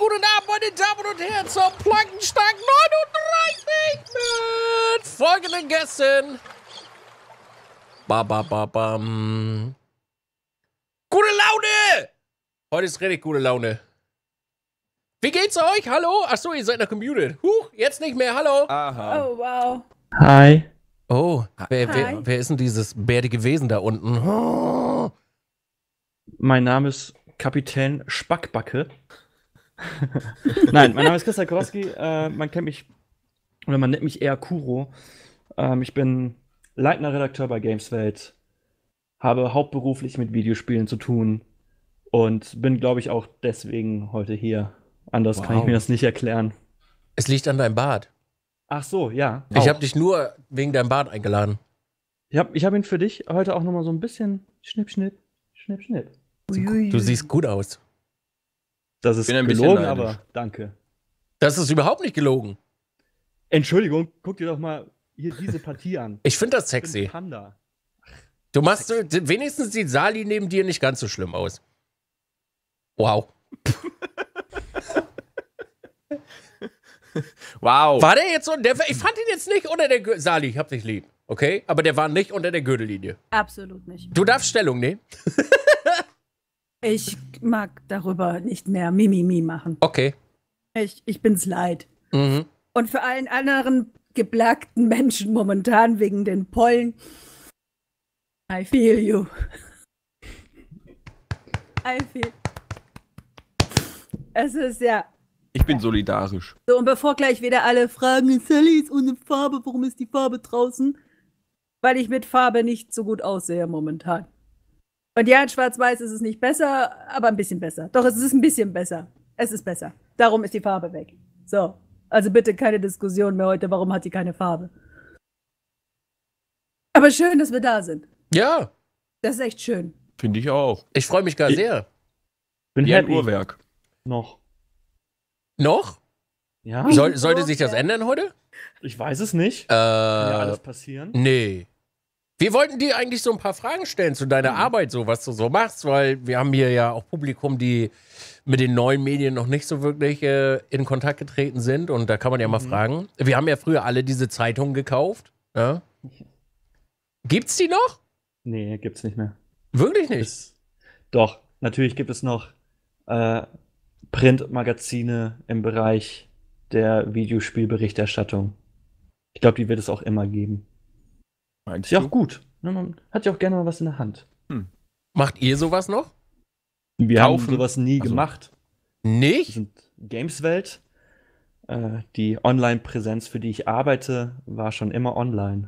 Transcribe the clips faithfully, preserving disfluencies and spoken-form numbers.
guten Abend, meine Damen und Herren, zum Plankenstark neununddreißig mit folgenden Gästen. Ba, ba, ba, bam. Gute Laune! Heute ist richtig gute Laune. Wie geht's euch? Hallo? Achso, ihr seid noch gemutet. Huch, jetzt nicht mehr. Hallo? Aha. Oh, wow. Hi. Oh, wer, Hi. wer, wer ist denn dieses bärtige Wesen da unten? Oh. Mein Name ist Kapitän Spackbacke. Nein, mein Name ist Christa Korowski. Äh, man kennt mich, oder man nennt mich eher Kuro. Ähm, ich bin leitender Redakteur bei Gameswelt, habe hauptberuflich mit Videospielen zu tun und bin, glaube ich, auch deswegen heute hier. Anders Wow. kann ich mir das nicht erklären. Es liegt an deinem Bart. Ach so, ja. Ich habe dich nur wegen deinem Bart eingeladen. Ich habe ich hab ihn für dich heute auch nochmal so ein bisschen schnipp, schnipp, schnipp, schnipp. Du siehst gut aus. Das ist Bin ein bisschen gelogen, neidisch. aber danke. Das ist überhaupt nicht gelogen. Entschuldigung, guck dir doch mal hier diese Partie an. Ich finde das Ich bin sexy. Panda. Du machst so, wenigstens sieht Sali neben dir nicht ganz so schlimm aus. Wow. Wow. War der jetzt so? Der, ich fand ihn jetzt nicht unter der Gürtellinie. Sali, ich hab dich lieb. Okay? Aber der war nicht unter der Gürtellinie. Absolut nicht. Du darfst Stellung nehmen. Ich mag darüber nicht mehr Mimimi machen. Okay. Ich, ich bin's leid. Mhm. Und für allen anderen geplagten Menschen momentan wegen den Pollen, I feel you. I feel. Es ist ja Ich bin solidarisch. so, und bevor gleich wieder alle fragen, Sally ist ohne Farbe, warum ist die Farbe draußen? Weil ich mit Farbe nicht so gut aussehe momentan. Und ja, in Schwarz-Weiß ist es nicht besser, aber ein bisschen besser. Doch, es ist ein bisschen besser. Es ist besser. Darum ist die Farbe weg. So, also bitte keine Diskussion mehr heute, warum hat die keine Farbe? Aber schön, dass wir da sind. Ja, Das ist echt schön. Finde ich auch. ich freue mich gar Ich- sehr. Bin Wie ein happy. Uhrwerk. Noch. Noch? Ja? Soll, sollte sich das ändern heute? Ich weiß es nicht. Äh, Kann ja alles passieren. nee. Wir wollten dir eigentlich so ein paar Fragen stellen zu deiner Arbeit, so was du so machst, weil wir haben hier ja auch Publikum, die mit den neuen Medien noch nicht so wirklich äh, in Kontakt getreten sind, und da kann man ja mal Mhm. fragen. Wir haben ja früher alle diese Zeitungen gekauft. Ja? Gibt's die noch? Nee, gibt's nicht mehr. Wirklich nicht. Ist, doch, natürlich gibt es noch äh, Printmagazine im Bereich der Videospielberichterstattung. Ich glaube, die wird es auch immer geben. Meinst Ist ja du? auch gut. Ne, man hat ja auch gerne mal was in der Hand. Macht ihr sowas noch? Wir Kaufen. haben sowas nie Also- gemacht. Wir Nicht? sind Gameswelt. Äh, die Online-Präsenz, für die ich arbeite, war schon immer online.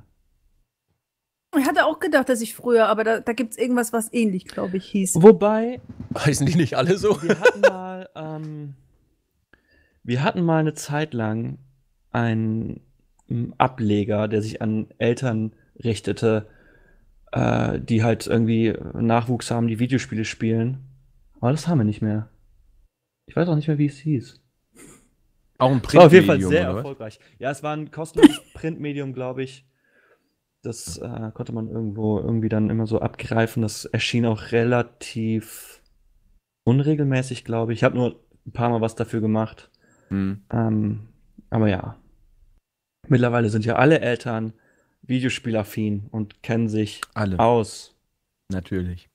Ich hatte auch gedacht, dass ich früher, aber da, da gibt es irgendwas, was ähnlich, glaube ich, hieß. Wobei, Heißen die nicht alle so? wir hatten mal, ähm, wir hatten mal eine Zeit lang einen ähm, Ableger, der sich an Eltern richtete, äh, die halt irgendwie Nachwuchs haben, die Videospiele spielen. Aber das haben wir nicht mehr. Ich weiß auch nicht mehr, wie es hieß. Auch ein Es war auf jeden Fall Printmedium, sehr oder was? erfolgreich. Ja, es war ein kostenloses Printmedium, glaube ich. Das äh, konnte man irgendwo irgendwie dann immer so abgreifen. Das erschien auch relativ unregelmäßig, glaube ich. Ich habe nur ein paar Mal was dafür gemacht. Hm. Ähm, aber ja. Mittlerweile sind ja alle Eltern videospielaffin und kennen sich Alle. aus. Natürlich.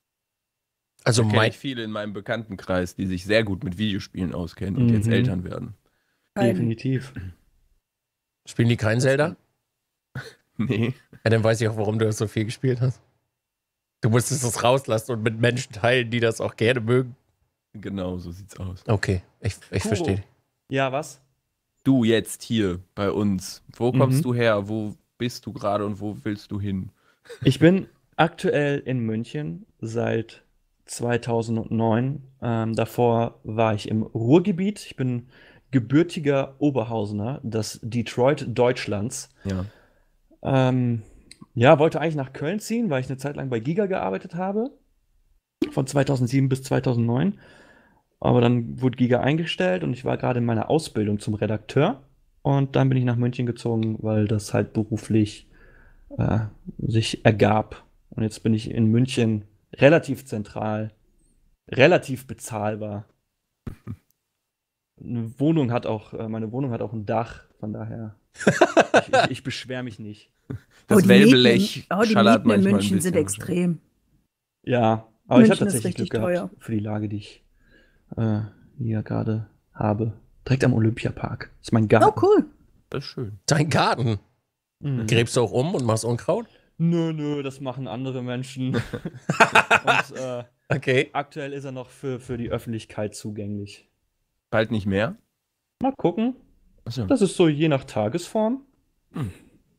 Also Ich kenne mein, ich viele in meinem Bekanntenkreis, die sich sehr gut mit Videospielen auskennen und jetzt Mhm. Eltern werden. Kein- Definitiv. spielen die kein Zelda? Nee. Ja, dann weiß ich auch, warum du das so viel gespielt hast. Du musstest es rauslassen und mit Menschen teilen, die das auch gerne mögen. Genau, so sieht's aus. Okay, ich, ich Kuro. verstehe. Ja, was? Du jetzt hier bei uns. Wo kommst Mhm. du her? Wo bist du gerade und wo willst du hin? Ich bin aktuell in München seit zweitausendneun. Ähm, davor war ich im Ruhrgebiet. Ich bin gebürtiger Oberhausener, das Detroit Deutschlands. Ja. Ähm, ja, wollte eigentlich nach Köln ziehen, weil ich eine Zeit lang bei Giga gearbeitet habe. Von zweitausendsieben bis zweitausendneun. Aber dann wurde Giga eingestellt und ich war gerade in meiner Ausbildung zum Redakteur. Und dann bin ich nach München gezogen, weil das halt beruflich äh, sich ergab. Und jetzt bin ich in München relativ zentral, relativ bezahlbar. eine Wohnung hat auch, äh, meine Wohnung hat auch ein Dach, von daher. ich ich, ich beschwere mich nicht. Das oh, die Mieten, Wellblech in- oh, die schallert Mieten in manchmal ein München sind bisschen. extrem. Ja, aber ich habe München ist tatsächlich richtig Glück gehabt teuer. für die Lage, die ich äh, hier gerade habe. Direkt am Olympiapark. Das ist mein Oh, Garten. cool. Das ist schön. Dein Garten. Mhm. Gräbst du auch um und machst Unkraut? Nö, nö, das machen andere Menschen. Und äh, Okay. aktuell ist er noch für, für die Öffentlichkeit zugänglich. Bald nicht mehr. Mal gucken. Achso. Das ist so je nach Tagesform. Hm.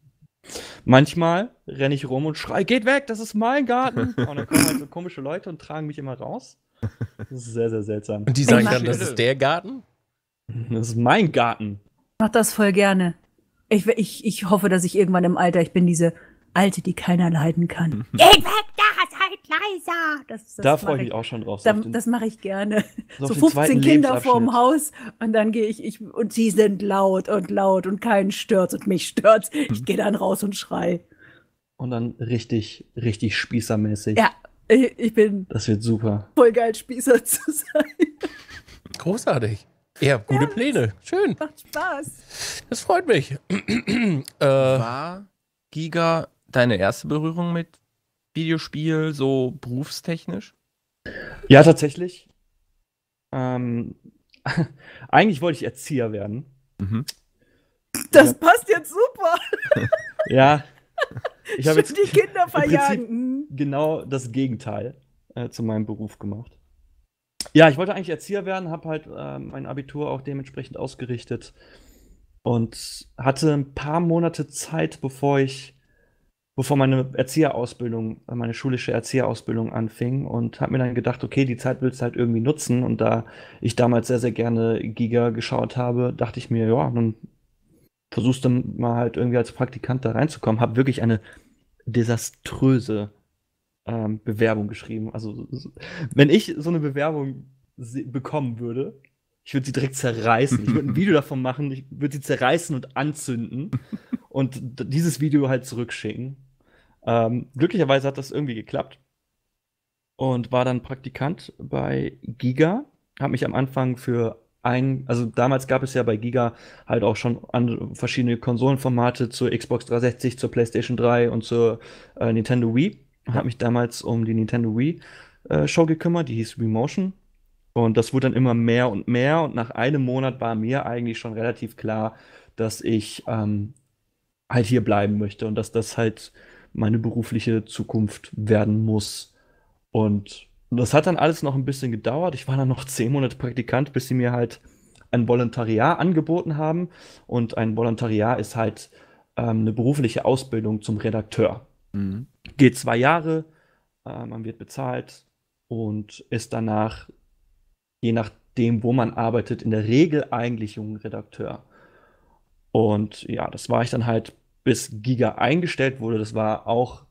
Manchmal renne ich rum und schrei, geht weg, das ist mein Garten. Und dann kommen halt so komische Leute und tragen mich immer raus. Das ist sehr, sehr seltsam. Und die sagen mach- dann, das ist der Garten? Das ist mein Garten. Ich mach das voll gerne. Ich, ich, ich hoffe, dass ich irgendwann im Alter, ich bin diese Alte, die keiner leiden kann. Geht weg, da, seid leiser! Das, das Da mach freue ich mich auch schon drauf. Da, So auf den- das mache ich gerne. so auf So den fünfzehn zweiten Kinder vorm Lebensabschnitt. Haus und dann gehe ich, ich, und sie sind laut und laut und keinen stört's und mich stört's. Ich gehe dann raus und schrei. Und dann richtig, richtig spießermäßig. Ja, ich, ich bin Das wird super. voll geil, Spießer zu sein. Großartig. Ja, gute Pläne. Schön. Macht Spaß. Das freut mich. äh, War Giga deine erste Berührung mit Videospiel, so berufstechnisch? Ja, tatsächlich. Ähm, eigentlich wollte ich Erzieher werden. Mhm. Das Ja. passt jetzt super. Ja. Ich habe jetzt die Kinder Prinzip- verjagen. Hm. genau das Gegenteil äh, zu meinem Beruf gemacht. Ja, ich wollte eigentlich Erzieher werden, habe halt äh, mein Abitur auch dementsprechend ausgerichtet und hatte ein paar Monate Zeit, bevor ich, bevor meine Erzieherausbildung, äh, meine schulische Erzieherausbildung anfing und habe mir dann gedacht, okay, die Zeit willst du halt irgendwie nutzen und da ich damals sehr, sehr gerne Giga geschaut habe, dachte ich mir, ja, dann versuchst du mal halt irgendwie als Praktikant da reinzukommen, habe wirklich eine desaströse ähm, Bewerbung geschrieben. Also, so- wenn ich so eine Bewerbung se- bekommen würde, ich würde sie direkt zerreißen. Ich würde ein Video davon machen, ich würde sie zerreißen und anzünden und d- dieses Video halt zurückschicken. Ähm, glücklicherweise hat das irgendwie geklappt und war dann Praktikant bei Giga. Habe mich am Anfang für ein, also damals gab es ja bei Giga halt auch schon andere, verschiedene Konsolenformate zur Xbox dreihundertsechzig, zur PlayStation drei und zur äh, Nintendo Wii. Habe mich damals um die Nintendo Wii äh, Show gekümmert, die hieß Remotion. Und das wurde dann immer mehr und mehr. Und nach einem Monat war mir eigentlich schon relativ klar, dass ich ähm, halt hier bleiben möchte und dass das halt meine berufliche Zukunft werden muss. Und das hat dann alles noch ein bisschen gedauert. Ich war dann noch zehn Monate Praktikant, bis sie mir halt ein Volontariat angeboten haben. Und ein Volontariat ist halt ähm, eine berufliche Ausbildung zum Redakteur. Mhm. Geht zwei Jahre, äh, man wird bezahlt und ist danach, je nachdem, wo man arbeitet, in der Regel eigentlich Jungredakteur. Und ja, das war ich dann halt, bis Giga eingestellt wurde. Das war auch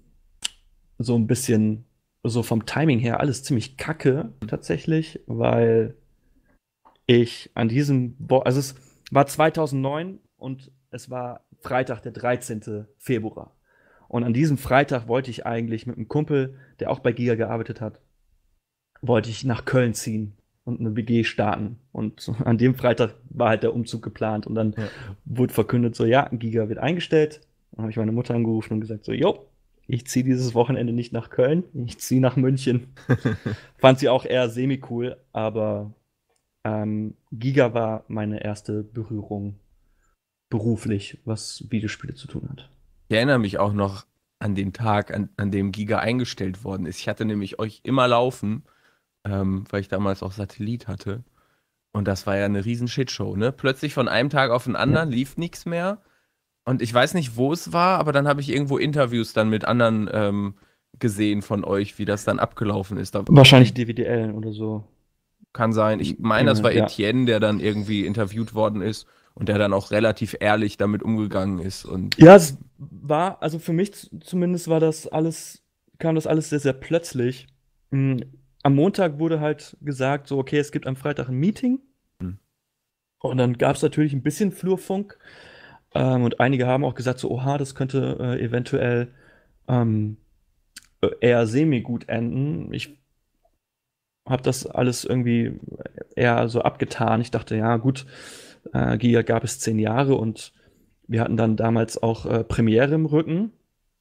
so ein bisschen, so vom Timing her, alles ziemlich kacke tatsächlich, weil ich an diesem, Wo also es war zweitausendneun und es war Freitag, der dreizehnte Februar. Und an diesem Freitag wollte ich eigentlich mit einem Kumpel, der auch bei Giga gearbeitet hat, wollte ich nach Köln ziehen und eine W G starten. Und an dem Freitag war halt der Umzug geplant und dann Ja. wurde verkündet, so ja, Giga wird eingestellt. Dann habe ich meine Mutter angerufen und gesagt, so, jo, ich ziehe dieses Wochenende nicht nach Köln, ich ziehe nach München. Fand sie auch eher semi-cool, aber ähm, Giga war meine erste Berührung beruflich, was Videospiele zu tun hat. Ich erinnere mich auch noch an den Tag, an, an dem Giga eingestellt worden ist. Ich hatte nämlich euch immer laufen, ähm, weil ich damals auch Satellit hatte. Und das war ja eine riesen Shitshow, ne? Plötzlich von einem Tag auf den anderen lief nichts mehr. Und ich weiß nicht, wo es war, aber dann habe ich irgendwo Interviews dann mit anderen ähm, gesehen von euch, wie das dann abgelaufen ist. Da Wahrscheinlich D W D L oder so. kann sein. Ich meine, das war Ja. Etienne, der dann irgendwie interviewt worden ist und der dann auch relativ ehrlich damit umgegangen ist. Und Ja, es war, also für mich z- zumindest war das alles, kam das alles sehr, sehr plötzlich. Mm, Am Montag wurde halt gesagt, so, okay, es gibt am Freitag ein Meeting. Hm. Und dann gab es natürlich ein bisschen Flurfunk. Ähm, und einige haben auch gesagt, so, oha, das könnte äh, eventuell ähm, äh, eher semi-gut enden. Ich habe das alles irgendwie eher so abgetan. Ich dachte, ja gut, äh, Giga gab es zehn Jahre und wir hatten dann damals auch äh, Premiere im Rücken.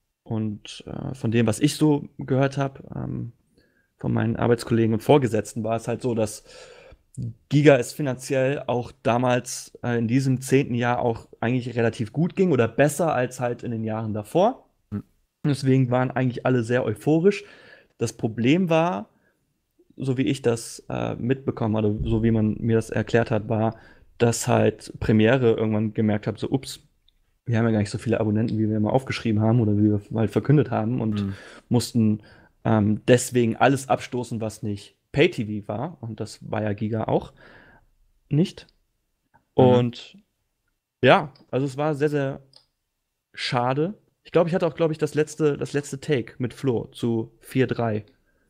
Und äh, von dem, was ich so gehört habe, ähm, von meinen Arbeitskollegen und Vorgesetzten, war es halt so, dass Giga es finanziell auch damals äh, in diesem zehnten Jahr auch eigentlich relativ gut ging oder besser als halt in den Jahren davor. Hm. Deswegen waren eigentlich alle sehr euphorisch. Das Problem war, so wie ich das äh, mitbekommen hatte, so wie man mir das erklärt hat, war, dass halt Premiere irgendwann gemerkt hat, so ups, wir haben ja gar nicht so viele Abonnenten, wie wir mal aufgeschrieben haben oder wie wir halt verkündet haben und Mhm. mussten ähm, deswegen alles abstoßen, was nicht Pay-T V war. Und das war ja Giga auch nicht. Mhm. Und ja, also es war sehr, sehr schade. Ich glaube, ich hatte auch, glaube ich, das letzte, das letzte Take mit Flo zu vier drei,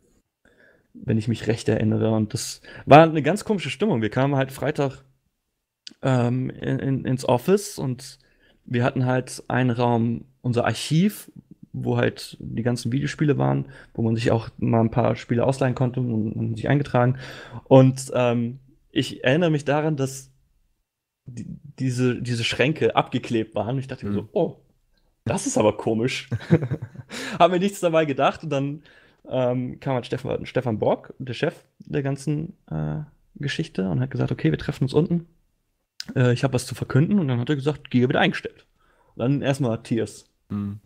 wenn ich mich recht erinnere. Und das war eine ganz komische Stimmung. Wir kamen halt Freitag ähm, in, in, ins Office und wir hatten halt einen Raum, unser Archiv, wo halt die ganzen Videospiele waren, wo man sich auch mal ein paar Spiele ausleihen konnte und, und sich eingetragen. Und ähm, ich erinnere mich daran, dass die, diese, diese Schränke abgeklebt waren. Und ich dachte mir Mhm. so, oh, das ist aber komisch. Haben wir nichts dabei gedacht. Und dann ähm, kam halt Stefan, Stefan Borg, der Chef der ganzen äh, Geschichte, und hat gesagt, okay, wir treffen uns unten. Äh, ich habe was zu verkünden. Und dann hat er gesagt, Giga wird eingestellt. Und dann erstmal Tears. Mhm.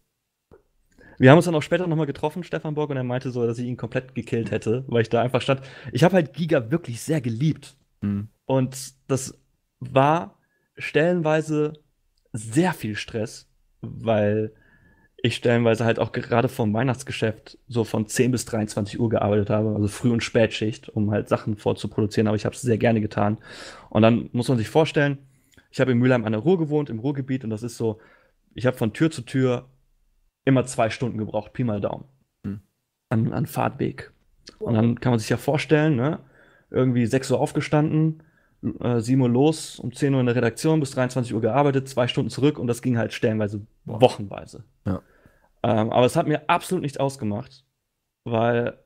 Wir haben uns dann auch später nochmal getroffen, Stefan Borg, und er meinte so, dass ich ihn komplett gekillt hätte, weil ich da einfach stand. Ich habe halt Giga wirklich sehr geliebt. Mhm. Und das war stellenweise sehr viel Stress, weil ich stellenweise halt auch gerade vom Weihnachtsgeschäft so von zehn bis dreiundzwanzig Uhr gearbeitet habe, also Früh- und Spätschicht, um halt Sachen vorzuproduzieren, aber ich habe es sehr gerne getan. Und dann muss man sich vorstellen, ich habe in Mülheim an der Ruhr gewohnt, im Ruhrgebiet, und das ist so, ich habe von Tür zu Tür immer zwei Stunden gebraucht, Pi mal Daumen, Hm. an, an Fahrtweg. Und dann kann man sich ja vorstellen, ne, irgendwie sechs Uhr aufgestanden, äh, sieben Uhr los, um zehn Uhr in der Redaktion, bis dreiundzwanzig Uhr gearbeitet, zwei Stunden zurück, und das ging halt stellenweise Boah. wochenweise. Ja. Ähm, aber es hat mir absolut nichts ausgemacht, weil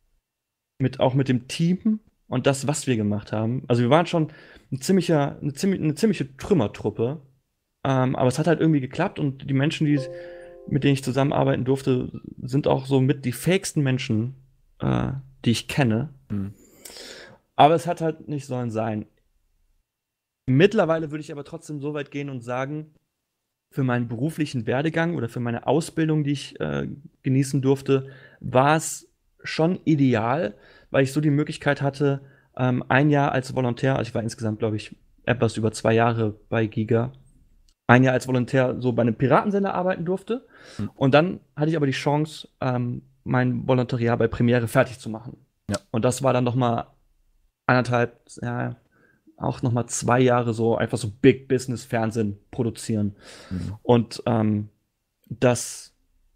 mit, auch mit dem Team und das, was wir gemacht haben, also wir waren schon ein ziemlicher, eine, ziemlich, eine ziemliche Trümmertruppe, ähm, aber es hat halt irgendwie geklappt, und die Menschen, die, mit denen ich zusammenarbeiten durfte, sind auch so mit die fähigsten Menschen, äh, die ich kenne. Mhm. Aber es hat halt nicht sollen sein. Mittlerweile würde ich aber trotzdem so weit gehen und sagen, für meinen beruflichen Werdegang oder für meine Ausbildung, die ich äh, genießen durfte, war es schon ideal, weil ich so die Möglichkeit hatte, ähm, ein Jahr als Volontär, also ich war insgesamt, glaube ich, etwas über zwei Jahre bei Giga, ein Jahr als Volontär so bei einem Piratensender arbeiten durfte. Hm. Und dann hatte ich aber die Chance, ähm, mein Volontariat bei Premiere fertig zu machen. Ja. Und das war dann noch mal anderthalb, ja, auch noch mal zwei Jahre so einfach so Big Business Fernsehen produzieren. Mhm. Und ähm, das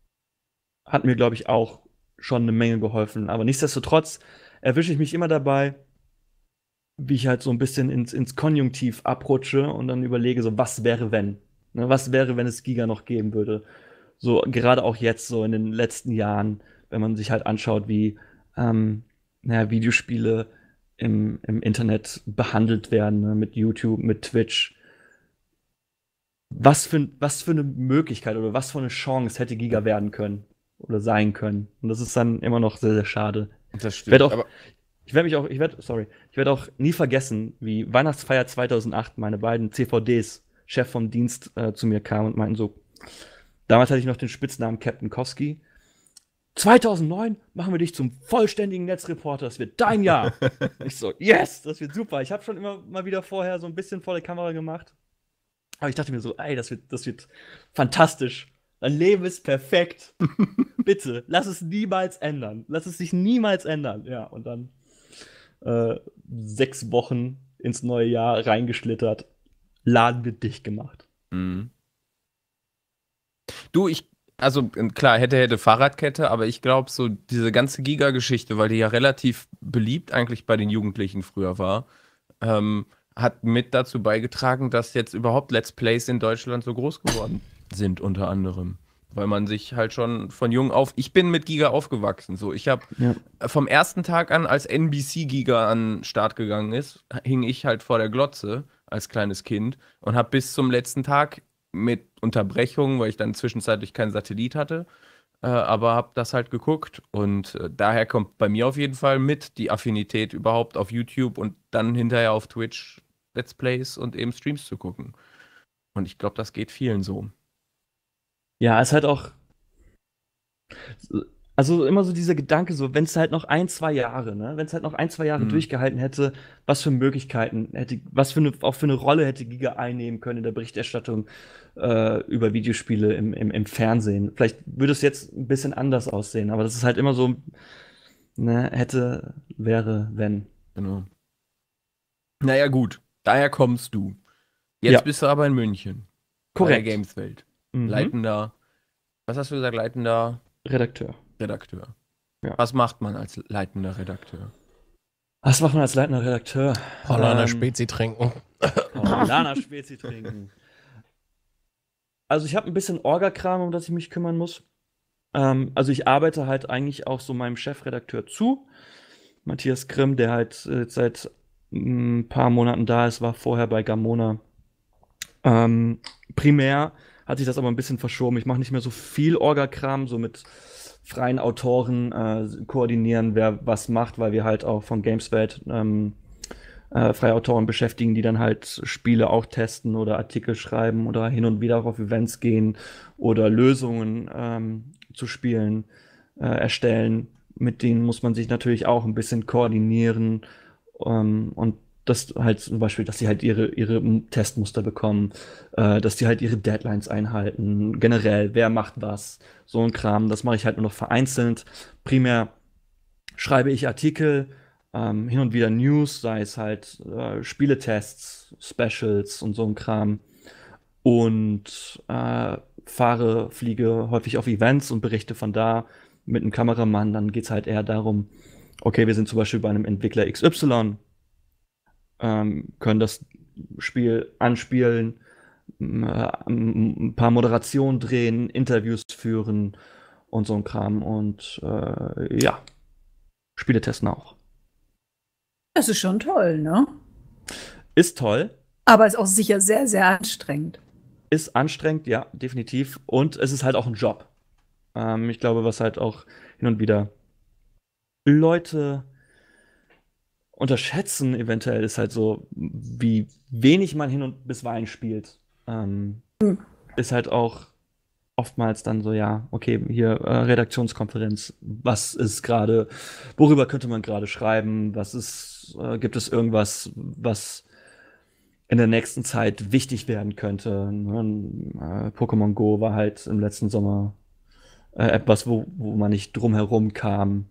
hat mir, glaube ich, auch schon eine Menge geholfen. Aber nichtsdestotrotz erwische ich mich immer dabei, wie ich halt so ein bisschen ins, ins Konjunktiv abrutsche und dann überlege, so, was wäre, wenn? Ne, was wäre, wenn es Giga noch geben würde? So, gerade auch jetzt, so in den letzten Jahren, wenn man sich halt anschaut, wie ähm, naja, Videospiele im, im Internet behandelt werden, ne, mit YouTube, mit Twitch. Was für, was für eine Möglichkeit oder was für eine Chance hätte Giga werden können oder sein können. Und das ist dann immer noch sehr, sehr schade. Das Ich werde stimmt. auch, ich werde mich auch, ich werde, sorry, ich werde auch nie vergessen, wie Weihnachtsfeier zweitausendacht meine beiden C V Ds, Chef vom Dienst, äh, zu mir kamen und meinten so, damals hatte ich noch den Spitznamen Captain Kowski. zweitausendneun machen wir dich zum vollständigen Netzreporter, das wird dein Jahr. Ich so, yes, das wird super. Ich habe schon immer mal wieder vorher so ein bisschen vor der Kamera gemacht. Aber ich dachte mir so, ey, das wird, das wird fantastisch. Dein Leben ist perfekt. Bitte, lass es niemals ändern. Lass es sich niemals ändern. Ja, und dann äh, sechs Wochen ins neue Jahr reingeschlittert, Laden wird dicht gemacht. Mhm. Du, ich, also klar, hätte, hätte Fahrradkette, aber ich glaube, so diese ganze Giga-Geschichte, weil die ja relativ beliebt eigentlich bei den Jugendlichen früher war, ähm, hat mit dazu beigetragen, dass jetzt überhaupt Let's Plays in Deutschland so groß geworden sind, unter anderem. weil man sich halt schon von jung auf. Ich bin mit Giga aufgewachsen. So, ich habe Ja. vom ersten Tag an, als N B C Giga an den Start gegangen ist, hing ich halt vor der Glotze als kleines Kind und habe bis zum letzten Tag mit Unterbrechungen, weil ich dann zwischenzeitlich keinen Satellit hatte, äh, aber habe das halt geguckt und äh, daher kommt bei mir auf jeden Fall mit die Affinität überhaupt auf YouTube und dann hinterher auf Twitch Let's Plays und eben Streams zu gucken. Und ich glaube, das geht vielen so. Ja, es ist halt auch. Also immer so dieser Gedanke, so, wenn es halt noch ein, zwei Jahre, ne, wenn es halt noch ein, zwei Jahre Mhm. durchgehalten hätte, was für Möglichkeiten hätte, was für eine, auch für eine Rolle hätte Giga einnehmen können in der Berichterstattung äh, über Videospiele im, im, im Fernsehen. Vielleicht würde es jetzt ein bisschen anders aussehen, aber das ist halt immer so, ne, hätte, wäre, wenn. Genau. Naja, gut. Daher kommst du. Jetzt Ja. bist du aber in München. Korrekt. Bei der Gameswelt. Mhm. Leitender, was hast du gesagt, leitender Redakteur. Redakteur. Ja. Was macht man als leitender Redakteur? Was macht man als leitender Redakteur? Paulaner Ähm, Spezi trinken. Paulaner Spezi trinken. Also ich habe ein bisschen Orga-Kram, um das ich mich kümmern muss. Ähm, also ich arbeite halt eigentlich auch so meinem Chefredakteur zu. Matthias Grimm, der halt äh, seit ein paar Monaten da ist, war vorher bei Gamona. Ähm, primär hat sich das aber ein bisschen verschoben. Ich mache nicht mehr so viel Orga-Kram, so mit freien Autoren äh, koordinieren, wer was macht, weil wir halt auch von Gameswelt ähm, äh, freie Autoren beschäftigen, die dann halt Spiele auch testen oder Artikel schreiben oder hin und wieder auch auf Events gehen oder Lösungen ähm, zu Spielen äh, erstellen. Mit denen muss man sich natürlich auch ein bisschen koordinieren ähm, und das halt zum Beispiel, dass sie halt ihre, ihre Testmuster bekommen, äh, dass die halt ihre Deadlines einhalten, generell, wer macht was, so ein Kram, das mache ich halt nur noch vereinzelt. Primär schreibe ich Artikel, ähm, hin und wieder News, sei es halt äh, Spieletests, Specials und so ein Kram. Und äh, fahre, fliege häufig auf Events und berichte von da mit einem Kameramann. Dann geht es halt eher darum, okay, wir sind zum Beispiel bei einem Entwickler X Y, ähm, können das Spiel anspielen, m- äh, ein paar Moderationen drehen, Interviews führen und so ein Kram. Und äh, ja, Spiele testen auch. Das ist schon toll, ne? Ist toll, Aber ist auch sicher sehr, sehr anstrengend. ist anstrengend, ja, definitiv. Und es ist halt auch ein Job. Ähm, ich glaube, was halt auch hin und wieder Leute unterschätzen, eventuell, ist halt so, wie wenig man hin und bisweilen spielt. Ähm, Ist halt auch oftmals dann so, ja, okay, hier äh, Redaktionskonferenz, was ist gerade, worüber könnte man gerade schreiben, was ist, äh, gibt es irgendwas, was in der nächsten Zeit wichtig werden könnte. Ne? Äh, Pokémon Go war halt im letzten Sommer äh, etwas, wo, wo man nicht drum herum kam.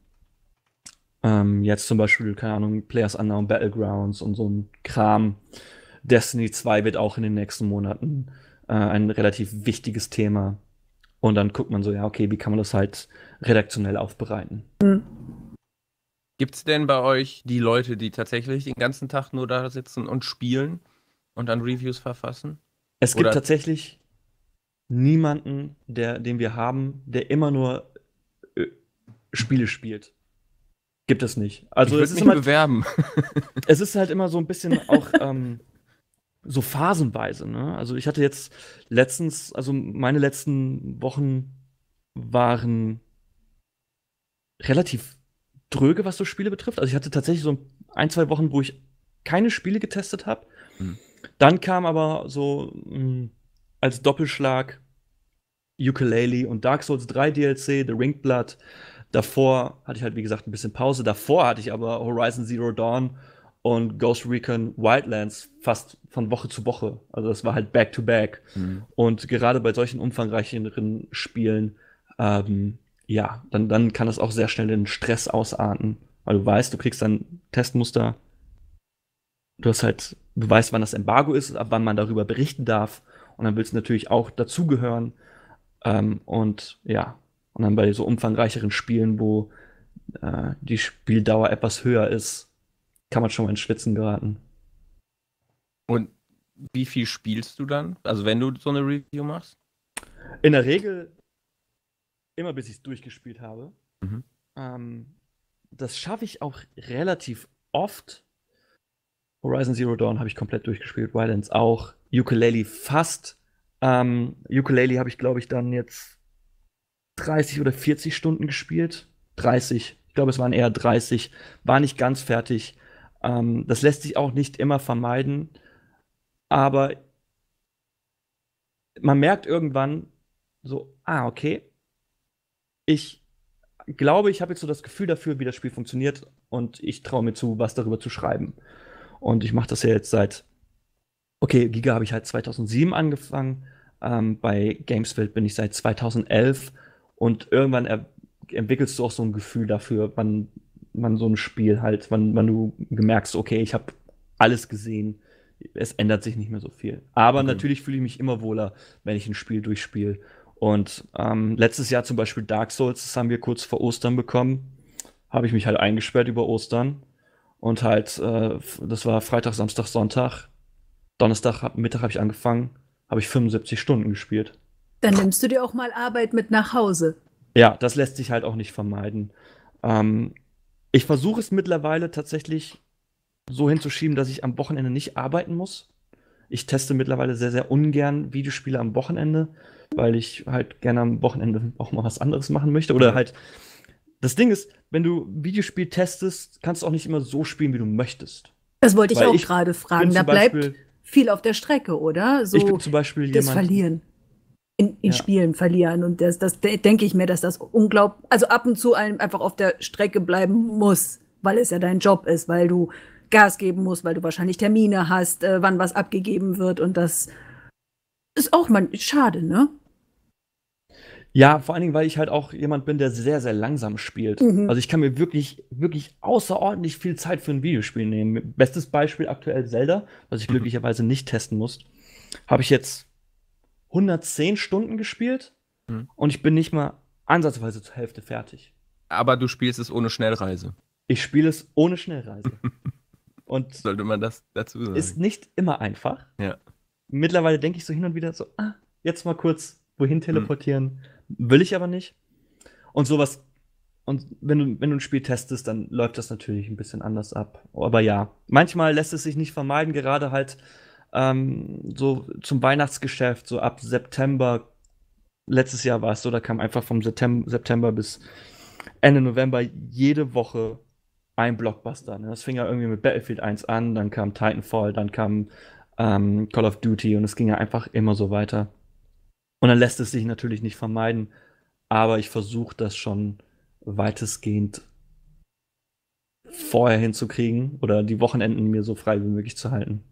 Ähm, jetzt zum Beispiel, keine Ahnung, Players Unknown Battlegrounds und so ein Kram. Destiny zwei wird auch in den nächsten Monaten äh, ein relativ wichtiges Thema. Und dann guckt man so, ja, okay, wie kann man das halt redaktionell aufbereiten? Gibt es denn bei euch die Leute, die tatsächlich den ganzen Tag nur da sitzen und spielen und dann Reviews verfassen? Es gibt Oder- tatsächlich niemanden, der, den wir haben, der immer nur äh, Spiele spielt. Gibt es nicht. Also ich es würde ist, mich immer, bewerben. es ist halt immer so ein bisschen auch ähm, so phasenweise. Ne? Also ich hatte jetzt letztens, also meine letzten Wochen waren relativ dröge, was so Spiele betrifft. Also ich hatte tatsächlich so ein, zwei Wochen, wo ich keine Spiele getestet habe. Hm. Dann kam aber so mh, als Doppelschlag Yooka-Laylee und Dark Souls drei D L C, The Ring Blood. Davor hatte ich halt, wie gesagt, ein bisschen Pause. Davor hatte ich aber Horizon Zero Dawn und Ghost Recon Wildlands fast von Woche zu Woche. Also das war halt Back-to-Back. Mhm. Und gerade bei solchen umfangreicheren Spielen, ähm, ja, dann, dann kann das auch sehr schnell in Stress ausarten. Weil du weißt, du kriegst dann Testmuster. Du hast halt, du weißt, wann das Embargo ist, ab wann man darüber berichten darf. Und dann willst du natürlich auch dazugehören. Ähm, und ja, und dann bei so umfangreicheren Spielen, wo äh, die Spieldauer etwas höher ist, kann man schon mal ins Schwitzen geraten. Und wie viel spielst du dann? Also wenn du so eine Review machst? In der Regel immer bis ich es durchgespielt habe. Mhm. Ähm, das schaffe ich auch relativ oft. Horizon Zero Dawn habe ich komplett durchgespielt, Wildlands auch, Yooka-Laylee fast. Ähm, Yooka-Laylee habe ich, glaube ich, dann jetzt dreißig oder vierzig Stunden gespielt. dreißig. Ich glaube, es waren eher dreißig. War nicht ganz fertig. Ähm, das lässt sich auch nicht immer vermeiden. Aber man merkt irgendwann so, ah, okay, ich glaube, ich habe jetzt so das Gefühl dafür, wie das Spiel funktioniert und ich traue mir zu, was darüber zu schreiben. Und ich mache das ja jetzt seit, okay, Giga habe ich halt zweitausendsieben angefangen. Ähm, bei Gamesfeld bin ich seit zweitausendelf und irgendwann er entwickelst du auch so ein Gefühl dafür, wann man so ein Spiel halt, wann, wann du gemerkst, okay, ich habe alles gesehen, es ändert sich nicht mehr so viel. Aber Okay. natürlich fühle ich mich immer wohler, wenn ich ein Spiel durchspiele. Und ähm, letztes Jahr zum Beispiel Dark Souls, das haben wir kurz vor Ostern bekommen, habe ich mich halt eingesperrt über Ostern. Und halt, äh, das war Freitag, Samstag, Sonntag. Donnerstag, Mittag habe ich angefangen, habe ich fünfundsiebzig Stunden gespielt. Dann nimmst du dir auch mal Arbeit mit nach Hause. Ja, das lässt sich halt auch nicht vermeiden. Ähm, ich versuche es mittlerweile tatsächlich so hinzuschieben, dass ich am Wochenende nicht arbeiten muss. Ich teste mittlerweile sehr, sehr ungern Videospiele am Wochenende, weil ich halt gerne am Wochenende auch mal was anderes machen möchte. Oder Ja. halt, das Ding ist, wenn du Videospiel testest, kannst du auch nicht immer so spielen, wie du möchtest. Das wollte ich Weil auch ich gerade bin fragen. Da zum bleibt Beispiel- viel auf der Strecke, oder? So ich bin zum Beispiel das jemand. Verlieren. In, in Ja. Spielen verlieren. Und das, das de- denke ich mir, dass das unglaublich, also ab und zu einem einfach auf der Strecke bleiben muss, weil es ja dein Job ist, weil du Gas geben musst, weil du wahrscheinlich Termine hast, äh, wann was abgegeben wird. Und das ist auch mal schade, ne? Ja, vor allen Dingen, weil ich halt auch jemand bin, der sehr, sehr langsam spielt. Mhm. Also ich kann mir wirklich, wirklich außerordentlich viel Zeit für ein Videospiel nehmen. Bestes Beispiel aktuell Zelda, was ich Mhm. glücklicherweise nicht testen muss. Habe ich jetzt hundertzehn Stunden gespielt Mhm. und ich bin nicht mal ansatzweise zur Hälfte fertig. Aber du spielst es ohne Schnellreise. Ich spiele es ohne Schnellreise. Und Sollte man das dazu sagen? ist nicht immer einfach. Ja. Mittlerweile denke ich so hin und wieder so, ah, jetzt mal kurz wohin teleportieren. Will ich aber nicht. Und sowas. Und wenn du, wenn du ein Spiel testest, dann läuft das natürlich ein bisschen anders ab. Aber ja, manchmal lässt es sich nicht vermeiden, gerade halt ähm, so zum Weihnachtsgeschäft, so ab September. Letztes Jahr war es so, da kam einfach vom Septem- September bis Ende November jede Woche ein Blockbuster. Ne? Das fing ja irgendwie mit Battlefield eins an, dann kam Titanfall, dann kam ähm, Call of Duty und es ging ja einfach immer so weiter. Und dann lässt es sich natürlich nicht vermeiden, aber ich versuche das schon weitestgehend vorher hinzukriegen oder die Wochenenden mir so frei wie möglich zu halten.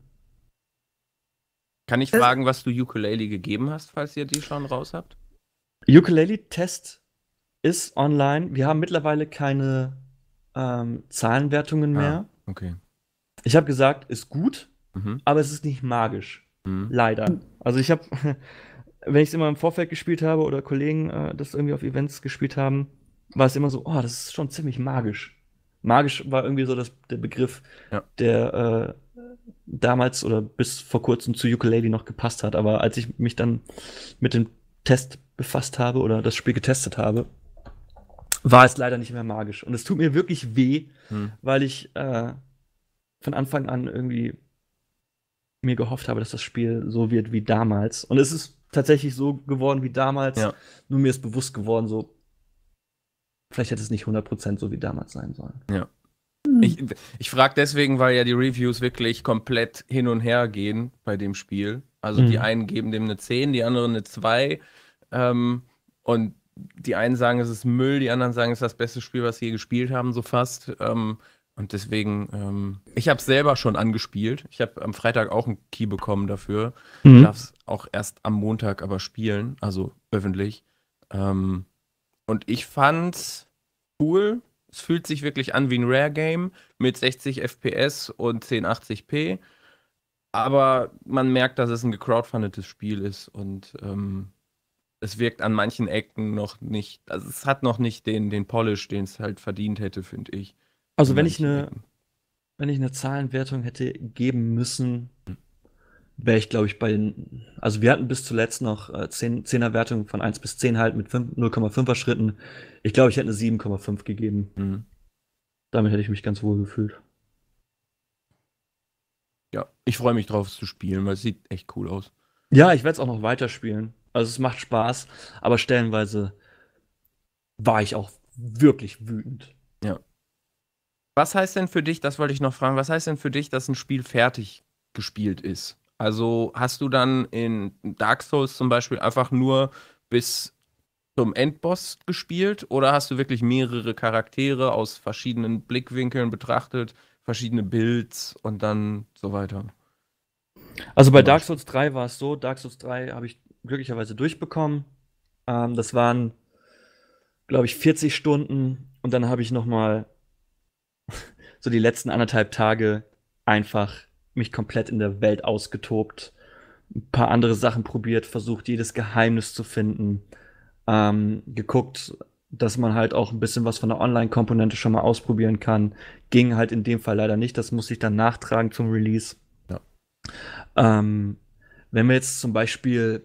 Kann ich Das- fragen, was du Ukulele gegeben hast, falls ihr die schon raus habt? Ukulele-Test ist online. Wir haben mittlerweile keine ähm, Zahlenwertungen mehr. Ah, okay. Ich habe gesagt, ist gut, Mhm. aber es ist nicht magisch. Mhm. Leider. Also ich habe, wenn ich es immer im Vorfeld gespielt habe oder Kollegen äh, das irgendwie auf Events gespielt haben, war es immer so, oh, das ist schon ziemlich magisch. Magisch war irgendwie so das, der Begriff, Ja. der äh, damals oder bis vor kurzem zu Ukulele noch gepasst hat. Aber als ich mich dann mit dem Test befasst habe oder das Spiel getestet habe, war es leider nicht mehr magisch. Und es tut mir wirklich weh, Hm. weil ich äh, von Anfang an irgendwie mir gehofft habe, dass das Spiel so wird wie damals. Und es ist tatsächlich so geworden wie damals. Ja. Nur mir ist bewusst geworden, so vielleicht hätte es nicht hundert Prozent so wie damals sein sollen. Ich, ich frage deswegen, weil ja die Reviews wirklich komplett hin und her gehen bei dem Spiel. Also die Mhm. einen geben dem eine zehn, die anderen eine zwei. Ähm, und die einen sagen, es ist Müll, die anderen sagen, es ist das beste Spiel, was sie je gespielt haben, so fast. Ähm, und deswegen, ähm, ich habe es selber schon angespielt. Ich habe am Freitag auch einen Key bekommen dafür. Mhm. Darf es auch erst am Montag aber spielen, also öffentlich. Ähm, und ich fand's cool. Es fühlt sich wirklich an wie ein Rare-Game mit sechzig F P S und zehn achtzig p. Aber man merkt, dass es ein gecrowdfundetes Spiel ist und ähm, es wirkt an manchen Ecken noch nicht, also es hat noch nicht den, den Polish, den es halt verdient hätte, finde ich. Also In wenn ich manchen eine Ecken. wenn ich eine Zahlenwertung hätte geben müssen, wäre ich, glaube ich, bei den, also wir hatten bis zuletzt noch äh, zehn, zehner-Wertung von eins bis zehn halt mit null Komma fünfer Schritten. Ich glaube, ich hätte eine sieben Komma fünf gegeben. Mhm. Damit hätte ich mich ganz wohl gefühlt. Ja, ich freue mich drauf, es zu spielen, weil es sieht echt cool aus. Ja, ich werde es auch noch weiterspielen. Also es macht Spaß, aber stellenweise war ich auch wirklich wütend. Ja. Was heißt denn für dich, das wollte ich noch fragen, was heißt denn für dich, dass ein Spiel fertig gespielt ist? Also hast du dann in Dark Souls zum Beispiel einfach nur bis zum Endboss gespielt oder hast du wirklich mehrere Charaktere aus verschiedenen Blickwinkeln betrachtet, verschiedene Builds und dann so weiter? Also bei Zum Dark Beispiel. Souls drei war es so, Dark Souls drei habe ich glücklicherweise durchbekommen. Ähm, das waren, glaube ich, vierzig Stunden und dann habe ich noch mal so die letzten anderthalb Tage einfach mich komplett in der Welt ausgetobt, ein paar andere Sachen probiert, versucht, jedes Geheimnis zu finden, ähm, geguckt, dass man halt auch ein bisschen was von der Online-Komponente schon mal ausprobieren kann. Ging halt in dem Fall leider nicht, das musste ich dann nachtragen zum Release. Ja. Ähm, wenn wir jetzt zum Beispiel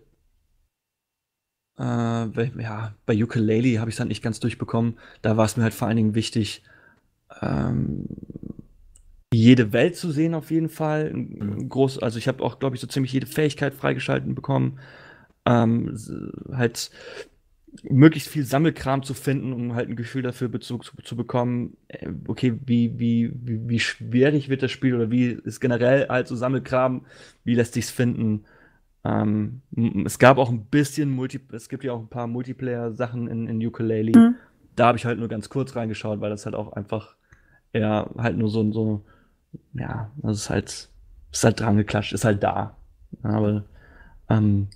äh, bei, ja, bei Yooka-Laylee habe ich es halt nicht ganz durchbekommen. Da war es mir halt vor allen Dingen wichtig, ähm, jede Welt zu sehen auf jeden Fall. Mhm. Groß, also ich habe auch, glaube ich, so ziemlich jede Fähigkeit freigeschalten bekommen. Ähm, s- halt möglichst viel Sammelkram zu finden, um halt ein Gefühl dafür Bezug zu, zu bekommen, äh, okay, wie, wie, wie, wie schwierig wird das Spiel oder wie ist generell halt so Sammelkram, wie lässt sich's finden. Ähm, m- es gab auch ein bisschen Multi, es gibt ja auch ein paar Multiplayer-Sachen in, in Yooka-Laylee. Mhm. Da habe ich halt nur ganz kurz reingeschaut, weil das halt auch einfach eher halt nur so, so ja, das ist halt, ist halt dran geklatscht, ist halt da. Aber ähm,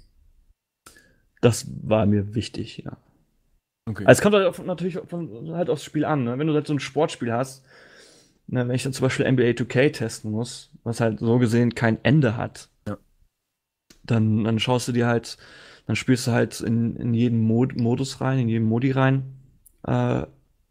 das war mir wichtig, ja. Okay. Also es kommt halt auf, natürlich von, halt aufs Spiel an. Ne? Wenn du halt so ein Sportspiel hast, ne, wenn ich dann zum Beispiel N B A zwei K testen muss, was halt so gesehen kein Ende hat, Ja. dann, dann schaust du dir halt, dann spielst du halt in, in jeden Mod Modus rein, in jeden Modi rein. Äh,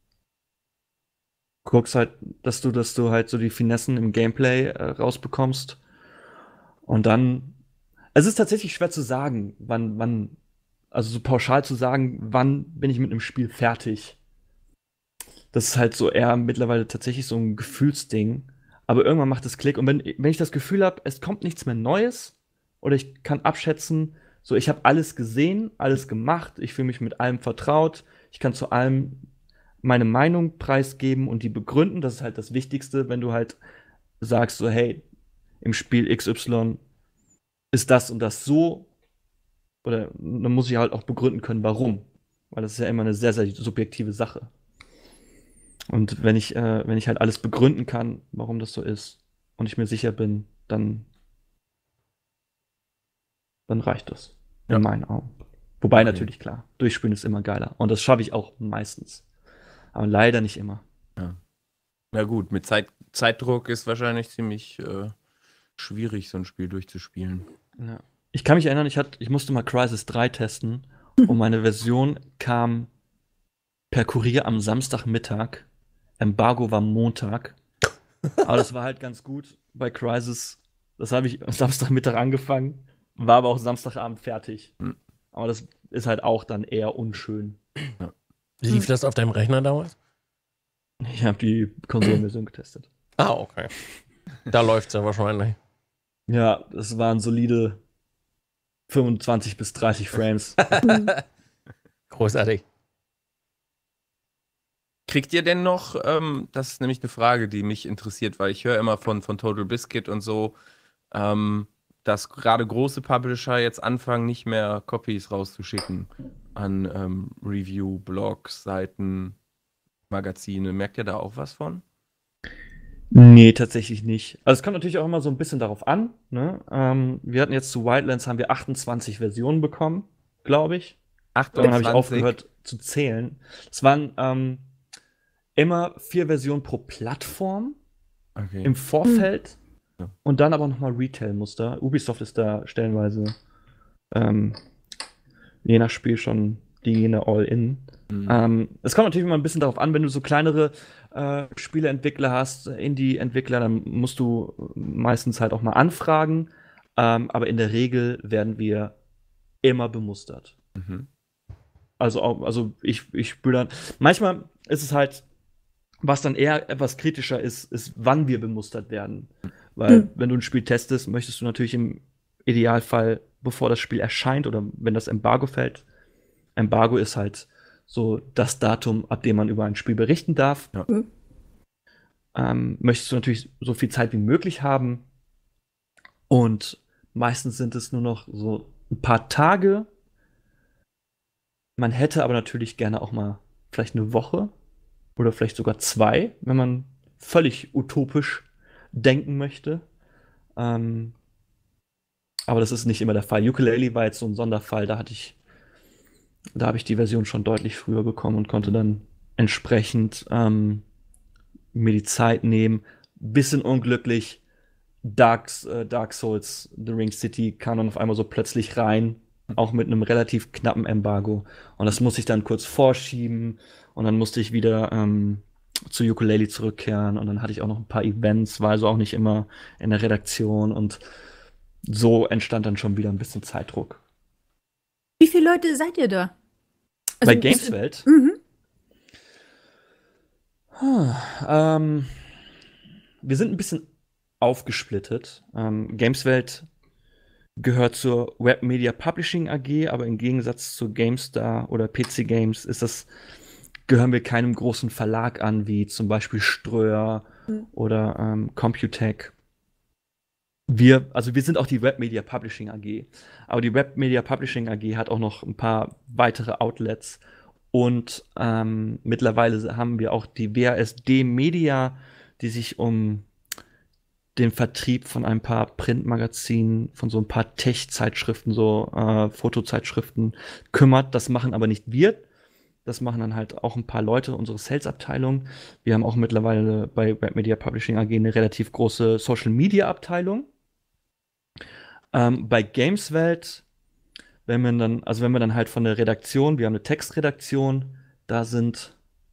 guckst halt, dass du, dass du halt so die Finessen im Gameplay äh, rausbekommst. Und dann. Es ist tatsächlich schwer zu sagen, wann, wann, also so pauschal zu sagen, wann bin ich mit einem Spiel fertig. Das ist halt so eher mittlerweile tatsächlich so ein Gefühlsding. Aber irgendwann macht es Klick. Und wenn, wenn ich das Gefühl habe, es kommt nichts mehr Neues, oder ich kann abschätzen, so ich habe alles gesehen, alles gemacht, ich fühle mich mit allem vertraut, ich kann zu allem meine Meinung preisgeben und die begründen. Das ist halt das Wichtigste, wenn du halt sagst, so, hey, im Spiel X Y ist das und das so, oder dann muss ich halt auch begründen können, warum. Weil das ist ja immer eine sehr, sehr subjektive Sache. Und wenn ich, äh, wenn ich halt alles begründen kann, warum das so ist, und ich mir sicher bin, dann, dann reicht das. Ja. In meinen Augen. Wobei Okay. natürlich, klar, durchspielen ist immer geiler. Und das schaffe ich auch meistens. Aber leider nicht immer. Na gut, mit Zeit, Zeitdruck ist wahrscheinlich ziemlich äh, schwierig, so ein Spiel durchzuspielen. Ja. Ich kann mich erinnern, ich, hat, ich musste mal Crysis drei testen und meine Version kam per Kurier am Samstagmittag. Embargo war Montag. Aber das war halt ganz gut bei Crysis. Das habe ich am Samstagmittag angefangen, war aber auch Samstagabend fertig. Hm. Aber das ist halt auch dann eher unschön. Lief das auf deinem Rechner damals? Ich habe die Konsolenversion getestet. Ah, okay. Da läuft's ja wahrscheinlich. Ja, das waren solide fünfundzwanzig bis dreißig Frames. Großartig. Kriegt ihr denn noch, ähm, das ist nämlich eine Frage, die mich interessiert, weil ich höre immer von, von Total Biscuit und so, ähm, dass gerade große Publisher jetzt anfangen, nicht mehr Copies rauszuschicken an ähm, Review, Blogs, Seiten, Magazine. Merkt ihr da auch was von? Nee, tatsächlich nicht. Also es kommt natürlich auch immer so ein bisschen darauf an. Ne? Ähm, wir hatten jetzt zu Wildlands haben wir achtundzwanzig Versionen bekommen, glaube ich. Dann habe ich aufgehört zu zählen. Es waren ähm, immer vier Versionen pro Plattform Okay. im Vorfeld Ja. und dann aber nochmal Retail-Muster. Ubisoft ist da stellenweise ähm, je nach Spiel schon die jene All-In. Mhm. Ähm, es kommt natürlich immer ein bisschen darauf an, wenn du so kleinere äh, Spieleentwickler hast, Indie-Entwickler, dann musst du meistens halt auch mal anfragen. Ähm, aber in der Regel werden wir immer bemustert. Mhm. Also, auch, also ich, ich spüre dann. Manchmal ist es halt, was dann eher etwas kritischer ist, ist, wann wir bemustert werden. Weil, Hm. wenn du ein Spiel testest, möchtest du natürlich im Idealfall, bevor das Spiel erscheint oder wenn das Embargo fällt, Embargo ist halt so das Datum, ab dem man über ein Spiel berichten darf. Ja. Hm. Ähm, möchtest du natürlich so viel Zeit wie möglich haben. Und meistens sind es nur noch so ein paar Tage. Man hätte aber natürlich gerne auch mal vielleicht eine Woche oder vielleicht sogar zwei, wenn man völlig utopisch denken möchte. Ähm, aber das ist nicht immer der Fall. Ukulele war jetzt so ein Sonderfall, da hatte ich, da habe ich die Version schon deutlich früher bekommen und konnte dann entsprechend ähm, mir die Zeit nehmen. Bisschen unglücklich. Darks, äh, Dark Souls, The Ring City kam dann auf einmal so plötzlich rein, auch mit einem relativ knappen Embargo. Und das musste ich dann kurz vorschieben und dann musste ich wieder ähm, zu Ukulele zurückkehren und dann hatte ich auch noch ein paar Events, war also auch nicht immer in der Redaktion und so entstand dann schon wieder ein bisschen Zeitdruck. Wie viele Leute seid ihr da? Bei Also, Gameswelt? Mhm. Huh, ähm, wir sind ein bisschen aufgesplittet. Ähm, Gameswelt gehört zur Web Media Publishing A G, aber im Gegensatz zu GameStar oder P C Games ist das, gehören wir keinem großen Verlag an, wie zum Beispiel Ströer Mhm. oder ähm, Computec. Wir, also wir sind auch die Web Media Publishing A G. Aber die Web Media Publishing A G hat auch noch ein paar weitere Outlets. Und ähm, mittlerweile haben wir auch die W A S D Media, die sich um den Vertrieb von ein paar Printmagazinen, von so ein paar Tech-Zeitschriften, so äh, Fotozeitschriften kümmert. Das machen aber nicht wir. Das machen dann halt auch ein paar Leute, unsere Sales-Abteilung. Wir haben auch mittlerweile bei Web Media Publishing A G eine relativ große Social-Media-Abteilung. Ähm, bei Gameswelt, wenn man dann, also wenn wir dann halt von der Redaktion, wir haben eine Textredaktion, da sind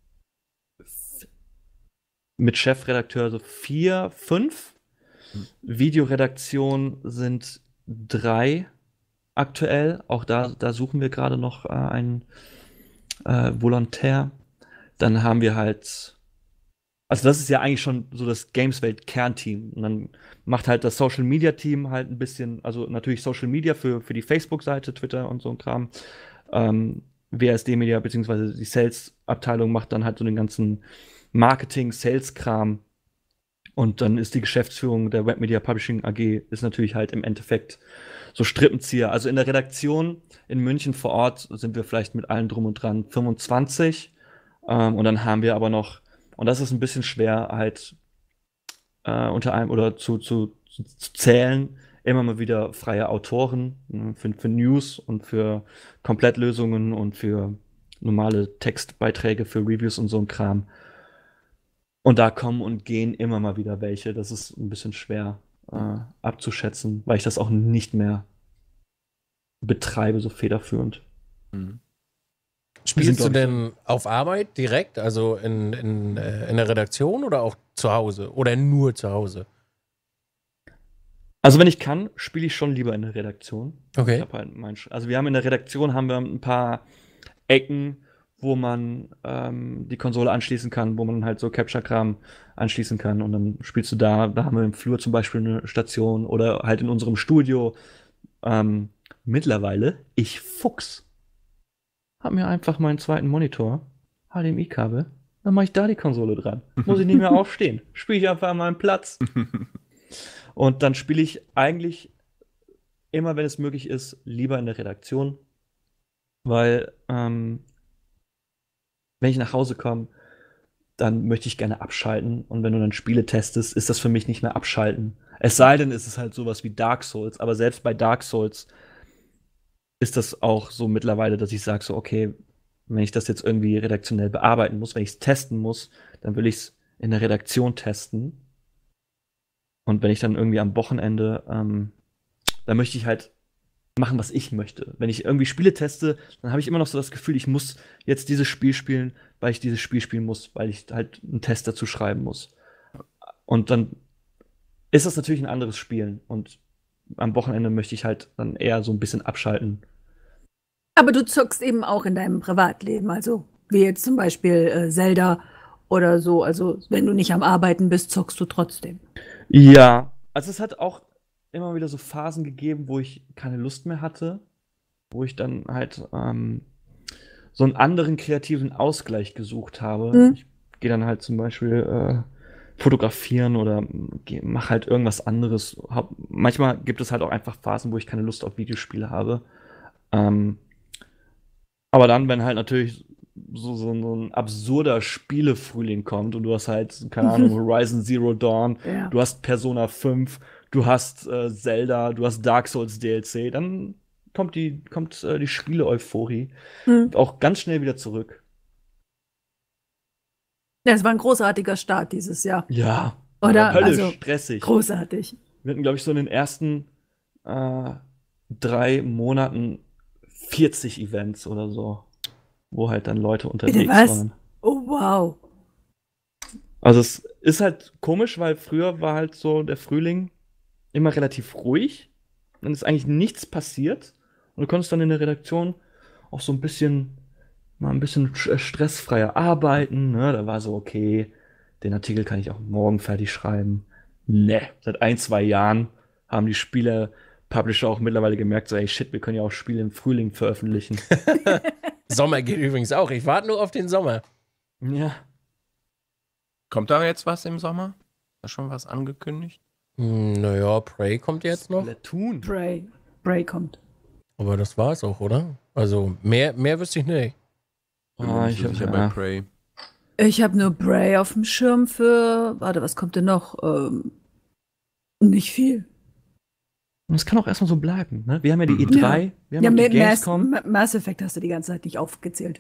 mit Chefredakteur so vier, fünf. Videoredaktion sind drei aktuell. Auch da, da suchen wir gerade noch äh, einen äh, Volontär. Dann haben wir halt, also das ist ja eigentlich schon so das Gameswelt-Kernteam. Und dann macht halt das Social-Media-Team halt ein bisschen, also natürlich Social Media für, für die Facebook-Seite, Twitter und so ein Kram. Ähm, W S D-Media beziehungsweise die Sales-Abteilung macht dann halt so den ganzen Marketing, Sales-Kram. Und dann ist die Geschäftsführung der Web Media Publishing A G ist natürlich halt im Endeffekt so Strippenzieher. Also in der Redaktion in München vor Ort sind wir vielleicht mit allem drum und dran fünfundzwanzig. Ähm, und dann haben wir aber noch, und das ist ein bisschen schwer halt äh, unter einem oder zu, zu, zu, zu zählen, immer mal wieder freie Autoren ne, für, für News und für Komplettlösungen und für normale Textbeiträge für Reviews und so ein Kram. Und da kommen und gehen immer mal wieder welche. Das ist ein bisschen schwer äh, abzuschätzen, weil ich das auch nicht mehr betreibe, so federführend. Mhm. Spielst du sind, glaub ich, denn auf Arbeit direkt, also in, in, äh, in der Redaktion oder auch zu Hause? Oder nur zu Hause? Also wenn ich kann, spiele ich schon lieber in der Redaktion. Okay. Ich hab halt mein, Sch- also wir haben in der Redaktion haben wir ein paar Ecken, wo man ähm, die Konsole anschließen kann, wo man halt so Capture-Kram anschließen kann und dann spielst du da. Da haben wir im Flur zum Beispiel eine Station oder halt in unserem Studio. Ähm, mittlerweile, ich Fuchs, hab mir einfach meinen zweiten Monitor, H D M I-Kabel, dann mache ich da die Konsole dran. Muss ich nicht mehr aufstehen. Spiele ich einfach an meinem Platz. Und dann spiele ich eigentlich immer, wenn es möglich ist, lieber in der Redaktion, weil ähm, wenn ich nach Hause komme, dann möchte ich gerne abschalten. Und wenn du dann Spiele testest, ist das für mich nicht mehr abschalten. Es sei denn, es ist halt sowas wie Dark Souls. Aber selbst bei Dark Souls ist das auch so mittlerweile, dass ich sage so, okay, wenn ich das jetzt irgendwie redaktionell bearbeiten muss, wenn ich es testen muss, dann will ich es in der Redaktion testen. Und wenn ich dann irgendwie am Wochenende, ähm, dann möchte ich halt machen, was ich möchte. Wenn ich irgendwie Spiele teste, dann habe ich immer noch so das Gefühl, ich muss jetzt dieses Spiel spielen, weil ich dieses Spiel spielen muss, weil ich halt einen Test dazu schreiben muss. Und dann ist das natürlich ein anderes Spielen. Und am Wochenende möchte ich halt dann eher so ein bisschen abschalten. Aber du zockst eben auch in deinem Privatleben, also wie jetzt zum Beispiel äh, Zelda oder so. Also wenn du nicht am Arbeiten bist, zockst du trotzdem. Ja, also es hat auch immer wieder so Phasen gegeben, wo ich keine Lust mehr hatte, wo ich dann halt ähm, so einen anderen kreativen Ausgleich gesucht habe. Mhm. Ich gehe dann halt zum Beispiel äh, fotografieren oder mache halt irgendwas anderes. Hab, manchmal gibt es halt auch einfach Phasen, wo ich keine Lust auf Videospiele habe. Ähm, aber dann, wenn halt natürlich so, so ein absurder Spielefrühling kommt und du hast halt, keine Ahnung, Horizon Zero Dawn, Ja. du hast Persona fünf, du hast äh, Zelda, du hast Dark Souls D L C, dann kommt die, kommt, äh, die Spiele-Euphorie Mhm. auch ganz schnell wieder zurück. Ja, es war ein großartiger Start dieses Jahr. Ja. Oder? Höllisch Also stressig. großartig. Wir hatten, glaube ich, so in den ersten äh, drei Monaten vierzig Events oder so, wo halt dann Leute unterwegs was? waren. Oh, wow. Also es ist halt komisch, weil früher war halt so der Frühling immer relativ ruhig. Dann ist eigentlich nichts passiert. Und du konntest dann in der Redaktion auch so ein bisschen, mal ein bisschen sch- stressfreier arbeiten. Ne? Da war so, okay, den Artikel kann ich auch morgen fertig schreiben. Ne, seit ein, zwei Jahren haben die Spiele-Publisher auch mittlerweile gemerkt, so, ey, shit, wir können ja auch Spiele im Frühling veröffentlichen. Sommer geht übrigens auch. Ich warte nur auf den Sommer. Ja. Kommt da jetzt was im Sommer? Ist da schon was angekündigt? Hm, naja, Prey kommt jetzt noch. Splatoon. Bray. Bray kommt. Aber das war's auch, oder? Also mehr, mehr wüsste ich nicht. Bin mir Ah, nicht ich so hab- sicher ja. bei Prey. Ich habe nur Bray auf dem Schirm für. Warte, was kommt denn noch? Ähm, nicht viel. Und es kann auch erstmal so bleiben. Ne? Wir haben ja die Mhm. E drei, wir haben Ja, ja, die mit Mass, Gamescom. Ma- Mass Effect hast du die ganze Zeit nicht aufgezählt.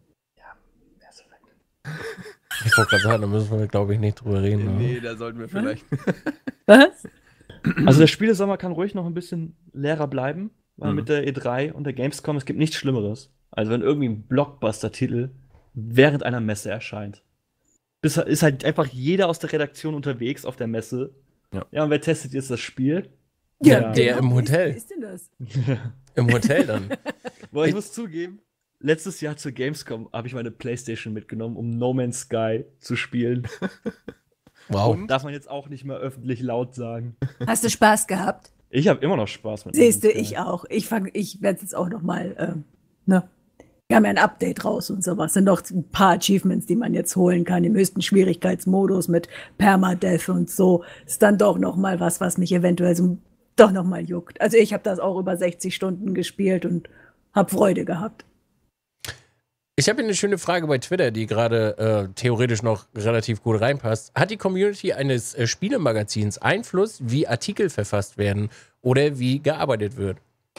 Ich wollte gerade sagen, da müssen wir, glaube ich, nicht drüber reden. ne? Nee, da sollten wir vielleicht. Was? Also der Spielesommer kann ruhig noch ein bisschen leerer bleiben, weil Mhm. mit der E drei und der Gamescom, es gibt nichts Schlimmeres. Also wenn irgendwie ein Blockbuster-Titel während einer Messe erscheint. Bis, ist halt einfach jeder aus der Redaktion unterwegs auf der Messe. Ja. Ja, und wer testet jetzt das Spiel? Ja, der im Wer Hotel. Ist, wer ist denn das? Im Hotel dann. Boah, ich muss zugeben, letztes Jahr zur Gamescom habe ich meine Playstation mitgenommen, um No Man's Sky zu spielen. Wow. Und? Darf man jetzt auch nicht mehr öffentlich laut sagen. Hast du Spaß gehabt? Ich habe immer noch Spaß mit No Siehst du, Man's Sky. ich auch. Ich, fang- ich werde jetzt auch noch mal, ähm, ne? Wir haben ja ein Update raus und sowas. Sind doch ein paar Achievements, die man jetzt holen kann im höchsten Schwierigkeitsmodus mit Permadeath und so. Ist dann doch noch mal was, was mich eventuell so doch noch mal juckt. Also ich habe das auch über sechzig Stunden gespielt und habe Freude gehabt. Ich habe hier eine schöne Frage bei Twitter, die gerade äh, theoretisch noch relativ gut reinpasst. Hat die Community eines äh, Spielemagazins Einfluss, wie Artikel verfasst werden oder wie gearbeitet wird?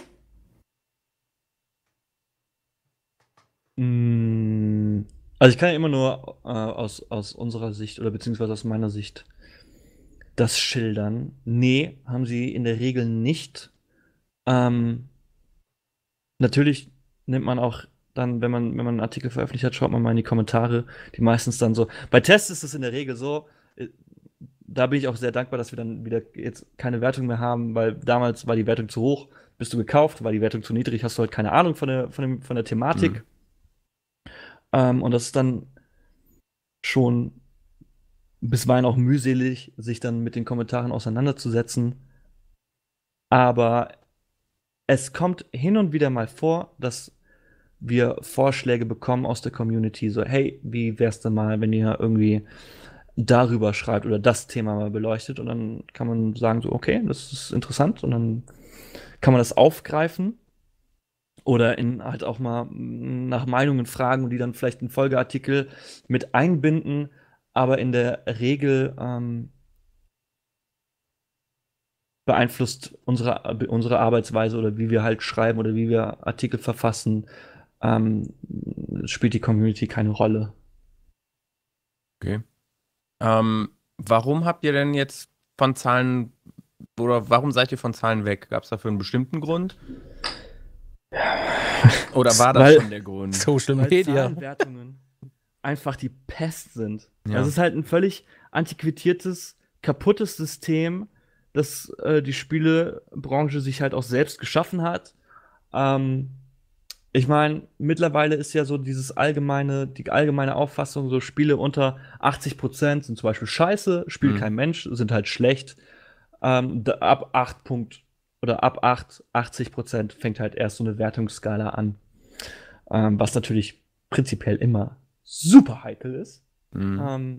Mm, Also ich kann ja immer nur äh, aus, aus unserer Sicht oder beziehungsweise aus meiner Sicht das schildern. Nee, haben sie in der Regel nicht. Ähm, natürlich nimmt man auch dann, wenn man, wenn man einen Artikel veröffentlicht hat, schaut man mal in die Kommentare, die meistens dann so. Bei Tests ist es in der Regel so, äh, da bin ich auch sehr dankbar, dass wir dann wieder jetzt keine Wertung mehr haben, weil damals war die Wertung zu hoch, bist du gekauft, war die Wertung zu niedrig, hast du halt keine Ahnung von der, von dem, von der Thematik. Mhm. Ähm, und das ist dann schon bisweilen auch mühselig, sich dann mit den Kommentaren auseinanderzusetzen. Aber es kommt hin und wieder mal vor, dass wir Vorschläge bekommen aus der Community, so, hey, wie wär's denn mal, wenn ihr irgendwie darüber schreibt oder das Thema mal beleuchtet, und dann kann man sagen, so, okay, das ist interessant, und dann kann man das aufgreifen oder in halt auch mal mm, nach Meinungen fragen und die dann vielleicht in Folgeartikel mit einbinden, aber in der Regel ähm, beeinflusst unsere, unsere Arbeitsweise oder wie wir halt schreiben oder wie wir Artikel verfassen, ähm, spielt die Community keine Rolle. Okay. Ähm, warum habt ihr denn jetzt von Zahlen oder warum seid ihr von Zahlen weg? Gab es dafür einen bestimmten Grund? Oder war das Weil- schon der Grund? Social Weil Media. Zahlenwertungen einfach die Pest sind. Ja. Das ist halt ein völlig antiquiertes, kaputtes System, dass äh, die Spielebranche sich halt auch selbst geschaffen hat. Ähm, ich meine, mittlerweile ist ja so dieses allgemeine, die allgemeine Auffassung, so Spiele unter achtzig Prozent sind zum Beispiel scheiße, spielt Mhm. kein Mensch, sind halt schlecht. Ähm, da- ab acht Punkt oder ab acht, achtzig Prozent fängt halt erst so eine Wertungsskala an. Ähm, was natürlich prinzipiell immer super heikel ist. Mhm. Ähm,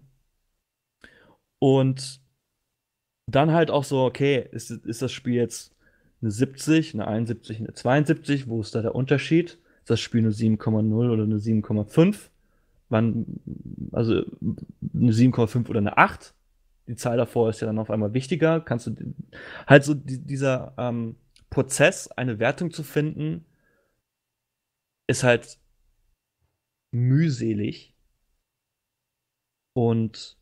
und dann halt auch so, okay, ist, ist das Spiel jetzt eine siebzig, eine einundsiebzig, eine zweiundsiebzig? Wo ist da der Unterschied? Ist das Spiel eine sieben Komma null oder eine sieben Komma fünf? Wann, also eine sieben Komma fünf oder eine acht? Die Zahl davor ist ja dann auf einmal wichtiger. Kannst du halt so die, dieser ähm, Prozess, eine Wertung zu finden, ist halt mühselig und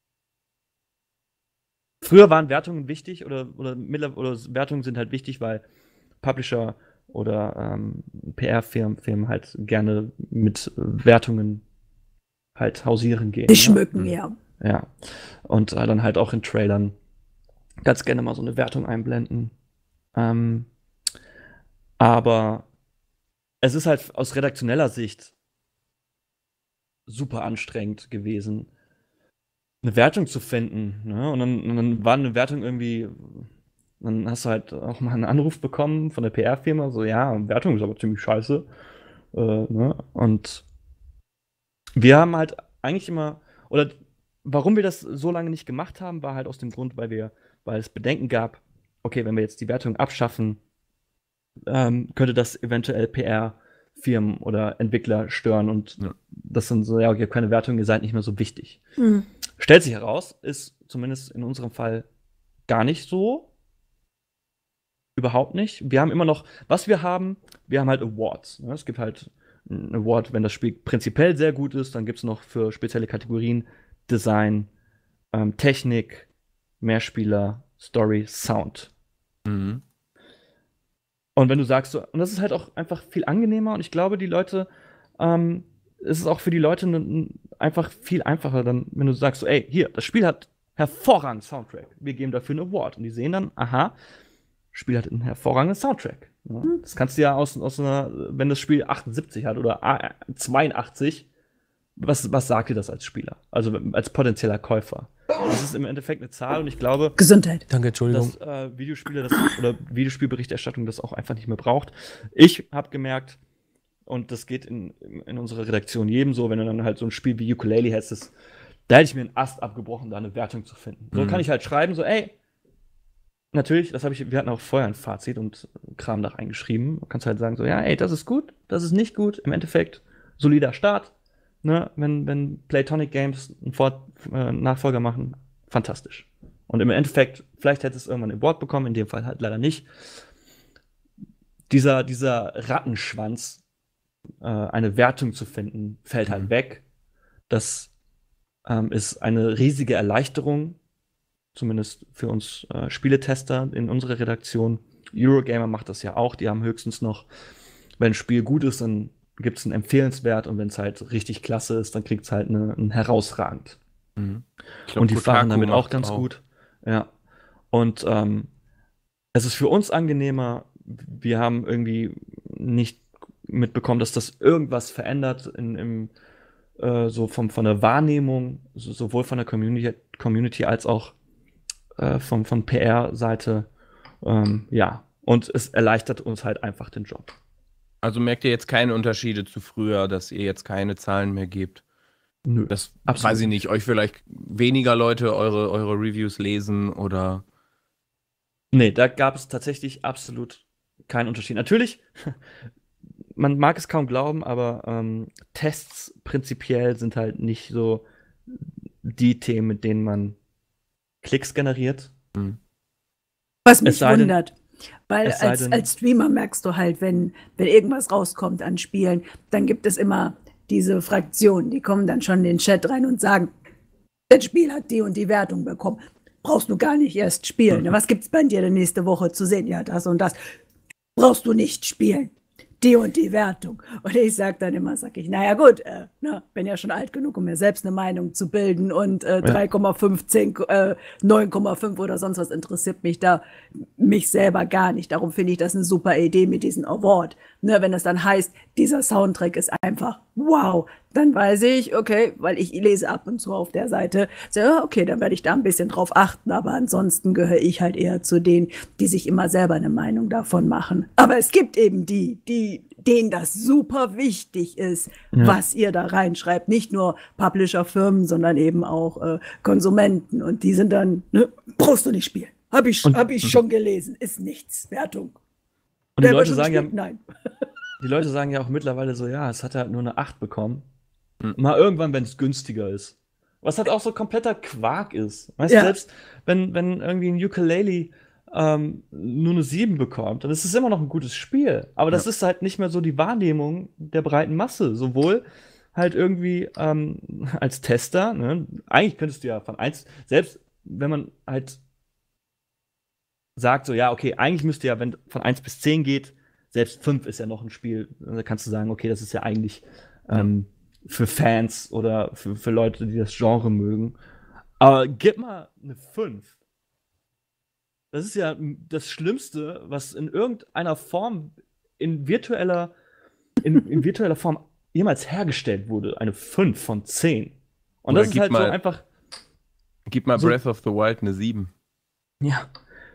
früher waren Wertungen wichtig oder, oder, mittler- oder Wertungen sind halt wichtig, weil Publisher oder ähm, P R-Firmen Firmen halt gerne mit äh, Wertungen halt hausieren gehen. Die ne? schmücken, ja. Ja. Und äh, dann halt auch in Trailern ganz gerne mal so eine Wertung einblenden. Ähm, aber es ist halt aus redaktioneller Sicht super anstrengend gewesen, eine Wertung zu finden. Ne? Und, dann, und dann war eine Wertung irgendwie, dann hast du halt auch mal einen Anruf bekommen von der P R-Firma, so, ja, Wertung ist aber ziemlich scheiße. Äh, ne? Und wir haben halt eigentlich immer, oder warum wir das so lange nicht gemacht haben, war halt aus dem Grund, weil wir, weil es Bedenken gab, okay, wenn wir jetzt die Wertung abschaffen, ähm, könnte das eventuell P R-Firmen oder Entwickler stören und Ja. das sind so, ja, okay, keine Wertung, ihr seid nicht mehr so wichtig. Hm. Stellt sich heraus, ist zumindest in unserem Fall gar nicht so. Überhaupt nicht. Wir haben immer noch, was wir haben, wir haben halt Awards. Ne? Es gibt halt einen Award, wenn das Spiel prinzipiell sehr gut ist, dann gibt es noch für spezielle Kategorien Design, ähm, Technik, Mehrspieler, Story, Sound. Mhm. Und wenn du sagst, so, und das ist halt auch einfach viel angenehmer und ich glaube, die Leute, ähm, es ist auch für die Leute n- n- einfach viel einfacher, dann, wenn du sagst, so, ey, hier, das Spiel hat hervorragenden Soundtrack. Wir geben dafür einen Award. Und die sehen dann, aha, das Spiel hat einen hervorragenden Soundtrack. Ja, das kannst du ja aus, aus einer, wenn das Spiel achtundsiebzig hat oder A- zweiundachtzig, was, was sagt dir das als Spieler? Also als potenzieller Käufer. Das ist im Endeffekt eine Zahl und ich glaube, Gesundheit. Danke, Entschuldigung. dass äh, Videospiele das oder Videospielberichterstattung das auch einfach nicht mehr braucht. Ich habe gemerkt, und das geht in, in unserer Redaktion jedem so, wenn du dann halt so ein Spiel wie Ukulele hättest, das, da hätte ich mir einen Ast abgebrochen, da eine Wertung zu finden. So Mhm. kann ich halt schreiben, so, ey, natürlich, das habe ich, wir hatten auch vorher ein Fazit und Kram da reingeschrieben. Du kannst halt sagen, so, ja, ey, das ist gut, das ist nicht gut. Im Endeffekt, solider Start. Ne? Wenn, wenn Playtonic Games einen Fort, äh, Nachfolger machen, fantastisch. Und im Endeffekt, vielleicht hätte es irgendwann ein Award bekommen, in dem Fall halt leider nicht. Dieser, dieser Rattenschwanz, äh, eine Wertung zu finden, fällt halt Mhm. weg. Das ähm, ist eine riesige Erleichterung, zumindest für uns äh, Spieletester in unserer Redaktion. Eurogamer macht das ja auch. Die haben höchstens noch, wenn ein Spiel gut ist, dann gibt es einen Empfehlenswert und wenn es halt richtig klasse ist, dann kriegt es halt eine, einen herausragend. Mhm. Ich glaub, Und die Kotaku fahren damit auch macht's ganz gut. Ja. Und ähm, es ist für uns angenehmer. Wir haben irgendwie nicht mitbekommen, dass das irgendwas verändert in, im, äh, so vom, von der Wahrnehmung, so, sowohl von der Community, Community als auch äh, von, von P R-Seite. Ähm, ja. Und es erleichtert uns halt einfach den Job. Also merkt ihr jetzt keine Unterschiede zu früher, dass ihr jetzt keine Zahlen mehr gebt? Nö. Das Absolut weiß ich nicht. Euch vielleicht weniger Leute eure, eure Reviews lesen oder. Nee, da gab es tatsächlich absolut keinen Unterschied. Natürlich, man mag es kaum glauben, aber ähm, Tests prinzipiell sind halt nicht so die Themen, mit denen man Klicks generiert. Hm. Was mich Es sei denn- wundert. Weil es sei als, denn- als Streamer merkst du halt, wenn, wenn irgendwas rauskommt an Spielen, dann gibt es immer diese Fraktionen, die kommen dann schon in den Chat rein und sagen, das Spiel hat die und die Wertung bekommen. Brauchst du gar nicht erst spielen. Mhm. Was gibt's bei dir denn nächste Woche zu sehen? Ja, das und das. Brauchst du nicht spielen. die und die Wertung. Und ich sage dann immer, sag ich, naja gut, äh, na, bin ja schon alt genug, um mir selbst eine Meinung zu bilden und äh, drei Komma fünfzehn, äh, neun Komma fünf oder sonst was interessiert mich da, mich selber gar nicht. Darum finde ich das eine super Idee mit diesem Award. Ne, wenn es dann heißt, dieser Soundtrack ist einfach wow, dann weiß ich, okay, weil ich lese ab und zu auf der Seite, so, okay, dann werde ich da ein bisschen drauf achten, aber ansonsten gehöre ich halt eher zu denen, die sich immer selber eine Meinung davon machen. Aber es gibt eben die, die, denen das super wichtig ist, ja. was ihr da reinschreibt. Nicht nur Publisher-Firmen, sondern eben auch äh, Konsumenten. Und die sind dann, ne, brauchst du nicht spielen. Hab ich, und, hab ich schon gelesen. Ist nichts. Wertung. Und die Leute sagen ja, nein. Die Leute sagen ja auch mittlerweile so, ja, es hat halt nur eine acht bekommen. Mhm. Mal irgendwann, wenn es günstiger ist. Was halt auch so kompletter Quark ist. Weißt ja. du, selbst wenn, wenn irgendwie ein Ukulele ähm, nur eine sieben bekommt, dann ist es immer noch ein gutes Spiel. Aber das ja. ist halt nicht mehr so die Wahrnehmung der breiten Masse. Sowohl halt irgendwie ähm, als Tester, ne? Eigentlich könntest du ja von eins, selbst wenn man halt sagt so, ja, okay, eigentlich müsste ja, wenn von eins bis zehn geht, selbst fünf ist ja noch ein Spiel, da kannst du sagen, okay, das ist ja eigentlich ähm, für Fans oder für, für Leute, die das Genre mögen. Aber gib mal eine fünf. Das ist ja das Schlimmste, was in irgendeiner Form, in virtueller, in, in virtueller Form jemals hergestellt wurde. Eine fünf von zehn. Und oder das ist halt mal, so einfach. Gib mal so, Breath of the Wild eine sieben. Ja.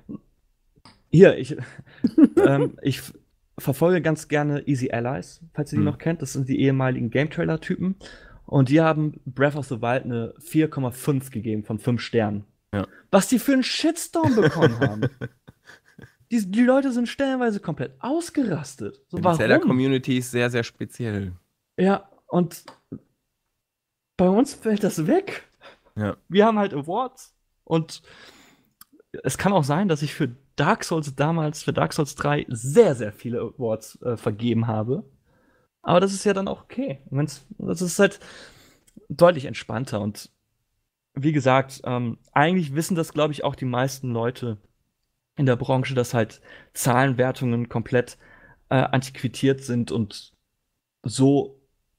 Hier, ich, ähm, ich verfolge ganz gerne Easy Allies, falls ihr die hm. noch kennt. Das sind die ehemaligen Game-Trailer-Typen. Und die haben Breath of the Wild eine vier Komma fünf gegeben von fünf Sternen. Ja. Was die für einen Shitstorm bekommen haben. Die, die Leute sind stellenweise komplett ausgerastet. So, die warum? Zelda-Community ist sehr, sehr speziell. Ja, und bei uns fällt das weg. Ja. Wir haben halt Awards. Und es kann auch sein, dass ich für Dark Souls damals, für Dark Souls drei, sehr, sehr viele Awards äh, vergeben habe. Aber das ist ja dann auch okay. Wenn's, das ist halt deutlich entspannter. Und wie gesagt, ähm, eigentlich wissen das, glaube ich, auch die meisten Leute in der Branche, dass halt Zahlenwertungen komplett äh, antiquiert sind und so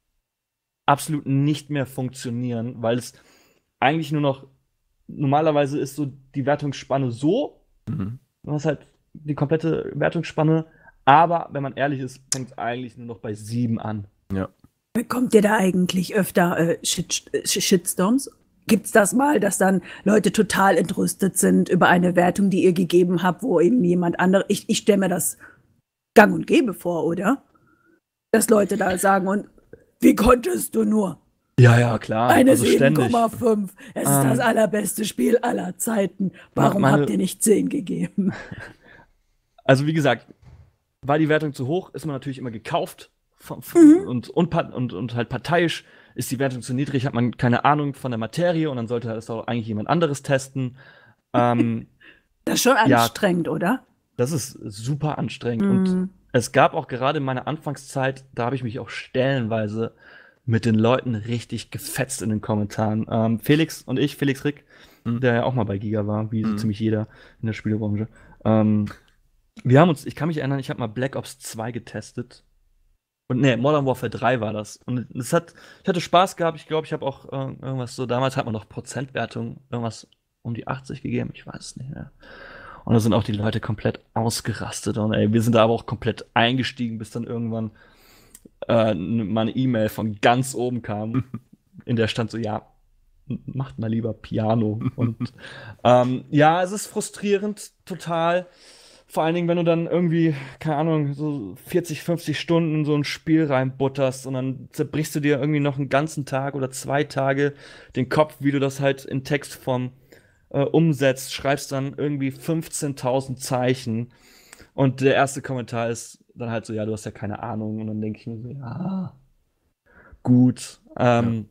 absolut nicht mehr funktionieren, weil es eigentlich nur noch normalerweise ist so die Wertungsspanne so, mhm. du hast halt die komplette Wertungsspanne, aber wenn man ehrlich ist, fängt es eigentlich nur noch bei sieben an. Ja. Bekommt ihr da eigentlich öfter äh, Shit Shitstorms? Gibt's das mal, dass dann Leute total entrüstet sind über eine Wertung, die ihr gegeben habt, wo eben jemand andere, ich, ich stelle mir das gang und gäbe vor, oder? Dass Leute da sagen, und wie konntest du nur? Ja, ja, klar. Eine also sieben Komma fünf. Es ist ähm, das allerbeste Spiel aller Zeiten. Warum meine, habt ihr nicht zehn gegeben? Also wie gesagt, war die Wertung zu hoch, ist man natürlich immer gekauft. Von, Mhm. und, und, und, und halt parteiisch. Ist die Wertung zu niedrig, hat man keine Ahnung von der Materie und dann sollte das auch eigentlich jemand anderes testen. Ähm, Das ist schon ja, anstrengend, oder? Das ist super anstrengend. Mhm. Und es gab auch gerade in meiner Anfangszeit, da habe ich mich auch stellenweise mit den Leuten richtig gefetzt in den Kommentaren. Ähm, Felix und ich, Felix Rick, Mhm. der ja auch mal bei Giga war, wie so Mhm. ziemlich jeder in der Spielebranche. Ähm, wir haben uns, ich kann mich erinnern, ich habe mal Black Ops zwei getestet. Und nee, Modern Warfare drei war das. Und es hat, ich hatte Spaß gehabt. Ich glaube, ich habe auch äh, irgendwas so, damals hat man noch Prozentwertung, irgendwas um die achtzig gegeben. Ich weiß es nicht mehr. Und da sind auch die Leute komplett ausgerastet. Und ey, wir sind da aber auch komplett eingestiegen, bis dann irgendwann äh, mal eine E-Mail von ganz oben kam, in der stand so, ja, macht mal lieber Piano. Und ähm, ja, es ist frustrierend, total. Vor allen Dingen, wenn du dann irgendwie, keine Ahnung, so vierzig, fünfzig Stunden in so ein Spiel reinbutterst und dann zerbrichst du dir irgendwie noch einen ganzen Tag oder zwei Tage den Kopf, wie du das halt in Textform äh, umsetzt, schreibst dann irgendwie fünfzehntausend Zeichen und der erste Kommentar ist dann halt so, ja, du hast ja keine Ahnung. Und dann denke ich mir so, ja, gut. Ähm,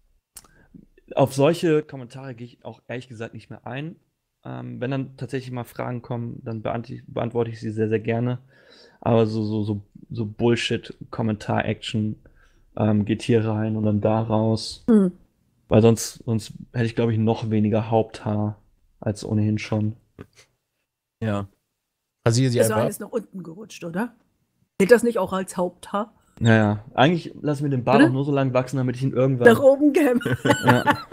ja. Auf solche Kommentare gehe ich auch ehrlich gesagt nicht mehr ein. Ähm, wenn dann tatsächlich mal Fragen kommen, dann beantworte ich, beantworte ich sie sehr, sehr gerne. Aber so, so, so, so Bullshit-Kommentar-Action ähm, geht hier rein und dann da raus. Mhm. Weil sonst, sonst hätte ich, glaube ich, noch weniger Haupthaar als ohnehin schon. Ja. Rasiere sie Ist doch einfach. alles nach unten gerutscht, oder? Zählt das nicht auch als Haupthaar? Naja, eigentlich lass mir den Bart Bitte? auch nur so lang wachsen, damit ich ihn irgendwann. Nach oben kämmen. Ja.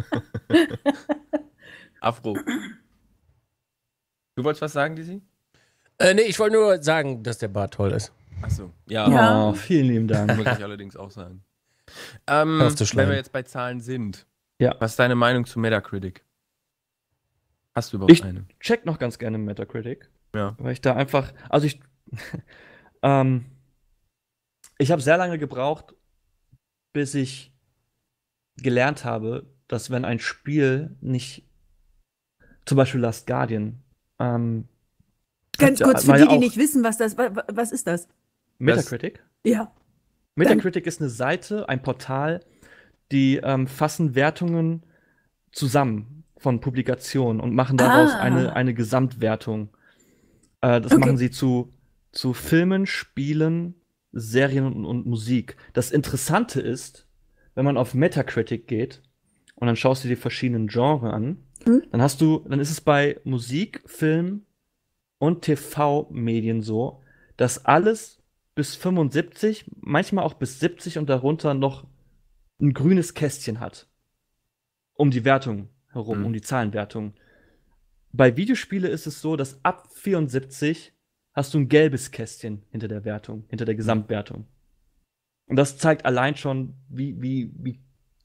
Afro. Du wolltest was sagen, Dizzy? Äh, nee, ich wollte nur sagen, dass der Bart toll ist. Achso. Ja, Ja. Oh, vielen lieben Dank. muss ich allerdings auch sagen. Ähm, Hör auf zu wenn schneiden. wir jetzt bei Zahlen sind, Ja. was ist deine Meinung zu Metacritic? Hast du überhaupt Ich eine? check noch ganz gerne Metacritic. Ja. Weil ich da einfach, also ich, ähm, ich habe sehr lange gebraucht, bis ich gelernt habe, dass wenn ein Spiel nicht, zum Beispiel Last Guardian, ähm, Ganz ja- kurz, für war die, ja die auch- nicht wissen, was das, wa- wa- was ist das? Metacritic. Ja. Metacritic ist eine Seite, ein Portal, die ähm, fassen Wertungen zusammen von Publikationen und machen daraus Ah. eine, eine Gesamtwertung. Äh, das Okay. machen sie zu, zu Filmen, Spielen, Serien und, und Musik. Das Interessante ist, wenn man auf Metacritic geht und dann schaust du dir die verschiedenen Genres an, Hm? dann hast du, dann ist es bei Musik, Film und T V-Medien so, dass alles bis fünfundsiebzig, manchmal auch bis siebzig und darunter noch ein grünes Kästchen hat. Um die Wertung herum, Mhm. um die Zahlenwertung. Bei Videospiele ist es so, dass ab vierundsiebzig hast du ein gelbes Kästchen hinter der Wertung, hinter der Gesamtwertung. Und das zeigt allein schon, wie, wie, wie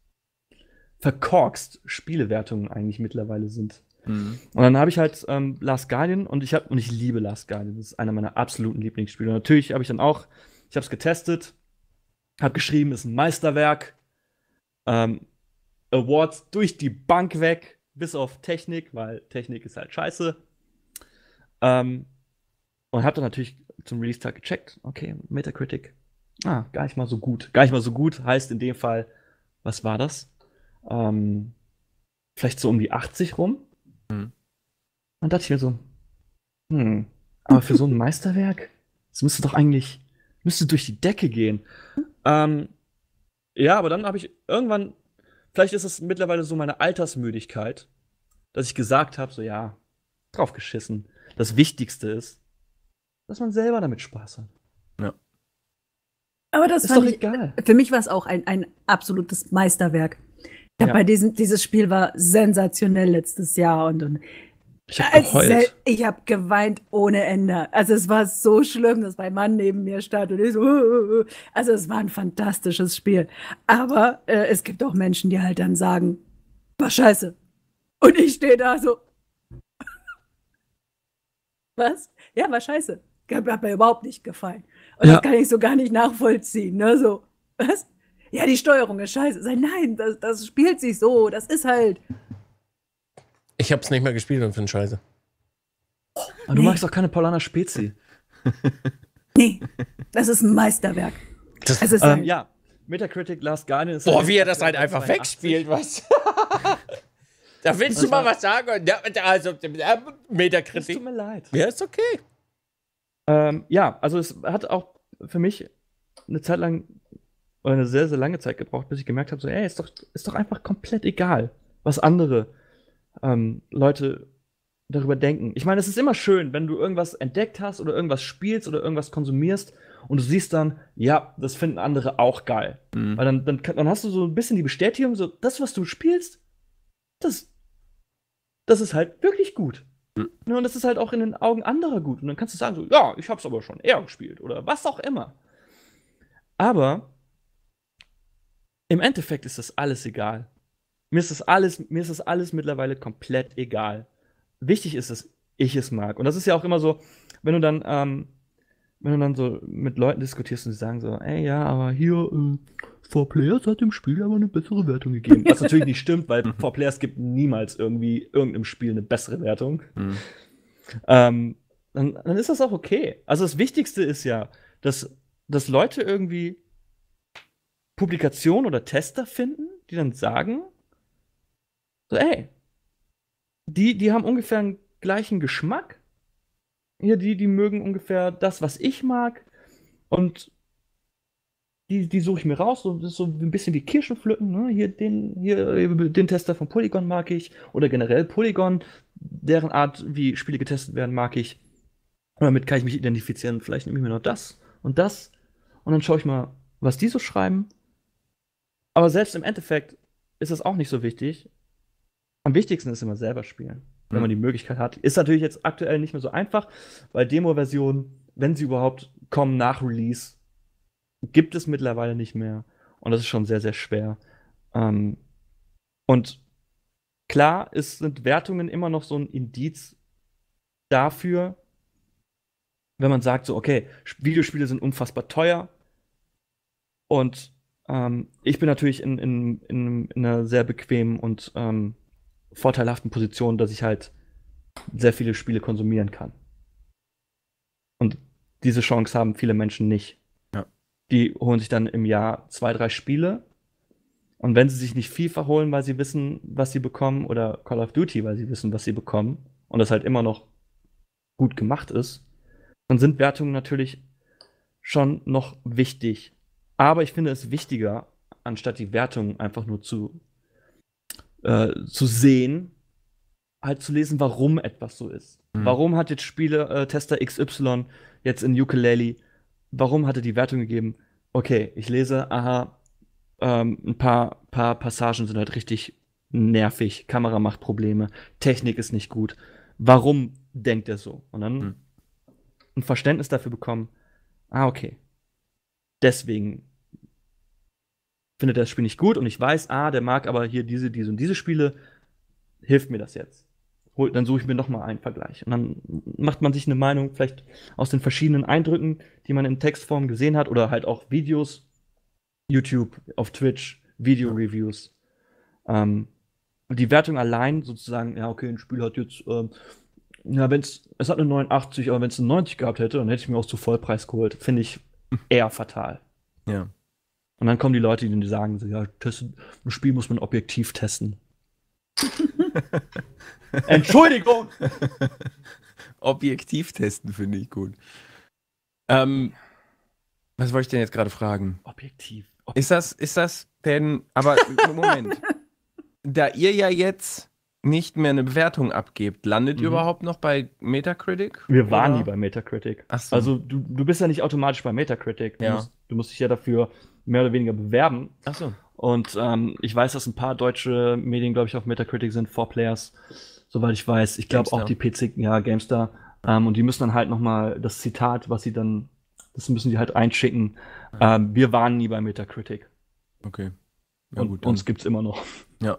verkorkst Spielewertungen eigentlich mittlerweile sind. Mhm. Und dann habe ich halt ähm, Last Guardian und ich hab, und ich liebe Last Guardian. Das ist einer meiner absoluten Lieblingsspiele. Und natürlich habe ich dann auch, ich habe es getestet, habe geschrieben, ist ein Meisterwerk. Ähm, Awards durch die Bank weg, bis auf Technik, weil Technik ist halt scheiße. Ähm, und habe dann natürlich zum Release-Tag gecheckt. Okay, Metacritic. Ah, gar nicht mal so gut. Gar nicht mal so gut heißt in dem Fall, was war das? Ähm, vielleicht so um die achtzig rum. Mhm. Dann dachte ich mir so, hm, aber für so ein Meisterwerk, das müsste doch eigentlich, müsste durch die Decke gehen. Ähm, ja, aber dann habe ich irgendwann, vielleicht ist es mittlerweile so meine Altersmüdigkeit, dass ich gesagt habe, so ja, drauf geschissen. Das Wichtigste ist, dass man selber damit Spaß hat. Aber das Ist fand doch ich, egal. für mich war es auch ein, ein absolutes Meisterwerk. Ich hab Ja. bei diesem, dieses Spiel war sensationell letztes Jahr und, und Ich habe Äh, geheult. sel- Ich habe geweint ohne Ende. Also es war so schlimm, dass mein Mann neben mir stand und ich so. Uh, uh, uh. Also es war ein fantastisches Spiel. Aber äh, es gibt auch Menschen, die halt dann sagen, war scheiße. Und ich stehe da so. Was? Ja, war scheiße. Hat hat mir überhaupt nicht gefallen. Und Ja. das kann ich so gar nicht nachvollziehen. Ne? So, was? Ja, die Steuerung ist scheiße. Sag, nein, das, das spielt sich so. Das ist halt. Ich hab's nicht mehr gespielt und finde scheiße. Aber du magst doch keine Paulaner Spezi. Nee, das ist ein Meisterwerk. Das, Es ist Ähm, halt, ja, Metacritic Last Guardian ist. boah, wie er das halt aktuell einfach zweiundachtzig. wegspielt, was? Da willst Das du mal war- was sagen? Ja, also, äh, Es tut Metakritik. mir leid. Ja, ist okay. Ähm, ja, also es hat auch für mich eine Zeit lang, oder eine sehr, sehr lange Zeit gebraucht, bis ich gemerkt habe, so, ey, ist doch, ist doch einfach komplett egal, was andere ähm, Leute darüber denken. Ich meine, es ist immer schön, wenn du irgendwas entdeckt hast oder irgendwas spielst oder irgendwas konsumierst und du siehst dann, ja, das finden andere auch geil. Mhm. Weil dann, dann, kann- dann hast du so ein bisschen die Bestätigung, so, das, was du spielst, das, das ist halt wirklich gut. Mhm. Ne, und das ist halt auch in den Augen anderer gut. Und dann kannst du sagen, so, ja, ich hab's aber schon eher gespielt oder was auch immer. Aber im Endeffekt ist das alles egal. Mir ist das alles, mir ist das alles mittlerweile komplett egal. Wichtig ist, dass ich es mag. Und das ist ja auch immer so, wenn du dann, ähm, wenn du dann so mit Leuten diskutierst und sie sagen so, ey, ja, aber hier, äh, four Players hat dem Spiel aber eine bessere Wertung gegeben. Was natürlich nicht stimmt, weil four Players gibt niemals irgendwie irgendeinem Spiel eine bessere Wertung. Mhm. Ähm, dann, dann ist das auch okay. Also das Wichtigste ist ja, dass, dass Leute irgendwie Publikationen oder Tester finden, die dann sagen, so, ey, die, die haben ungefähr einen gleichen Geschmack. Hier, die, die mögen ungefähr das, was ich mag. Und die, die suche ich mir raus. So, das ist so ein bisschen wie Kirschen pflücken. Ne? Hier, den, hier, den Tester von Polygon mag ich. Oder generell Polygon, deren Art, wie Spiele getestet werden, mag ich. Und damit kann ich mich identifizieren. Vielleicht nehme ich mir noch das. und das. Und dann schaue ich mal, was die so schreiben. Aber selbst im Endeffekt ist das auch nicht so wichtig. Am wichtigsten ist immer selber spielen, wenn Mhm. man die Möglichkeit hat. Ist natürlich jetzt aktuell nicht mehr so einfach, weil Demo-Versionen, wenn sie überhaupt kommen nach Release, gibt es mittlerweile nicht mehr. Und das ist schon sehr, sehr schwer. Ähm, und klar, es sind Wertungen immer noch so ein Indiz dafür, wenn man sagt, so, okay, Videospiele sind unfassbar teuer. Und ähm, ich bin natürlich in, in, in, in einer sehr bequemen und ähm, vorteilhaften Position, dass ich halt sehr viele Spiele konsumieren kann. Und diese Chance haben viele Menschen nicht. Ja. Die holen sich dann im Jahr zwei, drei Spiele. Und wenn sie sich nicht FIFA holen, weil sie wissen, was sie bekommen, oder Call of Duty, weil sie wissen, was sie bekommen, und das halt immer noch gut gemacht ist, dann sind Wertungen natürlich schon noch wichtig. Aber ich finde es wichtiger, anstatt die Wertungen einfach nur zu, äh, zu sehen, halt zu lesen, warum etwas so ist. Mhm. Warum hat jetzt Spiele äh, Tester X Y jetzt in Ukulele, warum hat er die Wertung gegeben? Okay, ich lese, aha, ähm, ein paar, paar Passagen sind halt richtig nervig, Kamera macht Probleme, Technik ist nicht gut. Warum denkt er so? Und dann Mhm. ein Verständnis dafür bekommen, ah, okay. Deswegen findet er das Spiel nicht gut und ich weiß, ah, der mag aber hier diese, diese und diese Spiele, hilft mir das jetzt. Hol- Dann suche ich mir noch mal einen Vergleich. Und dann macht man sich eine Meinung vielleicht aus den verschiedenen Eindrücken, die man in Textform gesehen hat oder halt auch Videos, YouTube, auf Twitch, Video-Reviews. Ähm, und die Wertung allein sozusagen, ja, okay, ein Spiel hat jetzt, ähm, ja, wenn's, es hat eine neunundachtzig, aber wenn es eine neunzig gehabt hätte, dann hätte ich mir auch zu Vollpreis geholt. Finde ich eher fatal. Ja. Und dann kommen die Leute, die sagen, so, ja, testen, ein Spiel muss man objektiv testen. Entschuldigung! Objektiv testen finde ich gut. Ähm, was wollte ich denn jetzt gerade fragen? Objektiv. Ist das, ist das denn, aber Moment, da ihr ja jetzt nicht mehr eine Bewertung abgebt, landet ihr Mhm. überhaupt noch bei Metacritic? Wir waren Oder? nie bei Metacritic. Ach so. Also du, du bist ja nicht automatisch bei Metacritic. Du, Ja. musst, du musst dich ja dafür mehr oder weniger bewerben. Ach so. Und ähm, ich weiß, dass ein paar deutsche Medien, glaube ich, auf Metacritic sind, four Players, soweit ich weiß. Ich glaube auch GameStar. die P C, ja, GameStar. Ähm, und die müssen dann halt noch mal das Zitat, was sie dann, das müssen die halt einschicken. Ähm, wir waren nie bei Metacritic. Okay. Ja, Und gut, dann, uns gibt's immer noch. ja.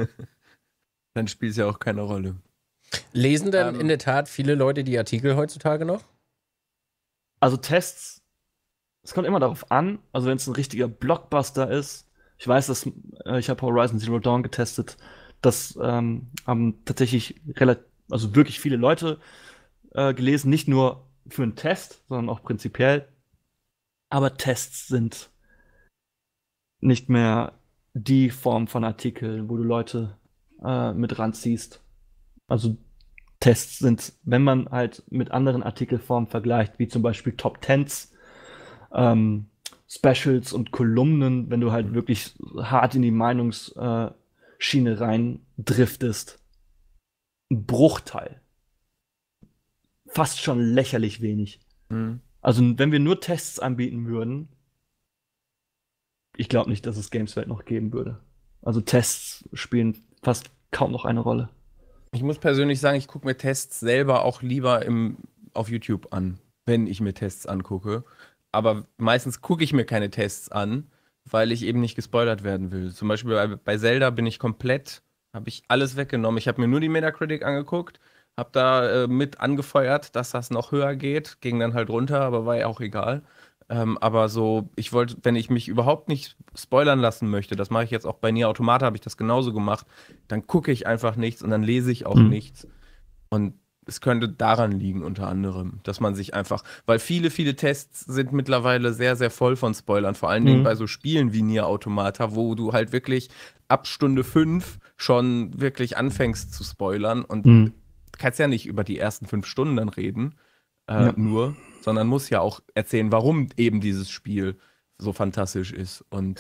Dann spielt es ja auch keine Rolle. Lesen denn Ähm. in der Tat viele Leute die Artikel heutzutage noch? Also Tests, es kommt immer darauf an, also wenn es ein richtiger Blockbuster ist, ich weiß, dass äh, ich habe Horizon Zero Dawn getestet, das ähm, haben tatsächlich relativ, also wirklich viele Leute äh, gelesen, nicht nur für einen Test, sondern auch prinzipiell. Aber Tests sind nicht mehr die Form von Artikeln, wo du Leute äh, mit ranziehst. Also Tests sind, wenn man halt mit anderen Artikelformen vergleicht, wie zum Beispiel Top Tens, ähm, Specials und Kolumnen, wenn du halt wirklich hart in die Meinungsschiene äh, rein driftest. Ein Bruchteil. Fast schon lächerlich wenig. Mhm. Also, wenn wir nur Tests anbieten würden, ich glaube nicht, dass es Gameswelt noch geben würde. Also, Tests spielen fast kaum noch eine Rolle. Ich muss persönlich sagen, ich gucke mir Tests selber auch lieber im, auf YouTube an, wenn ich mir Tests angucke. Aber meistens gucke ich mir keine Tests an, weil ich eben nicht gespoilert werden will. Zum Beispiel bei, bei Zelda bin ich komplett, habe ich alles weggenommen. Ich habe mir nur die Metacritic angeguckt, habe da äh, mit angefeuert, dass das noch höher geht, ging dann halt runter, aber war ja auch egal. Ähm, aber so, ich wollte, wenn ich mich überhaupt nicht spoilern lassen möchte, das mache ich jetzt auch bei Nier Automata, habe ich das genauso gemacht, dann gucke ich einfach nichts und dann lese ich auch Mhm. nichts. Und es könnte daran liegen, unter anderem, dass man sich einfach, weil viele, viele Tests sind mittlerweile sehr, sehr voll von Spoilern, vor allen Dingen Mhm. bei so Spielen wie Nier Automata, wo du halt wirklich ab Stunde fünf schon wirklich anfängst zu spoilern und Mhm. du kannst ja nicht über die ersten fünf Stunden dann reden, äh, Ja. nur, sondern muss ja auch erzählen, warum eben dieses Spiel so fantastisch ist. Und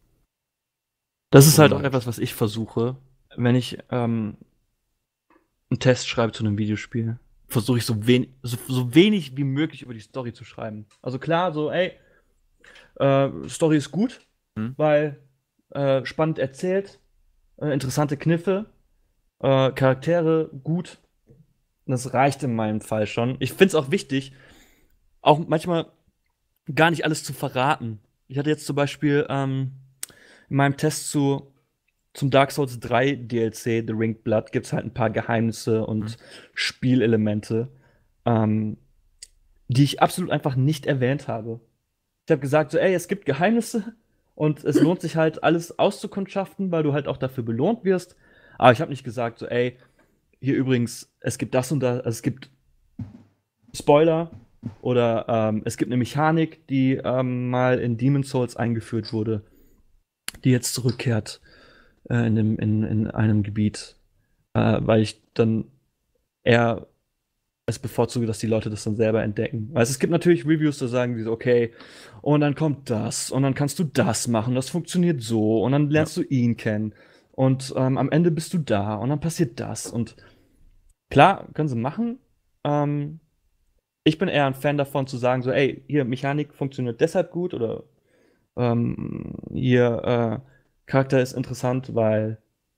Das ist halt auch Genau. etwas, was ich versuche, wenn ich ähm, einen Test schreibe zu einem Videospiel. versuche ich so, wen so, so wenig wie möglich über die Story zu schreiben. Also klar, so, ey, äh, Story ist gut, Hm. weil äh, spannend erzählt, äh, interessante Kniffe, äh, Charaktere gut. Das reicht in meinem Fall schon. Ich finde es auch wichtig, auch manchmal gar nicht alles zu verraten. Ich hatte jetzt zum Beispiel ähm, in meinem Test zu, zum Dark Souls drei D L C, The Ringed Blood, gibt es halt ein paar Geheimnisse und Mhm. Spielelemente, ähm, die ich absolut einfach nicht erwähnt habe. Ich habe gesagt, so, ey, es gibt Geheimnisse und es lohnt sich halt, alles auszukundschaften, weil du halt auch dafür belohnt wirst. Aber ich habe nicht gesagt, so, ey, hier übrigens, es gibt das und das, also es gibt Spoiler oder ähm, es gibt eine Mechanik, die ähm, mal in Demon's Souls eingeführt wurde, die jetzt zurückkehrt äh, in, dem, in, in einem Gebiet, äh, weil ich dann eher es bevorzuge, dass die Leute das dann selber entdecken. Weil es gibt natürlich Reviews, da sagen die so, okay, und dann kommt das und dann kannst du das machen, das funktioniert so und dann lernst du ihn kennen und ähm, am Ende bist du da und dann passiert das und klar, können sie machen. Ähm, ich bin eher ein Fan davon zu sagen, so, ey, hier, Mechanik funktioniert deshalb gut oder ähm, hier, äh, Charakter ist interessant, weil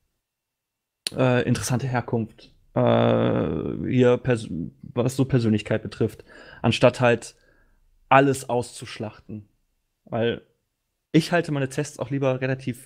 äh, interessante Herkunft, äh, hier, Pers was so Persönlichkeit betrifft, anstatt halt alles auszuschlachten. Weil ich halte meine Tests auch lieber relativ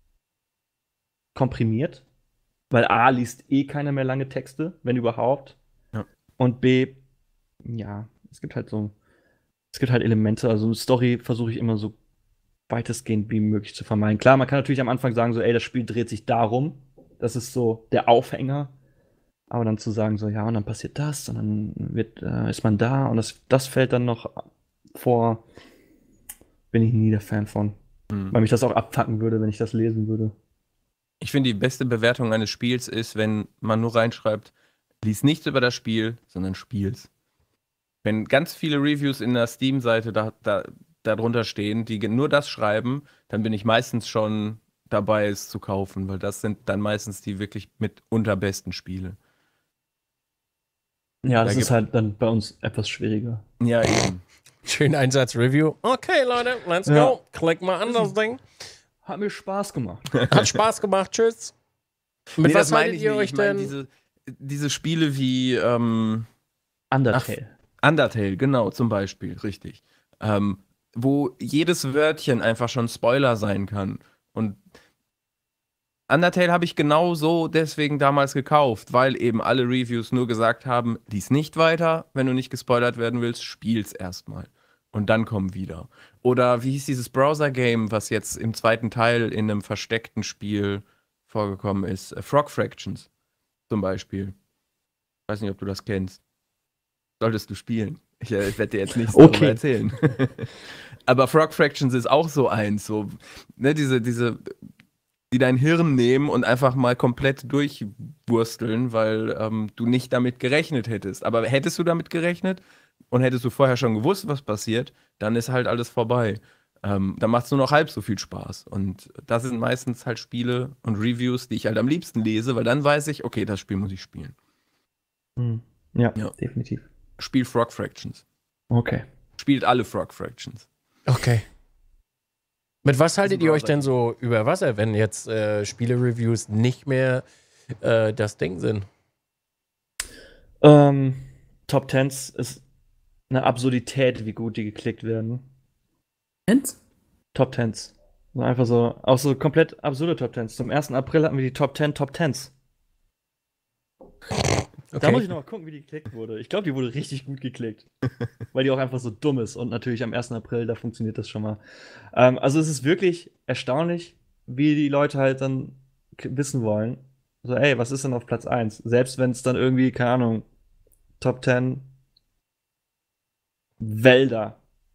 komprimiert, weil A liest eh keiner mehr lange Texte, wenn überhaupt. Ja. Und B, ja, es gibt halt so, es gibt halt Elemente, also eine Story versuche ich immer so weitestgehend wie möglich zu vermeiden. Klar, man kann natürlich am Anfang sagen, so, ey, das Spiel dreht sich darum. Das ist so der Aufhänger. Aber dann zu sagen, so, ja, und dann passiert das, und dann wird, äh, ist man da, und das, das fällt dann noch vor, bin ich nie der Fan von. Mhm. Weil mich das auch abfacken würde, wenn ich das lesen würde. Ich finde, die beste Bewertung eines Spiels ist, wenn man nur reinschreibt, lies nichts über das Spiel, sondern spiel's. Wenn ganz viele Reviews in der Steam-Seite da, da, darunter stehen, die nur das schreiben, dann bin ich meistens schon dabei, es zu kaufen, weil das sind dann meistens die wirklich mitunter besten Spiele. Ja, Da das gibt- ist halt dann bei uns etwas schwieriger. Ja, eben. Schönen Einsatz-Review. Okay, Leute, let's Ja. go. Klick mal an das Ding. Hat mir Spaß gemacht. Hat Spaß gemacht. Tschüss. Mit Nee, was das meine haltet ich ihr nicht. euch Ich meine denn? diese, diese Spiele wie ähm, Undertale. Undertale, genau, zum Beispiel, richtig. Ähm, wo jedes Wörtchen einfach schon Spoiler sein kann. Und Undertale habe ich genau so deswegen damals gekauft, weil eben alle Reviews nur gesagt haben, lies nicht weiter, wenn du nicht gespoilert werden willst, spiel's erstmal. Und dann komm wieder. Oder wie hieß dieses Browser-Game, was jetzt im zweiten Teil in einem versteckten Spiel vorgekommen ist? Äh, Frog Fractions zum Beispiel. Ich weiß nicht, ob du das kennst. Solltest du spielen. Ich, äh, ich werde dir jetzt nichts Okay. darüber erzählen. Aber Frog Fractions ist auch so eins, so, ne, diese, diese, die dein Hirn nehmen und einfach mal komplett durchwursteln, weil ähm, du nicht damit gerechnet hättest. Aber hättest du damit gerechnet und hättest du vorher schon gewusst, was passiert, dann ist halt alles vorbei. Ähm, dann macht es nur noch halb so viel Spaß. Und das sind meistens halt Spiele und Reviews, die ich halt am liebsten lese, weil dann weiß ich, okay, das Spiel muss ich spielen. Hm. Ja, Ja. definitiv. Spiel Frog Fractions. Okay. Spielt alle Frog Fractions. Okay. Mit was haltet Diesen ihr euch Browser. denn so über Wasser, wenn jetzt äh, Spiele-Reviews nicht mehr äh, das Ding sind? Ähm, Top Tens ist eine Absurdität, wie gut die geklickt werden. Ends? Top Tens. So einfach so, auch so komplett absurde Top Tens. Zum ersten April hatten wir die Top Ten Top Tens. Da muss ich noch mal gucken, wie die geklickt wurde. Ich glaube, die wurde richtig gut geklickt. Weil die auch einfach so dumm ist. Und natürlich am ersten April, da funktioniert das schon mal. Ähm, also es ist wirklich erstaunlich, wie die Leute halt dann k- wissen wollen. So, ey, was ist denn auf Platz eins? Selbst wenn es dann irgendwie, keine Ahnung, Top Ten Wälder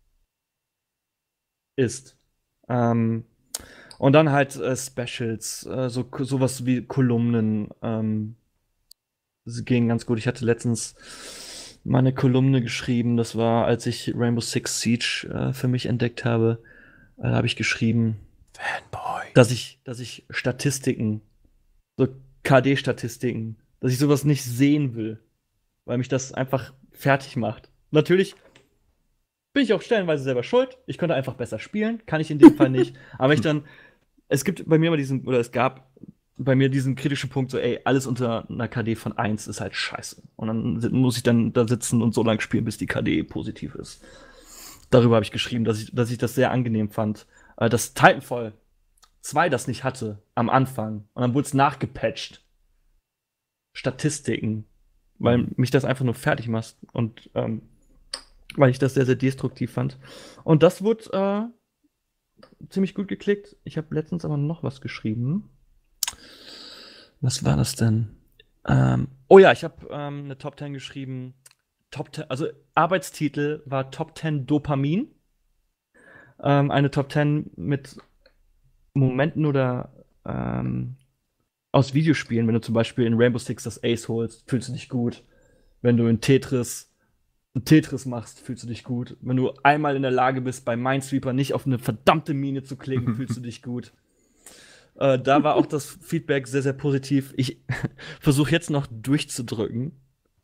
ist. Ähm, und dann halt äh, Specials, äh, so sowas wie Kolumnen. Ähm, sie gingen ganz gut. Ich hatte letztens mal eine Kolumne geschrieben. Das war, als ich Rainbow Six Siege äh, für mich entdeckt habe. Äh, Da habe ich geschrieben, Fanboy. dass ich, dass ich Statistiken, so K D-Statistiken, dass ich sowas nicht sehen will. weil mich das einfach fertig macht. Natürlich bin ich auch stellenweise selber schuld. Ich könnte einfach besser spielen, kann ich in dem Fall nicht. Aber ich dann, es gibt bei mir mal diesen, oder es gab bei mir diesen kritischen Punkt, so, ey, alles unter einer K D von eins ist halt scheiße. Und dann si- muss ich dann da sitzen und so lange spielen, bis die K D positiv ist. Darüber habe ich geschrieben, dass ich, dass ich das sehr angenehm fand. Äh, dass Titanfall zwei das nicht hatte am Anfang. Und dann wurde es nachgepatcht. Statistiken. Weil mich das einfach nur fertig macht. Und ähm, weil ich das sehr, sehr destruktiv fand. Und das wurde äh, ziemlich gut geklickt. Ich habe letztens aber noch was geschrieben. Was war das denn? Ähm, oh ja, ich habe ähm, eine Top zehn geschrieben. Top zehn, also Arbeitstitel war Top zehn Dopamin. Ähm, eine Top zehn mit Momenten oder ähm, aus Videospielen. Wenn du zum Beispiel in Rainbow Six das Ace holst, fühlst du dich gut. Wenn du in Tetris ein Tetris machst, fühlst du dich gut. Wenn du einmal in der Lage bist, bei Minesweeper nicht auf eine verdammte Mine zu klicken, fühlst du dich gut. Äh, da war auch das Feedback sehr, sehr positiv. Ich versuche jetzt noch durchzudrücken.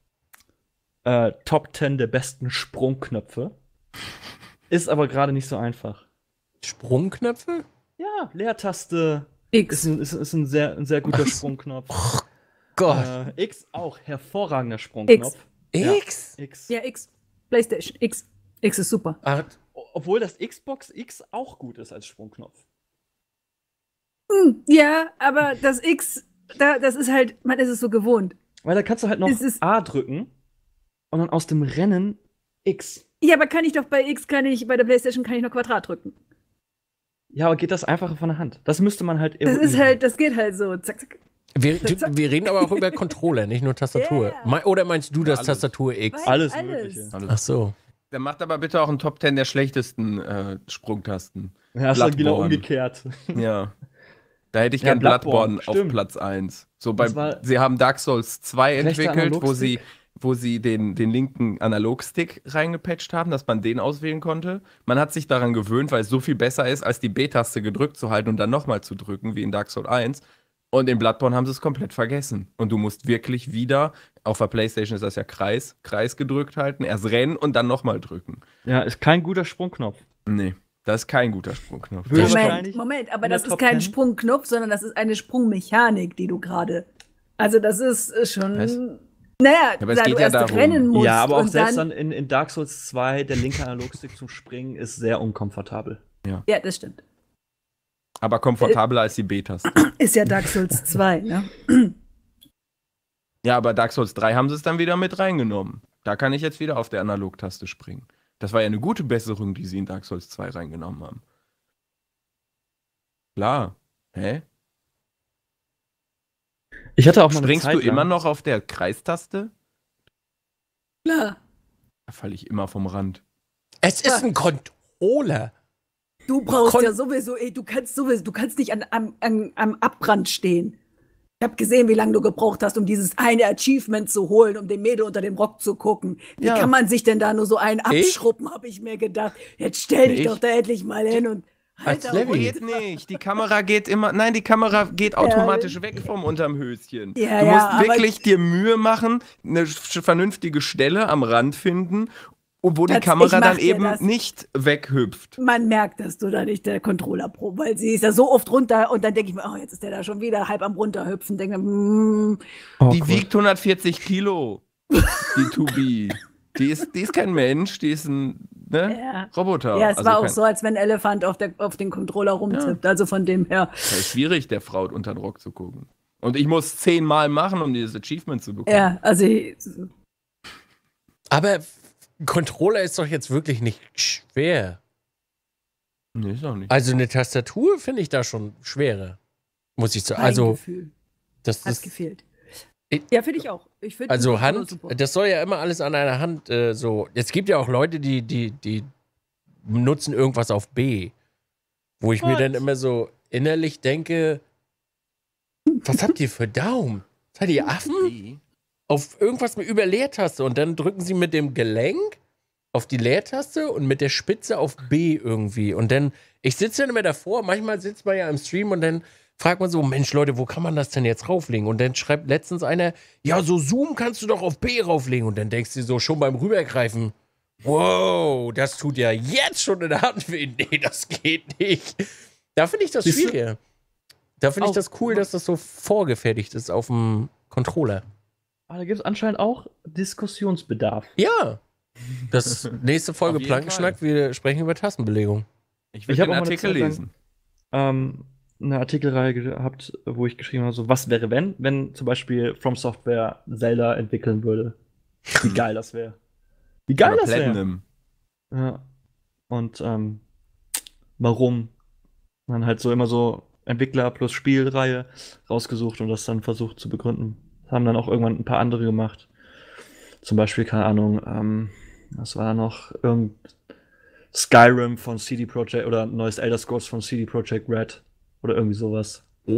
Äh, Top zehn der besten Sprungknöpfe. Ist aber gerade nicht so einfach. Sprungknöpfe? Ja, Leertaste X. ist ein, ist, ist ein, sehr, ein sehr guter Ach, Sprungknopf. Gott. Äh, X auch, hervorragender Sprungknopf. Ja. X? X. Ja, X. PlayStation. X. X ist super. Ach, O- Obwohl das Xbox X auch gut ist als Sprungknopf. Hm, ja, aber das X, da, das ist halt, man ist es so gewohnt. Weil da kannst du halt noch Es ist- A drücken und dann aus dem Rennen X. Ja, aber kann ich doch bei X, kann ich, bei der PlayStation kann ich noch Quadrat drücken. Ja, aber geht das einfacher von der Hand? Das müsste man halt Das ist eruieren. halt, das geht halt so. Zack, zack. wir, du, wir reden aber auch über Controller, nicht nur Tastatur. Yeah. Me- Oder meinst du das alles. Tastatur X? Weil- alles, alles. Mögliche. Alles. Ach so. Der macht aber bitte auch einen Top zehn der schlechtesten äh, Sprungtasten. Ja, ist dann wieder Bloodborne. umgekehrt. Ja. Da hätte ich Ja, gern Bloodborne, Bloodborne, auf stimmt. Platz eins. So bei, Das war- sie haben Dark Souls zwei Rechter entwickelt, wo sie, Analogstick. wo sie den, den linken Analogstick reingepatcht haben, dass man den auswählen konnte. Man hat sich daran gewöhnt, weil es so viel besser ist, als die B-Taste gedrückt zu halten und dann nochmal zu drücken, wie in Dark Souls eins. Und in Bloodborne haben sie es komplett vergessen. Und du musst wirklich wieder, auf der Playstation ist das ja Kreis, Kreis gedrückt halten, erst rennen und dann nochmal drücken. Ja, ist kein guter Sprungknopf. Nee, das ist kein guter Sprungknopf. Würde Moment, wahrscheinlich Moment, aber in der das ist Top kein zehn. Sprungknopf, sondern das ist eine Sprungmechanik, die du gerade. Also das ist äh, schon. Was? Naja, aber es da geht du ja erst darum. rennen musst. Ja, aber auch und selbst dann, dann in, in Dark Souls zwei, der linke Analogstick zum Springen ist sehr unkomfortabel. Ja, das stimmt. Aber komfortabler als die B-Taste. Ist ja Dark Souls zwei, ne? Ja, aber Dark Souls drei haben sie es dann wieder mit reingenommen. Da kann ich jetzt wieder auf der Analogtaste springen. Das war ja eine gute Besserung, die sie in Dark Souls zwei reingenommen haben. Klar. Hä? Ich hatte auch mal eine Springst Zeit du immer lang- noch auf der Kreistaste? Klar. Da falle ich immer vom Rand. Es ist ein Controller. Du brauchst Kon- ja sowieso, ey, du kannst sowieso, du kannst nicht an, am, an, am Abbrand stehen. Ich habe gesehen, wie lange du gebraucht hast, um dieses eine Achievement zu holen, um dem Mädel unter dem Rock zu gucken. Wie Ja. kann man sich denn da nur so einen Ich? abschruppen, habe ich mir gedacht. Jetzt stell dich Ich? doch da endlich mal hin und Als halt Level. Geht nicht. Die Kamera geht immer. Nein, die Kamera geht automatisch weg vom unterm Höschen. Ja, du ja, musst aber- wirklich dir Mühe machen, eine sch- vernünftige Stelle am Rand finden, wo die Schatz, ich Kamera mach dann dir eben das. nicht weghüpft. man merkt, dass du da nicht der Controller Pro, weil sie ist ja so oft runter und dann denke ich mir, oh, jetzt ist der da schon wieder halb am runterhüpfen. Denke mir, mm, Oh, Die Gott. wiegt hundertvierzig Kilo. Die to be. Die ist, die ist kein Mensch, die ist ein ne? ja. Roboter. Ja, es Also war auch kein- so, als wenn ein Elefant auf, der, auf den Controller rumtippt. Also von dem her. Das ist schwierig, der Frau unter den Rock zu gucken. Und ich muss zehnmal machen, um dieses Achievement zu bekommen. Ja, also ich- Aber Controller ist doch jetzt wirklich nicht schwer. Nee, ist auch nicht. Also eine Tastatur finde ich da schon schwerer. Muss ich sagen. mein Also, Gefühl das hat ist. gefehlt. Ich- Ja, finde ich auch. Ich find Also den Controller Hand, super. das soll ja immer alles an einer Hand äh, so. Es gibt ja auch Leute, die, die, die nutzen irgendwas auf B. Wo ich mir What? dann immer so innerlich denke, was habt ihr für Daumen? Seid ihr Affen? Die- Auf irgendwas mit über Leertaste und dann drücken sie mit dem Gelenk auf die Leertaste und mit der Spitze auf B irgendwie. Und dann, ich sitze dann immer davor, manchmal sitzt man ja im Stream und dann fragt man so, Mensch, Leute, wo kann man das denn jetzt rauflegen? Und dann schreibt letztens einer, ja, so Zoom kannst du doch auf B rauflegen. Und dann denkst du so schon beim Rübergreifen, wow, das tut ja jetzt schon in der Hand weh. Nee, das geht nicht. Da finde ich das Siehst du? schwierig. Da finde ich Auch- das cool, dass das so vorgefertigt ist auf dem Controller. Aber da gibt es anscheinend auch Diskussionsbedarf. Ja. Das nächste Folge Auf jeden Plankenschnack, wir sprechen über Tastenbelegung. Ich Ich will hab den auch mal eine Artikel Zeit lang- lesen. ähm, eine Artikelreihe gehabt, wo ich geschrieben habe, so was wäre, wenn, wenn zum Beispiel From Software Zelda entwickeln würde. Wie geil das wäre. Wie geil Oder das wäre. Platinum. Ja. Und ähm, warum? Man halt so immer so Entwickler plus Spielreihe rausgesucht und das dann versucht zu begründen. Das haben dann auch irgendwann ein paar andere gemacht. Zum Beispiel, keine Ahnung, ähm, was war da noch? Irgend Skyrim von C D Projekt oder ein neues Elder Scrolls von C D Projekt Red oder irgendwie sowas. Oh.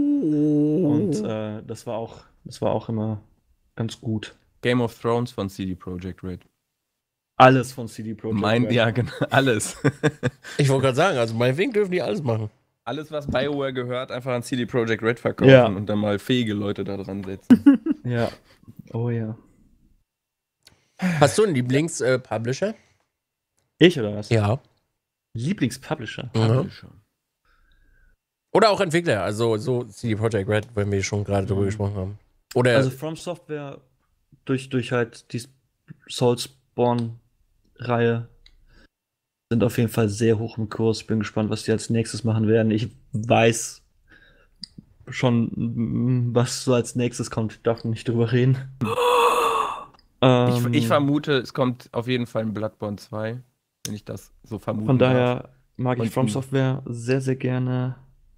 Und äh, das war auch, das war auch immer ganz gut. Game of Thrones von C D Projekt Red. Alles von C D Projekt Mein, Red. ja, genau, alles. Ich wollte gerade sagen, also meinetwegen dürfen die alles machen. Alles, was BioWare gehört, einfach an C D Projekt Red verkaufen Ja. und dann mal fähige Leute da dran setzen. Ja. Oh ja. Hast du einen Lieblings-Publisher? Ich oder was? Ja. Lieblingspublisher. Mhm. Oder auch Entwickler, also so C D Projekt Red, wenn wir schon gerade drüber Mhm. gesprochen haben. Oder Also From Software durch, durch halt die Soulspawn-Reihe sind auf jeden Fall sehr hoch im Kurs. Bin gespannt, was die als nächstes machen werden. Ich weiß schon, mm, was so als nächstes kommt. Ich darf nicht drüber reden. Ich, Ähm, ich vermute, es kommt auf jeden Fall ein Bloodborne zwei, wenn ich das so vermute. Von daher mag ich Und From die- Software sehr, sehr gerne.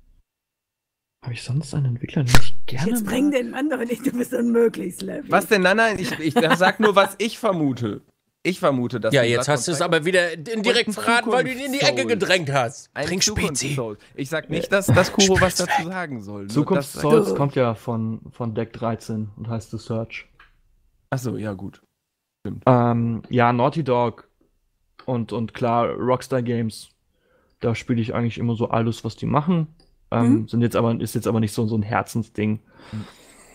Habe ich sonst einen Entwickler, den ich gerne Jetzt bring mag? den Mann doch nicht, du bist unmöglich, Slappy. Was denn? Nein, nein, ich, ich sag nur, was ich vermute. Ich vermute, dass ja, ein jetzt hast du es Bloodborne aber wieder indirekt ein verraten, weil du ihn in die Ecke Zukunfts-Souls. gedrängt hast. ein Trink Spezi. Zukunfts-Souls. Ich sag nicht, dass, dass Kuro was dazu sagen soll. Nur Zukunft das- Souls Du. kommt ja von, von Deck dreizehn und heißt The Search. Achso, ja, gut. Ähm, ja, Naughty Dog und, und klar, Rockstar Games. Da spiele ich eigentlich immer so alles, was die machen. Ähm, Mhm. sind jetzt aber, ist jetzt aber nicht so, so ein Herzensding. Mhm.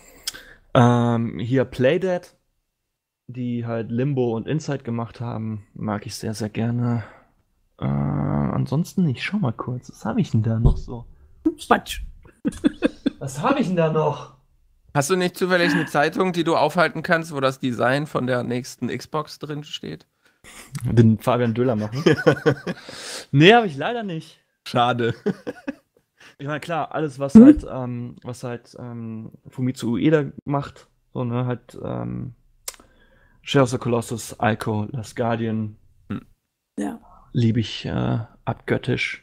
Ähm, hier Playdead, die halt Limbo und Inside gemacht haben, mag ich sehr, sehr gerne. Äh, ansonsten, ich schau mal kurz, was habe ich denn da noch so? Quatsch. Was habe ich denn da noch? Hast du nicht zufällig eine Zeitung, die du aufhalten kannst, wo das Design von der nächsten Xbox drin steht? Den Fabian Döller machen? Nee, habe ich leider nicht. Schade. Ich meine, klar, alles, was halt, ähm, was halt ähm, Fumitsu Ueda macht, so, ne, halt, ähm, Shadow of the Colossus, Ico, Last Guardian, Ja. liebe ich äh, abgöttisch.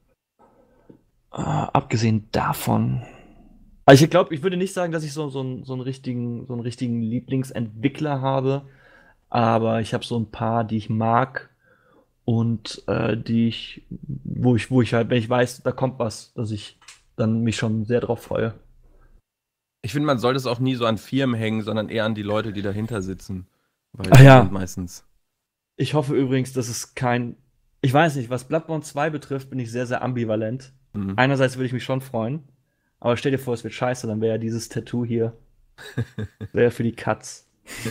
Äh, abgesehen davon. Also ich glaube, ich würde nicht sagen, dass ich so, so, einen, so, einen richtigen, so einen richtigen Lieblingsentwickler habe, aber ich habe so ein paar, die ich mag und äh, die ich, wo ich, wo ich halt, wenn ich weiß, da kommt was, dass ich dann mich schon sehr drauf freue. Ich finde, man sollte es auch nie so an Firmen hängen, sondern eher an die Leute, die dahinter sitzen. Weil Ah, die ja. sind meistens. Ich hoffe übrigens, dass es kein. Ich weiß nicht, was Bloodborne zwei betrifft, bin ich sehr, sehr ambivalent. Mhm. Einerseits würde ich mich schon freuen, aber stell dir vor, es wird scheiße, dann wäre ja dieses Tattoo hier. Wäre ja für die Katz.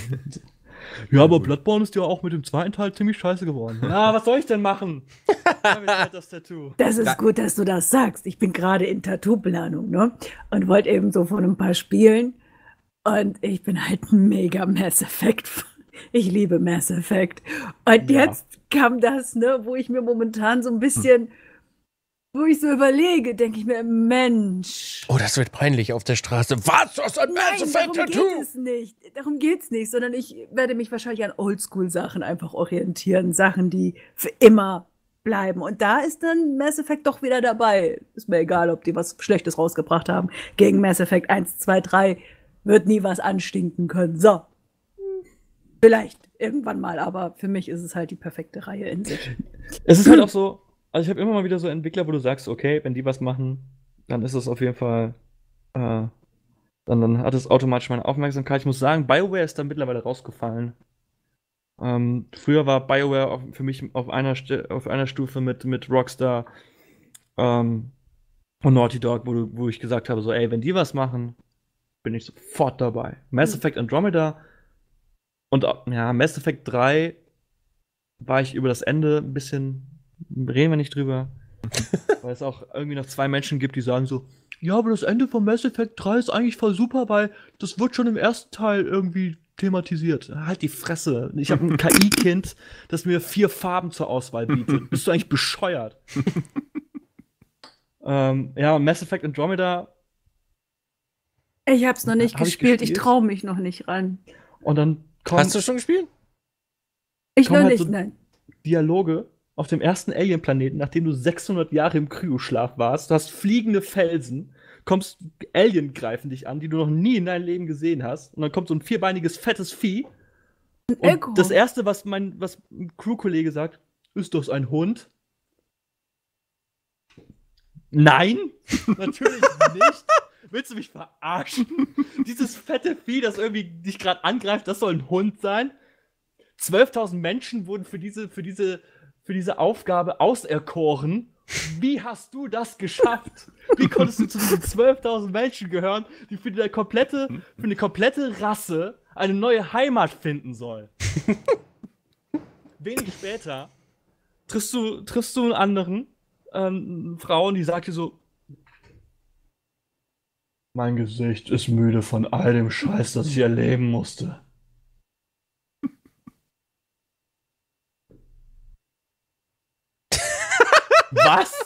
Ja, aber Bloodborne ist ja auch mit dem zweiten Teil ziemlich scheiße geworden. Ja, was soll ich denn machen? Damit halt das Tattoo. Das ist Da- gut, dass du das sagst. Ich bin gerade in Tattoo-Planung, ne? Und wollte eben so von ein paar Spielen. Und ich bin halt ein mega Mass Effect. Ich liebe Mass Effect. Und Ja. jetzt kam das, ne, wo ich mir momentan so ein bisschen, wo ich so überlege, denke ich mir, Mensch. Oh, das wird peinlich auf der Straße. Was? Du hast ein Mass Nein, Effect darum geht Tattoo? es nicht. Darum geht es nicht, sondern ich werde mich wahrscheinlich an Oldschool-Sachen einfach orientieren. Sachen, die für immer bleiben. Und da ist dann Mass Effect doch wieder dabei. Ist mir egal, ob die was Schlechtes rausgebracht haben. Gegen Mass Effect eins, zwei, drei wird nie was anstinken können. So. Vielleicht irgendwann mal, aber für mich ist es halt die perfekte Reihe in sich. Es ist halt auch so, also ich habe immer mal wieder so Entwickler, wo du sagst, okay, wenn die was machen, dann ist es auf jeden Fall, äh, dann, dann hat es automatisch meine Aufmerksamkeit. Ich muss sagen, BioWare ist da mittlerweile rausgefallen. Ähm, früher war BioWare auf, für mich auf einer, St auf einer Stufe mit, mit Rockstar, ähm, Und Naughty Dog, wo, du, wo ich gesagt habe, so, ey, wenn die was machen, bin ich sofort dabei. Mass Effect Andromeda und ja, Mass Effect drei war ich über das Ende ein bisschen, reden wir nicht drüber, weil es auch irgendwie noch zwei Menschen gibt, die sagen so, ja, aber das Ende von Mass Effect drei ist eigentlich voll super, weil das wird schon im ersten Teil irgendwie thematisiert. Halt die Fresse. Ich habe ein K I-Kind, das mir vier Farben zur Auswahl bietet. Bist du eigentlich bescheuert? ähm, ja, Mass Effect Andromeda. Ich hab's noch nicht Hab ich gespielt, ich, gespielt? traue mich noch nicht ran. Und dann kommen Hast du schon gespielt? Ich Komm noch halt nicht, so- nein. Dialoge auf dem ersten Alien-Planeten, nachdem du sechshundert Jahre im Kryoschlaf warst. Du hast fliegende Felsen, kommst Alien greifen dich an, die du noch nie in deinem Leben gesehen hast. Und dann kommt so ein vierbeiniges, fettes Vieh. Und Echo. das erste, was mein was ein Crew-Kollege sagt, ist das ein Hund? Nein, natürlich nicht. Willst du mich verarschen? Dieses fette Vieh, das irgendwie dich gerade angreift, das soll ein Hund sein? zwölftausend Menschen wurden für diese, für, diese, für diese Aufgabe auserkoren. Wie hast du das geschafft? Wie konntest du zu diesen zwölftausend Menschen gehören, die für eine komplette, für eine komplette Rasse eine neue Heimat finden soll? Wenig später triffst du, triffst du einen anderen ähm, Frau und die sagt dir so: Mein Gesicht ist müde von all dem Scheiß, das ich erleben musste. Was?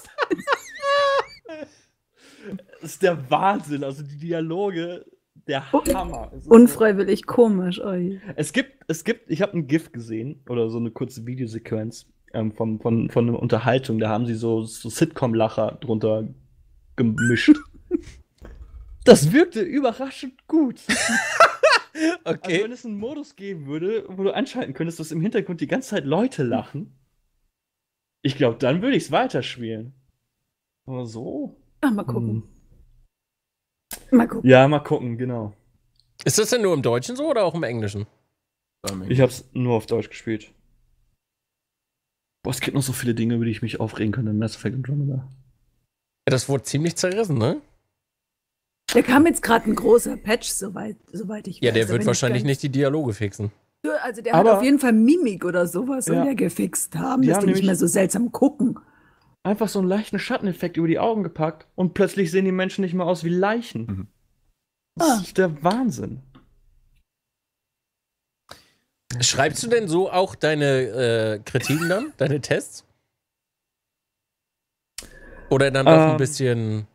Das ist der Wahnsinn. Also die Dialoge, der Hammer. Es ist Unfreiwillig komisch. Oi. So, es gibt, es gibt, ich habe ein GIF gesehen oder so eine kurze Videosequenz ähm, von, von, von einer Unterhaltung. Da haben sie so, so Sitcom-Lacher drunter gemischt. Das wirkte überraschend gut. Also Okay. wenn es einen Modus geben würde, wo du anschalten könntest, dass im Hintergrund die ganze Zeit Leute lachen, ich glaube, dann würde ich es weiterspielen. Aber so? Ach, mal gucken. Hm. Mal gucken. Ja, mal gucken, genau. Ist das denn nur im Deutschen so oder auch im Englischen? Ich hab's nur auf Deutsch gespielt. Boah, es gibt noch so viele Dinge, über die ich mich aufregen könnte in Mass Effect Andromeda. Ja, das wurde ziemlich zerrissen, ne? Da kam jetzt gerade ein großer Patch, soweit, soweit ich weiß. Ja, der Da wird bin ich wahrscheinlich ganz- nicht die Dialoge fixen. Also der Aber- hat auf jeden Fall Mimik oder sowas soll Ja. der gefixt haben, Die dass haben die nicht nämlich- mehr so seltsam gucken. Einfach so einen leichten Schatteneffekt über die Augen gepackt und plötzlich sehen die Menschen nicht mehr aus wie Leichen. Mhm. Das Ah. ist der Wahnsinn. Schreibst du denn so auch deine äh, Kritiken dann, deine Tests? Oder dann doch ein Ähm. bisschen.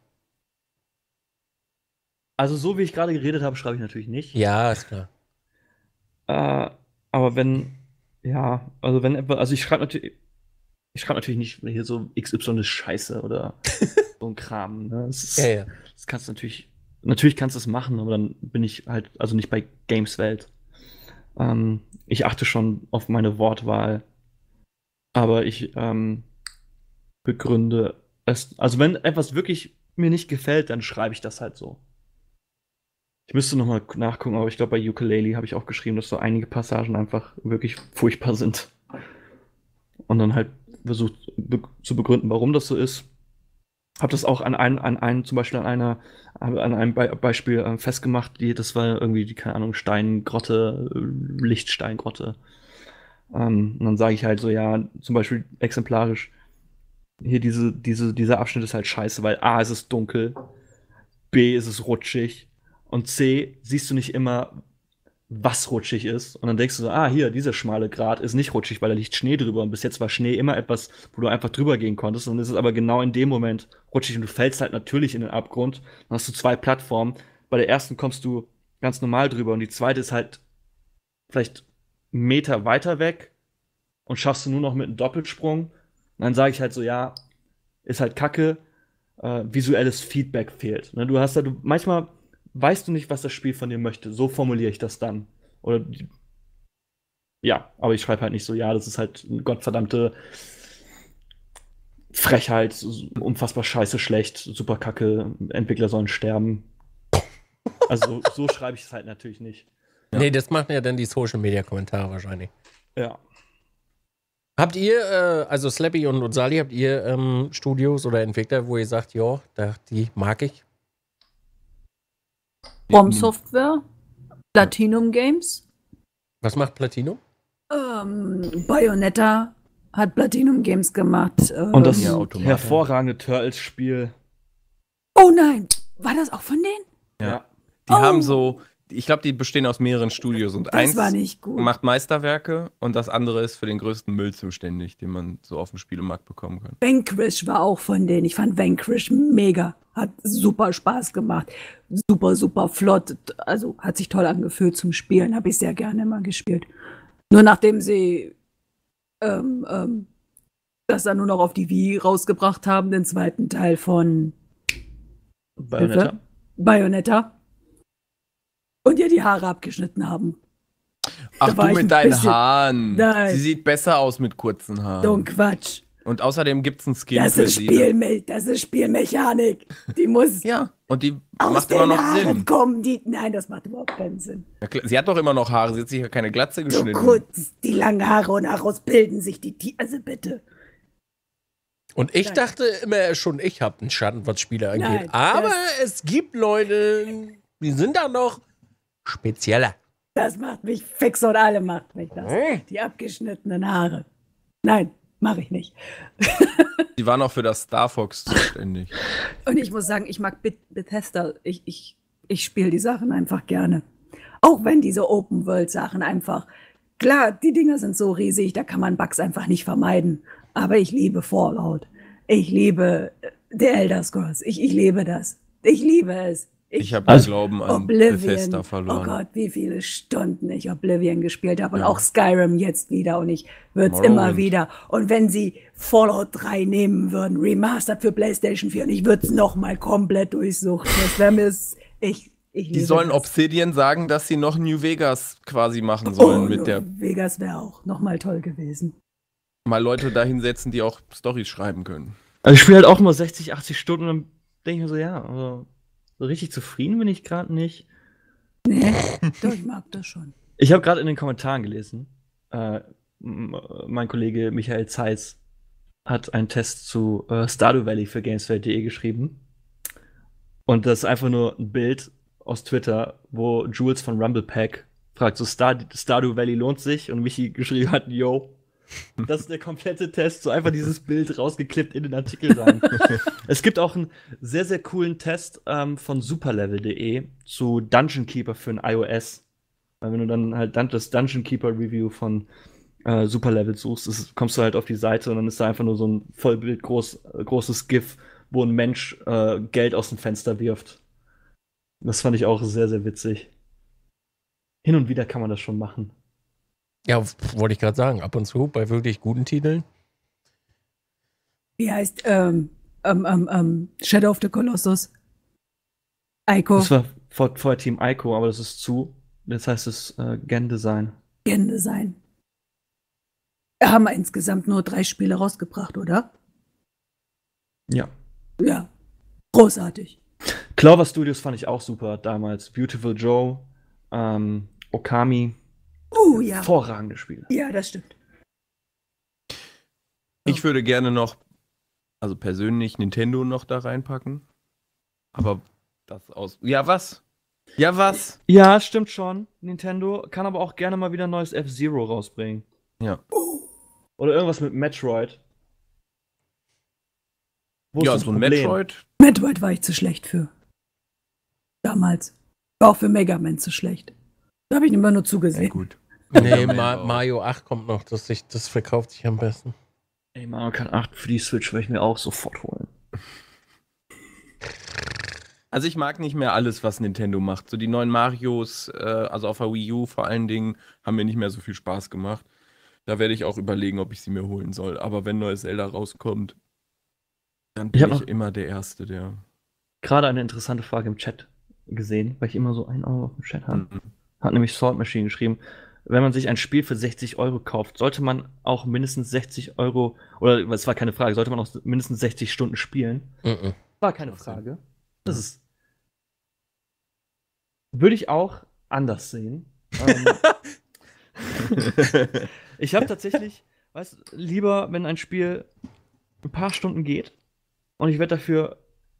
Also so wie ich gerade geredet habe, schreibe ich natürlich nicht. Ja, ist klar. Äh, aber wenn, ja, also wenn etwa, also ich schreibe natürlich, ich schreibe natürlich nicht hier so X Y ist scheiße oder so ein Kram. Ne? Das, ist, Ja, ja. das kannst du natürlich, natürlich kannst du es machen, aber dann bin ich halt, also nicht bei Games-Welt. Ähm, ich achte schon auf meine Wortwahl, aber ich ähm, begründe es, also wenn etwas wirklich mir nicht gefällt, dann schreibe ich das halt so. Ich müsste noch mal nachgucken, aber ich glaube, bei Ukulele habe ich auch geschrieben, dass so einige Passagen einfach wirklich furchtbar sind. Und dann halt versucht be zu begründen, warum das so ist. Habe das auch an einem, an einem, zum Beispiel an einer, habe an einem Be Beispiel äh, festgemacht, die, das war irgendwie die, keine Ahnung, Steingrotte, äh, Lichtsteingrotte. Ähm, und dann sage ich halt so, ja, zum Beispiel exemplarisch, hier diese, diese, dieser Abschnitt ist halt scheiße, weil A, es ist dunkel, B, ist es rutschig und C, siehst du nicht immer, was rutschig ist. Und dann denkst du so, ah, hier, dieser schmale Grat ist nicht rutschig, weil da liegt Schnee drüber. Und bis jetzt war Schnee immer etwas, wo du einfach drüber gehen konntest. Und es ist aber genau in dem Moment rutschig und du fällst halt natürlich in den Abgrund. Dann hast du zwei Plattformen. Bei der ersten kommst du ganz normal drüber und die zweite ist halt vielleicht einen Meter weiter weg und schaffst du nur noch mit einem Doppelsprung. Und dann sage ich halt so, ja, ist halt kacke, äh, visuelles Feedback fehlt. Ne, du hast da, du, manchmal weißt du nicht, was das Spiel von dir möchte. So formuliere ich das dann. Oder ja, aber ich schreibe halt nicht so, ja, das ist halt eine gottverdammte Frechheit, unfassbar scheiße, schlecht, super kacke, Entwickler sollen sterben. Also so schreibe ich es halt natürlich nicht. Nee, das machen ja dann die Social-Media-Kommentare wahrscheinlich. Ja. Habt ihr, äh, also Slappy und, und Sally, habt ihr ähm, Studios oder Entwickler, wo ihr sagt, ja, da, die mag ich? From Software, Platinum Games, Was macht Platinum? ähm, Bayonetta hat Platinum Games gemacht. Ähm, Und das Ja, Automata. hervorragende Turtles-Spiel. oh nein, war das auch von denen? Ja. Die Oh. haben so, ich glaube, die bestehen aus mehreren Studios und Das eins war nicht gut. macht Meisterwerke und das andere ist für den größten Müll zuständig, den man so auf dem Spielemarkt bekommen kann. Vanquish war auch von denen. Ich fand Vanquish mega. Hat super Spaß gemacht. Super, super flott. Also hat sich toll angefühlt zum Spielen. Habe ich sehr gerne immer gespielt. Nur nachdem sie ähm, ähm, das dann nur noch auf die Wii rausgebracht haben, den zweiten Teil von Bayonetta. Hilfe? Bayonetta. Und ihr die Haare abgeschnitten haben. Ach, Da war du ich ein mit deinen bisschen- Haaren. Nein. Sie sieht besser aus mit kurzen Haaren. So ein Quatsch. Und außerdem gibt es einen Skin Das für ist, sie. Spielme das ist Spielmechanik. Die muss Ja, und die aus macht den immer noch Haaren Sinn. kommen. Die, nein, das macht überhaupt keinen Sinn. Ja, klar, sie hat doch immer noch Haare, sie hat sich ja keine Glatze So geschnitten. kurz, die langen Haare und daraus bilden sich die Tiere. Also bitte. Und ich Nein. dachte immer schon, ich habe einen Schatten, was Spiele angeht. Nein, Aber das- es gibt Leute, die sind da noch spezieller. Das macht mich fix und alle macht mich das. Hm. Die abgeschnittenen Haare. Nein, mache ich nicht. Die waren auch für das Star Fox zuständig. Und ich muss sagen, ich mag Beth Bethesda. Ich, ich, ich spiele die Sachen einfach gerne. Auch wenn diese Open-World-Sachen einfach. Klar, die Dinger sind so riesig, da kann man Bugs einfach nicht vermeiden. Aber ich liebe Fallout. Ich liebe äh, The Elder Scrolls. Ich, ich liebe das. Ich liebe es. Ich habe Also- den Glauben an Oblivion. Bethesda Oh verloren. Gott, wie viele Stunden ich Oblivion gespielt habe. Und Ja. auch Skyrim jetzt wieder. Und ich würde es Morrowind. immer wieder. Und wenn sie Fallout drei nehmen würden, remastered für PlayStation vier, und ich würde es nochmal komplett durchsuchen. Das wäre mir. s- Ich, ich Die liebe sollen das. Obsidian sagen, dass sie noch New Vegas quasi machen sollen Oh, mit der Vegas wäre auch nochmal toll gewesen. mal Leute da hinsetzen, die auch Storys schreiben können. Also ich spiele halt auch immer sechzig, achtzig Stunden und dann denke ich mir so, ja, also so richtig zufrieden bin ich gerade nicht. Nee, doch, ich mag das schon. Ich habe gerade in den Kommentaren gelesen, äh, m- mein Kollege Michael Zeiss hat einen Test zu äh, Stardew Valley für Gameswelt punkt de geschrieben. Und das ist einfach nur ein Bild aus Twitter, wo Jules von Rumble Pack fragt, so Star Stardew Valley lohnt sich? Und Michi geschrieben hat, yo. Das ist der komplette Test, so einfach dieses Bild rausgeklippt in den Artikel rein. Es gibt auch einen sehr, sehr coolen Test ähm, von superlevel punkt de zu Dungeon Keeper für ein iOS. Weil wenn du dann halt dann das Dungeon Keeper Review von äh, Superlevel suchst, ist, kommst du halt auf die Seite und dann ist da einfach nur so ein Vollbild groß, äh, großes GIF, wo ein Mensch äh, Geld aus dem Fenster wirft. Das fand ich auch sehr, sehr witzig. Hin und wieder kann man das schon machen. Ja, wollte ich gerade sagen, ab und zu bei wirklich guten Titeln. Wie heißt ähm, ähm, ähm, ähm, Shadow of the Colossus? Ico, Das war vor, vorher Team Ico, aber das ist zu. Jetzt heißt es äh, Gen Design. Gen Design. Wir haben insgesamt nur drei Spiele rausgebracht, oder? Ja. Ja. Großartig. Clover Studios fand ich auch super damals. Beautiful Joe, ähm, Okami. Uh, ja. Hervorragende Spiele. Ja, das stimmt. Ich würde gerne noch, also persönlich, Nintendo noch da reinpacken. Aber das aus. Ja, was? Ja, was? Ja, stimmt schon. Nintendo kann aber auch gerne mal wieder ein neues F-Zero rausbringen. Ja. Oder irgendwas mit Metroid. Wo Ja, ist das so ein Problem? Metroid. Metroid war ich zu schlecht für. Damals. War auch für Mega Man zu schlecht. Da habe ich immer nur Sehr zugesehen. gut. Nee, Mega Man Ma auch. Mario acht kommt noch, das, sich, das verkauft sich am besten. Ey, Mario Kart acht für die Switch würde ich mir auch sofort holen. Also ich mag nicht mehr alles, was Nintendo macht. So die neuen Marios, äh, also auf der Wii U vor allen Dingen, haben mir nicht mehr so viel Spaß gemacht. Da werde ich auch überlegen, ob ich sie mir holen soll. Aber wenn neues Zelda rauskommt, dann Ich bin hab ich noch- immer der Erste, der. Gerade eine interessante Frage im Chat gesehen, weil ich immer so ein Auge auf dem Chat habe. Mhm. Hat nämlich Sword Machine geschrieben, wenn man sich ein Spiel für sechzig Euro kauft, sollte man auch mindestens sechzig Euro, oder es war keine Frage, sollte man auch mindestens sechzig Stunden spielen? Mhm. War keine Frage. Das ist. Würde ich auch anders sehen. ähm, ich habe tatsächlich Weißt du, lieber, wenn ein Spiel ein paar Stunden geht und ich werde dafür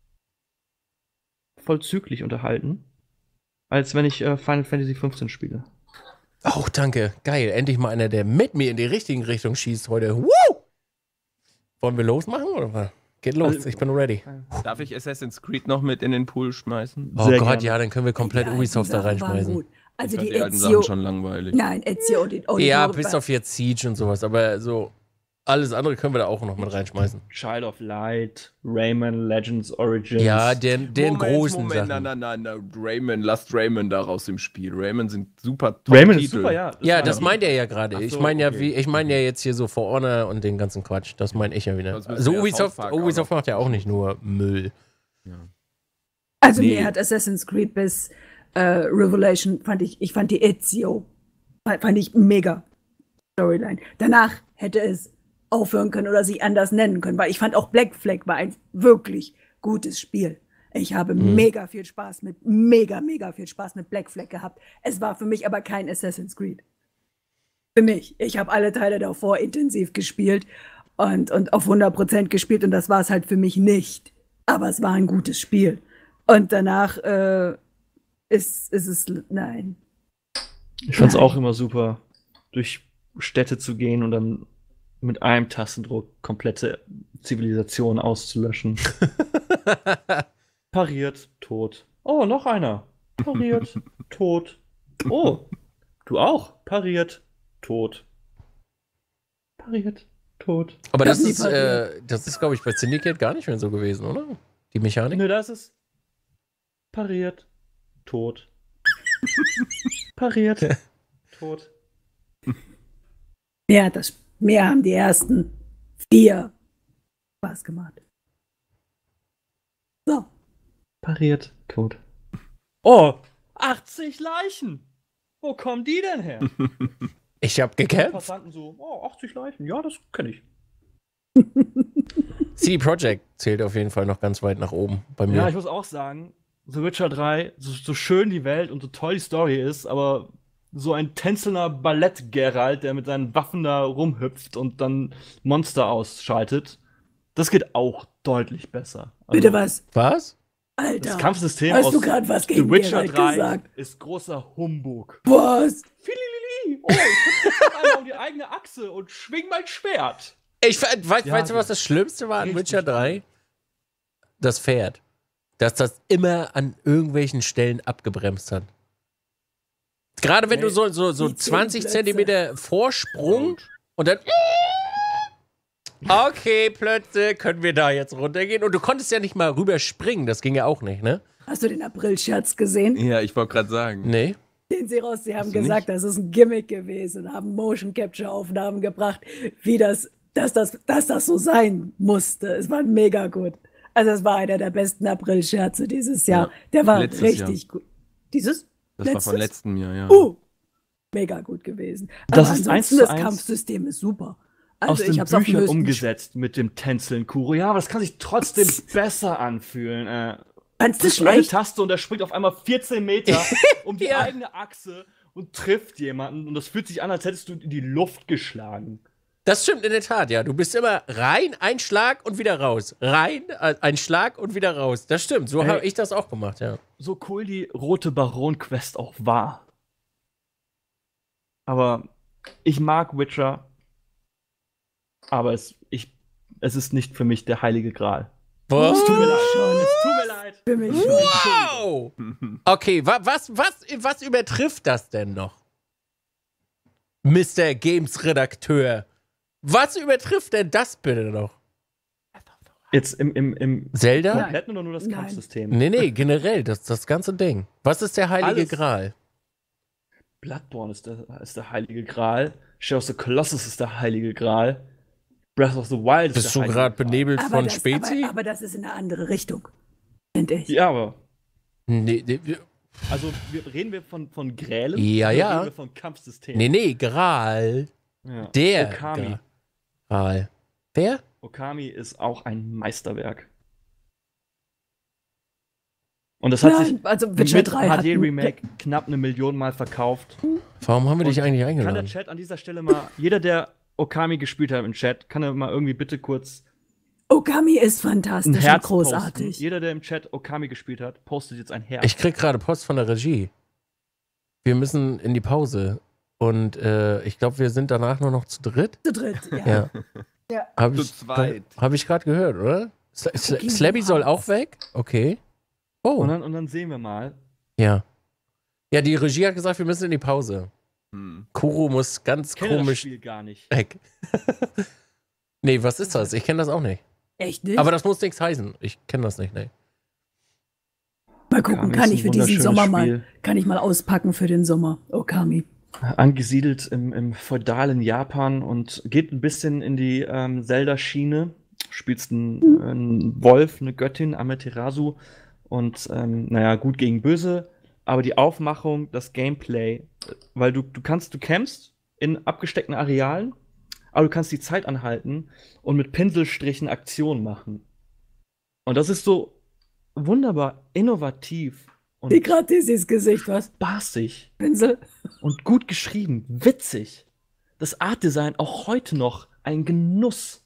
vollzüglich unterhalten, als wenn ich äh, Final Fantasy fünfzehn spiele. Auch danke. Geil. Endlich mal einer, der mit mir in die richtige Richtung schießt heute. Woo! Wollen wir losmachen oder was? Geht los. Also- ich bin ready. Darf ich Assassin's Creed noch mit in den Pool schmeißen? Oh Sehr Gott, gerne. ja, dann können wir komplett Die alten Ubisoft da Sachen waren reinschmeißen. gut. Also Ich fand die die alten Ezio. Sachen schon langweilig. Nein, Ezio und die Ja, Auditore- bis auf jetzt Siege und sowas, aber so alles andere können wir da auch noch mit reinschmeißen. Child of Light, Rayman Legends Origins. Ja, den, den Moment, großen Moment, Sachen. nein, nein, nein, nein, Rayman, lasst Rayman da raus im Spiel. Rayman sind super Rayman ist Titel. super, ja. Ja, war das ja- meint er ja gerade. Ach Ich so, meine ja, okay. wie, ich meine ja jetzt hier so For Honor und den ganzen Quatsch. Das meine ich ja wieder. Sonst müssen Also wir ja Ubisoft, South Park Ubisoft auch noch macht ja auch nicht nur Müll. Also Nee. mir hat Assassin's Creed bis äh, Revelation fand ich, ich fand die Ezio fand ich mega Storyline. Danach hätte es aufhören können oder sich anders nennen können, weil ich fand auch Black Flag war ein wirklich gutes Spiel. Ich habe Mhm. mega viel Spaß mit, mega, mega viel Spaß mit Black Flag gehabt. Es war für mich aber kein Assassin's Creed. Für mich. Ich habe alle Teile davor intensiv gespielt und, und auf hundert Prozent gespielt und das war es halt für mich nicht. Aber es war ein gutes Spiel. Und danach äh, ist, ist es, nein. Ich fand's Nein. auch immer super, durch Städte zu gehen und dann mit einem Tastendruck komplette Zivilisation auszulöschen. Pariert, tot. Oh, noch einer. Pariert, tot. Oh, du auch. Pariert, tot. Pariert, tot. Aber Ich das hab nie ist, äh, das ist, glaube ich, bei Syndicate gar nicht mehr so gewesen, oder? Die Mechanik? Nö, das ist pariert, tot. Pariert, tot. Mir hat das, mir haben die ersten vier Spaß gemacht. So. Pariert, tot. Oh, achtzig Leichen. Wo kommen die denn her? Ich habe gekämpft. Passanten so, oh, achtzig Leichen. Ja, das kenne ich. C D Projekt zählt auf jeden Fall noch ganz weit nach oben bei mir. Ja, ich muss auch sagen, The Witcher drei, so, so schön die Welt und so toll die Story ist, aber so ein tänzelnder Ballett-Geralt, der mit seinen Waffen da rumhüpft und dann Monster ausschaltet, das geht auch deutlich besser. Also, Bitte was? Was? Alter. Das Kampfsystem Hast aus du gerade was The gegen Witcher Geralt drei gesagt? ist großer Humbug. Was? Fililili! Oh, ich hüpfe jetzt einmal um die eigene Achse und schwing mein Schwert. Ich fe- weiß, Ja, weißt du, was ja. das Schlimmste war an Richtig Witcher drei? Das Pferd. Dass das immer an irgendwelchen Stellen abgebremst hat. Gerade wenn Nee, du so, so, so die zwanzig zehn Zentimeter Vorsprung und dann. Okay, Plötze, können wir da jetzt runtergehen? Und du konntest ja nicht mal rüberspringen, das ging ja auch nicht, ne? Hast du den April-Scherz gesehen? Ja, ich wollte gerade sagen. Nee. Den sie raus, sie haben Hast du gesagt, das ist ein Gimmick gewesen, haben Motion Capture Aufnahmen gebracht, wie das, dass das, dass das so sein musste. Es war mega gut. Also es war einer der besten April-Scherze dieses Jahr. Ja, Der war letztes richtig gut. Dieses? Das war von letztem Jahr, ja. Uh, mega gut gewesen. Das Aber ist ansonsten, eins zu das eins Kampfsystem ist super. Aus Also den ich hab's auf dem Büchern höchsten umgesetzt mit dem Tänzeln Kuro. Ja, aber das kann sich trotzdem besser anfühlen. Äh, Fandst du drückt eine schlecht? Taste und er springt auf einmal vierzehn Meter um die Ja. eigene Achse und trifft jemanden. Und das fühlt sich an, als hättest du in die Luft geschlagen. Das stimmt in der Tat, ja. Du bist immer rein, ein Schlag und wieder raus. Rein, äh, ein Schlag und wieder raus. Das stimmt. So Ey. habe ich das auch gemacht, ja. So cool die Rote Baron-Quest auch war. Aber ich mag Witcher. Aber es, ich, es ist nicht für mich der heilige Gral. Was? Es tut mir leid. Schon. Es tut mir leid. Für mich schon. Wow! Okay, wa was, was, was übertrifft das denn noch? Mister Games-Redakteur. Was übertrifft denn das bitte noch? Jetzt im, im, im Zelda? Nein. kompletten oder nur das Nein. Kampfsystem? Nee, nee, generell, das, das ganze Ding. Was ist der heilige Alles. Gral? Bloodborne ist der, ist der heilige Gral. Shadow of the Colossus ist der heilige Gral. Breath of the Wild ist Bist der du heilige gerade Gral. benebelt Aber von das, Spezi? aber, aber das ist in eine andere Richtung. Finde ich. Ja, aber. Nee, nee, wir- Also wir, reden wir von, von Grälen? Ja, oder ja. Reden wir von Kampfsystemen? nee, nee, Gral. Ja. Der Okami. Gral. Wer? Okami ist auch ein Meisterwerk. Und das hat Nein, sich also Witcher mit drei H hat D-Remake knapp eine Million Mal verkauft. Warum haben wir dich Und eigentlich Kann der eingeladen? Chat an dieser Stelle mal, jeder, der Okami gespielt hat im Chat, kann er mal irgendwie bitte kurz Okami ist ein fantastisch und Herz großartig. posten. Jeder, der im Chat Okami gespielt hat, postet jetzt ein Herz. Ich krieg gerade Post von der Regie. Wir müssen in die Pause. Und äh, ich glaube, wir sind danach nur noch zu dritt. Zu dritt, ja. Ja. Ja. Habe Zu ich, zweit. hab ich gerade gehört, oder? Sl Sl Okay, Slabby soll Hans. auch weg? Okay. Oh, und, dann, und dann sehen wir mal. ja. Ja, die Regie hat gesagt, wir müssen in die Pause. Hm. Kuro muss ganz Ich kenne das komisch Spiel gar nicht. weg. Nee, was ist das? Ich kenne das auch nicht. Echt nicht? Aber das muss nichts heißen. Ich kenne das nicht, ne. mal gucken, Okami kann ist ich ein für diesen wunderschönes Sommer mal, Spiel. kann ich mal auspacken für den Sommer. Okami. Angesiedelt im, im feudalen Japan und geht ein bisschen in die ähm, Zelda-Schiene. Spielst einen, einen Wolf, eine Göttin, Amaterasu und ähm, naja, gut gegen böse. Aber die Aufmachung, das Gameplay, weil du, du kannst, du campst in abgesteckten Arealen, aber du kannst die Zeit anhalten und mit Pinselstrichen Aktionen machen. Und das ist so wunderbar innovativ und Wie gerade dieses Gesicht, was? spaßig. Pinsel? Und gut geschrieben, witzig. Das Artdesign auch heute noch ein Genuss.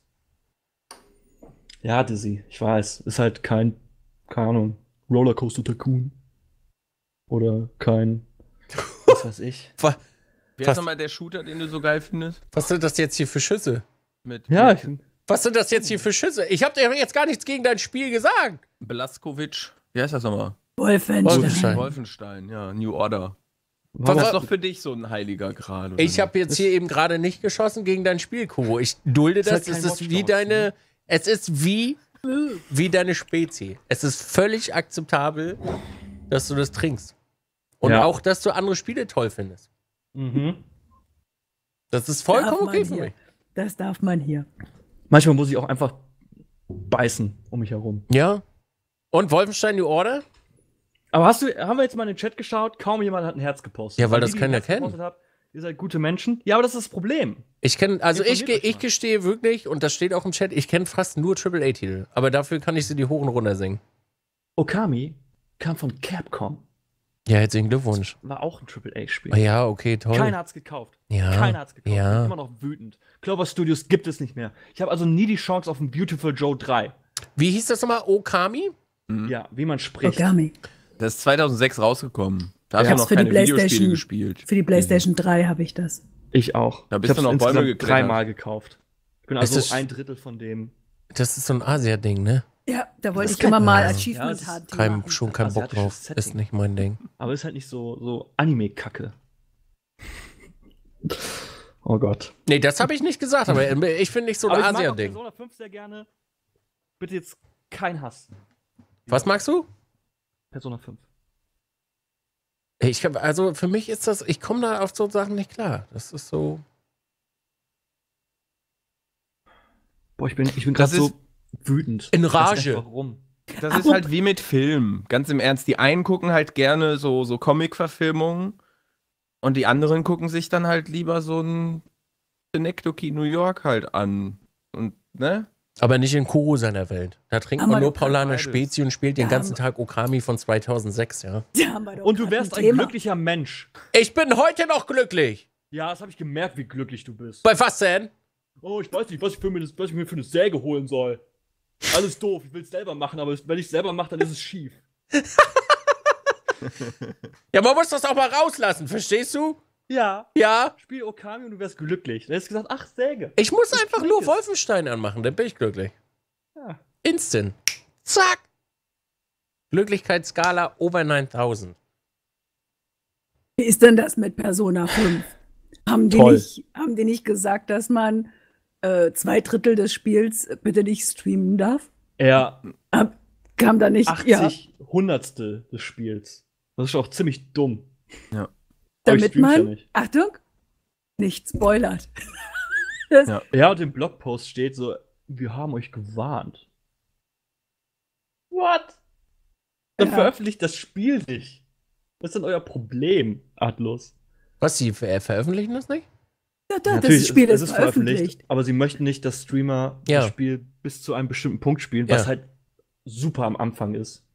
Ja, Dizzy, ich weiß, ist halt kein, keine Ahnung, Rollercoaster Tycoon. Oder kein, was weiß ich. Was, Wer Was- ist nochmal der Shooter, den du so geil findest? was sind das jetzt hier für Schüsse? Mit, Ja, mit ich, Was sind das jetzt hier für Schüsse? Ich habe dir jetzt gar nichts gegen dein Spiel gesagt. Blaskovic. Wie heißt das nochmal? Wolfenstein. Wolfenstein. Wolfenstein, ja, New Order. Was- Das ist doch für dich so ein heiliger Grad. oder Ich nicht? habe jetzt hier eben gerade nicht geschossen gegen dein Spiel, Kuro. Ich dulde Ist das. halt kein Es ist Watch wie Dogs, deine. ne? Es ist wie, wie deine Spezie. Es ist völlig akzeptabel, dass du das trinkst. Und Ja. auch, dass du andere Spiele toll findest. mhm. Das ist Darf vollkommen man okay für hier. mich. Das darf man hier. Manchmal muss ich auch einfach beißen um mich herum. Ja. Und Wolfenstein New Order? Aber hast du, haben wir jetzt mal in den Chat geschaut? Kaum jemand hat ein Herz gepostet. Ja, weil An das die, die keiner ein Herz kennt. gepostet habt, ihr seid gute Menschen. Ja, aber das ist das Problem. Ich kenne, also ich, Informiert ge- euch ich mal. gestehe wirklich, und das steht auch im Chat, ich kenne fast nur Triple A Titel. Aber dafür kann ich sie die hoch und runter singen. Okami kam von Capcom. Ja, herzlichen Glückwunsch. War auch ein Triple A-Spiel. Ah, ja, okay, toll. Keiner hat's gekauft. Ja, Keiner hat's gekauft. ja. Ich bin immer noch wütend. Clover Studios gibt es nicht mehr. Ich habe also nie die Chance auf ein Beautiful Joe drei. Wie hieß das nochmal? Okami? Mhm. Ja, wie man spricht. Okami. Das ist zweitaussechs rausgekommen. Da hast Ja. du noch Für die keine Videospiele PlayStation. gespielt. Für die PlayStation drei habe ich das. Ich auch. Da bist ich du noch hab's Bäume insgesamt geklettert. dreimal gekauft. Ich bin Es also ist- ein Drittel von dem. Das ist so ein Asia-Ding, ne? Ja, da wollte Das ich immer kennt mal man. Achievement Ja, das ist haben. Kein, schon kein Bock asiatisches drauf. Setting. Ist nicht mein Ding. Aber ist halt nicht so, so Anime-Kacke. Oh Gott. Nee, das habe ich nicht gesagt, aber ich finde nicht so ein Aber ich mag auch Asia-Ding. Persona fünf sehr gerne. Bitte jetzt kein Hass. Was magst du? Persona fünf. Ich hab, also für mich ist das, ich komme da auf so Sachen nicht klar. Das ist so. Boah, ich bin, ich bin Das gerade so ist- wütend. In Ich weiß Rage. nicht, warum? Das ist halt wie mit Filmen. Ganz im Ernst. Die einen gucken halt gerne so, so Comic-Verfilmungen und die anderen gucken sich dann halt lieber so ein Synecdoche New York halt an. Und, ne? Aber nicht in Kuro seiner Welt. Da trinkt Haben man wir nur doch Paulaner beides. Spezi und spielt den Ja, ganzen haben- Tag Okami von zweitausendsechs, ja. Da haben wir doch Und du grad wärst ein Thema. glücklicher Mensch. Ich bin heute noch glücklich. Ja, das habe ich gemerkt, wie glücklich du bist. Bei was denn? Oh, ich weiß nicht, was ich, für mir, was ich mir für eine Säge holen soll. Alles doof, ich will es selber machen, aber wenn ich es selber mache, dann ist es schief. Ja, man muss das auch mal rauslassen, verstehst du? Ja. Ja. Spiel Okami und du wärst glücklich. Du hättest gesagt, ach, Säge. Ich muss einfach klingt nur es. Wolfenstein anmachen, dann bin ich glücklich. Ja. Instant. Zack. Glücklichkeitsskala over neuntausend. Wie ist denn das mit Persona fünf? Haben die, Toll. nicht, haben die nicht gesagt, dass man äh, zwei Drittel des Spiels bitte nicht streamen darf? Er Ab, kam da nicht, ja, achtzig Hundertstel des Spiels. Das ist auch ziemlich dumm. Ja. Aber ich damit stream's ja man, nicht. Achtung, nicht spoilert. Ja, und im Blogpost steht so, wir haben euch gewarnt. What? Dann Ja. veröffentlicht das Spiel nicht. Was ist denn euer Problem, Atlas? Was, sie ver veröffentlichen das nicht? Ja, da, Natürlich, das Spiel es, ist es veröffentlicht. aber sie möchten nicht, dass Streamer Ja. das Spiel bis zu einem bestimmten Punkt spielen, was Ja. halt super am Anfang ist.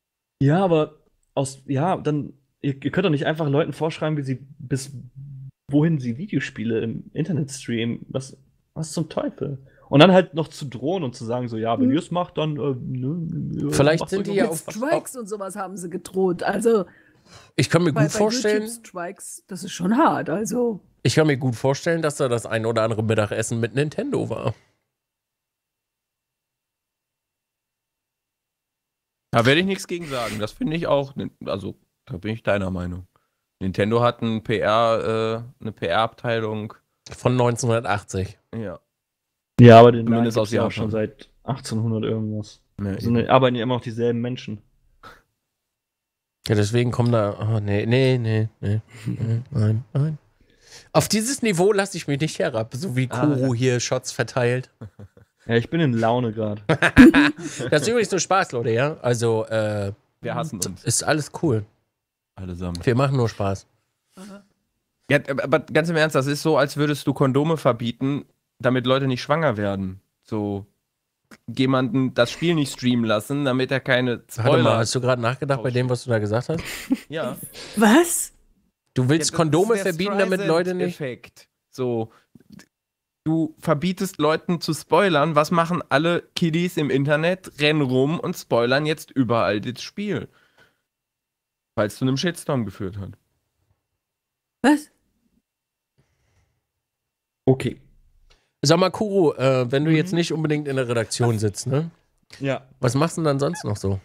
Ja, aber aus, ja, dann, ihr, ihr könnt doch nicht einfach Leuten vorschreiben, wie sie bis wohin sie Videospiele im Internet streamen. Was, was zum Teufel? Und dann halt noch zu drohen und zu sagen, so, ja, wenn Hm. ihr es macht, dann. Äh, ne, Vielleicht macht sind euch die auch ja nichts. auf- Strikes und sowas haben sie gedroht. Also Ich kann mir bei, gut bei vorstellen, YouTube-Strikes, das ist schon hart. Also ich kann mir gut vorstellen, dass da das ein oder andere Mittagessen mit Nintendo war. Da werde ich nichts gegen sagen. Das finde ich auch. Also, da bin ich deiner Meinung. Nintendo hat ein P R, äh, eine P R-Abteilung. Von neunzehnhundertachtzig. Ja. Ja, aber den Laden Zumindest gibt's aus ja auch Japan. schon seit achtzehnhundert irgendwas. Ja, Also ne, arbeiten ja immer noch dieselben Menschen. Ja, deswegen kommen da. Oh, nee, nee, nee, nee. nee, Nein, nein. Auf dieses Niveau lasse ich mich nicht herab, so wie Ah, Kuro hier Shots verteilt. Ja, ich bin in Laune gerade. Das ist übrigens nur Spaß, Leute, ja? Also, äh, Wir hassen uns. ist alles cool. Allesamt. Wir machen nur Spaß. Ja, aber ganz im Ernst, das ist so, als würdest du Kondome verbieten, damit Leute nicht schwanger werden. So jemanden das Spiel nicht streamen lassen, damit er keine Warte mal, Spoiler. hast du gerade nachgedacht bei dem, was du da gesagt hast? Ja. was? Du willst Ja, das Kondome ist der verbieten, damit Leute nicht. Streisand-Effekt. So, du verbietest Leuten zu spoilern. Was machen alle Kiddies im Internet? Rennen rum und spoilern jetzt überall das Spiel. Weil es zu einem Shitstorm geführt hat. Was? Okay. Sag mal, Kuro, äh, wenn du Mhm. jetzt nicht unbedingt in der Redaktion sitzt, ne? Ja. Was machst du denn dann sonst noch so?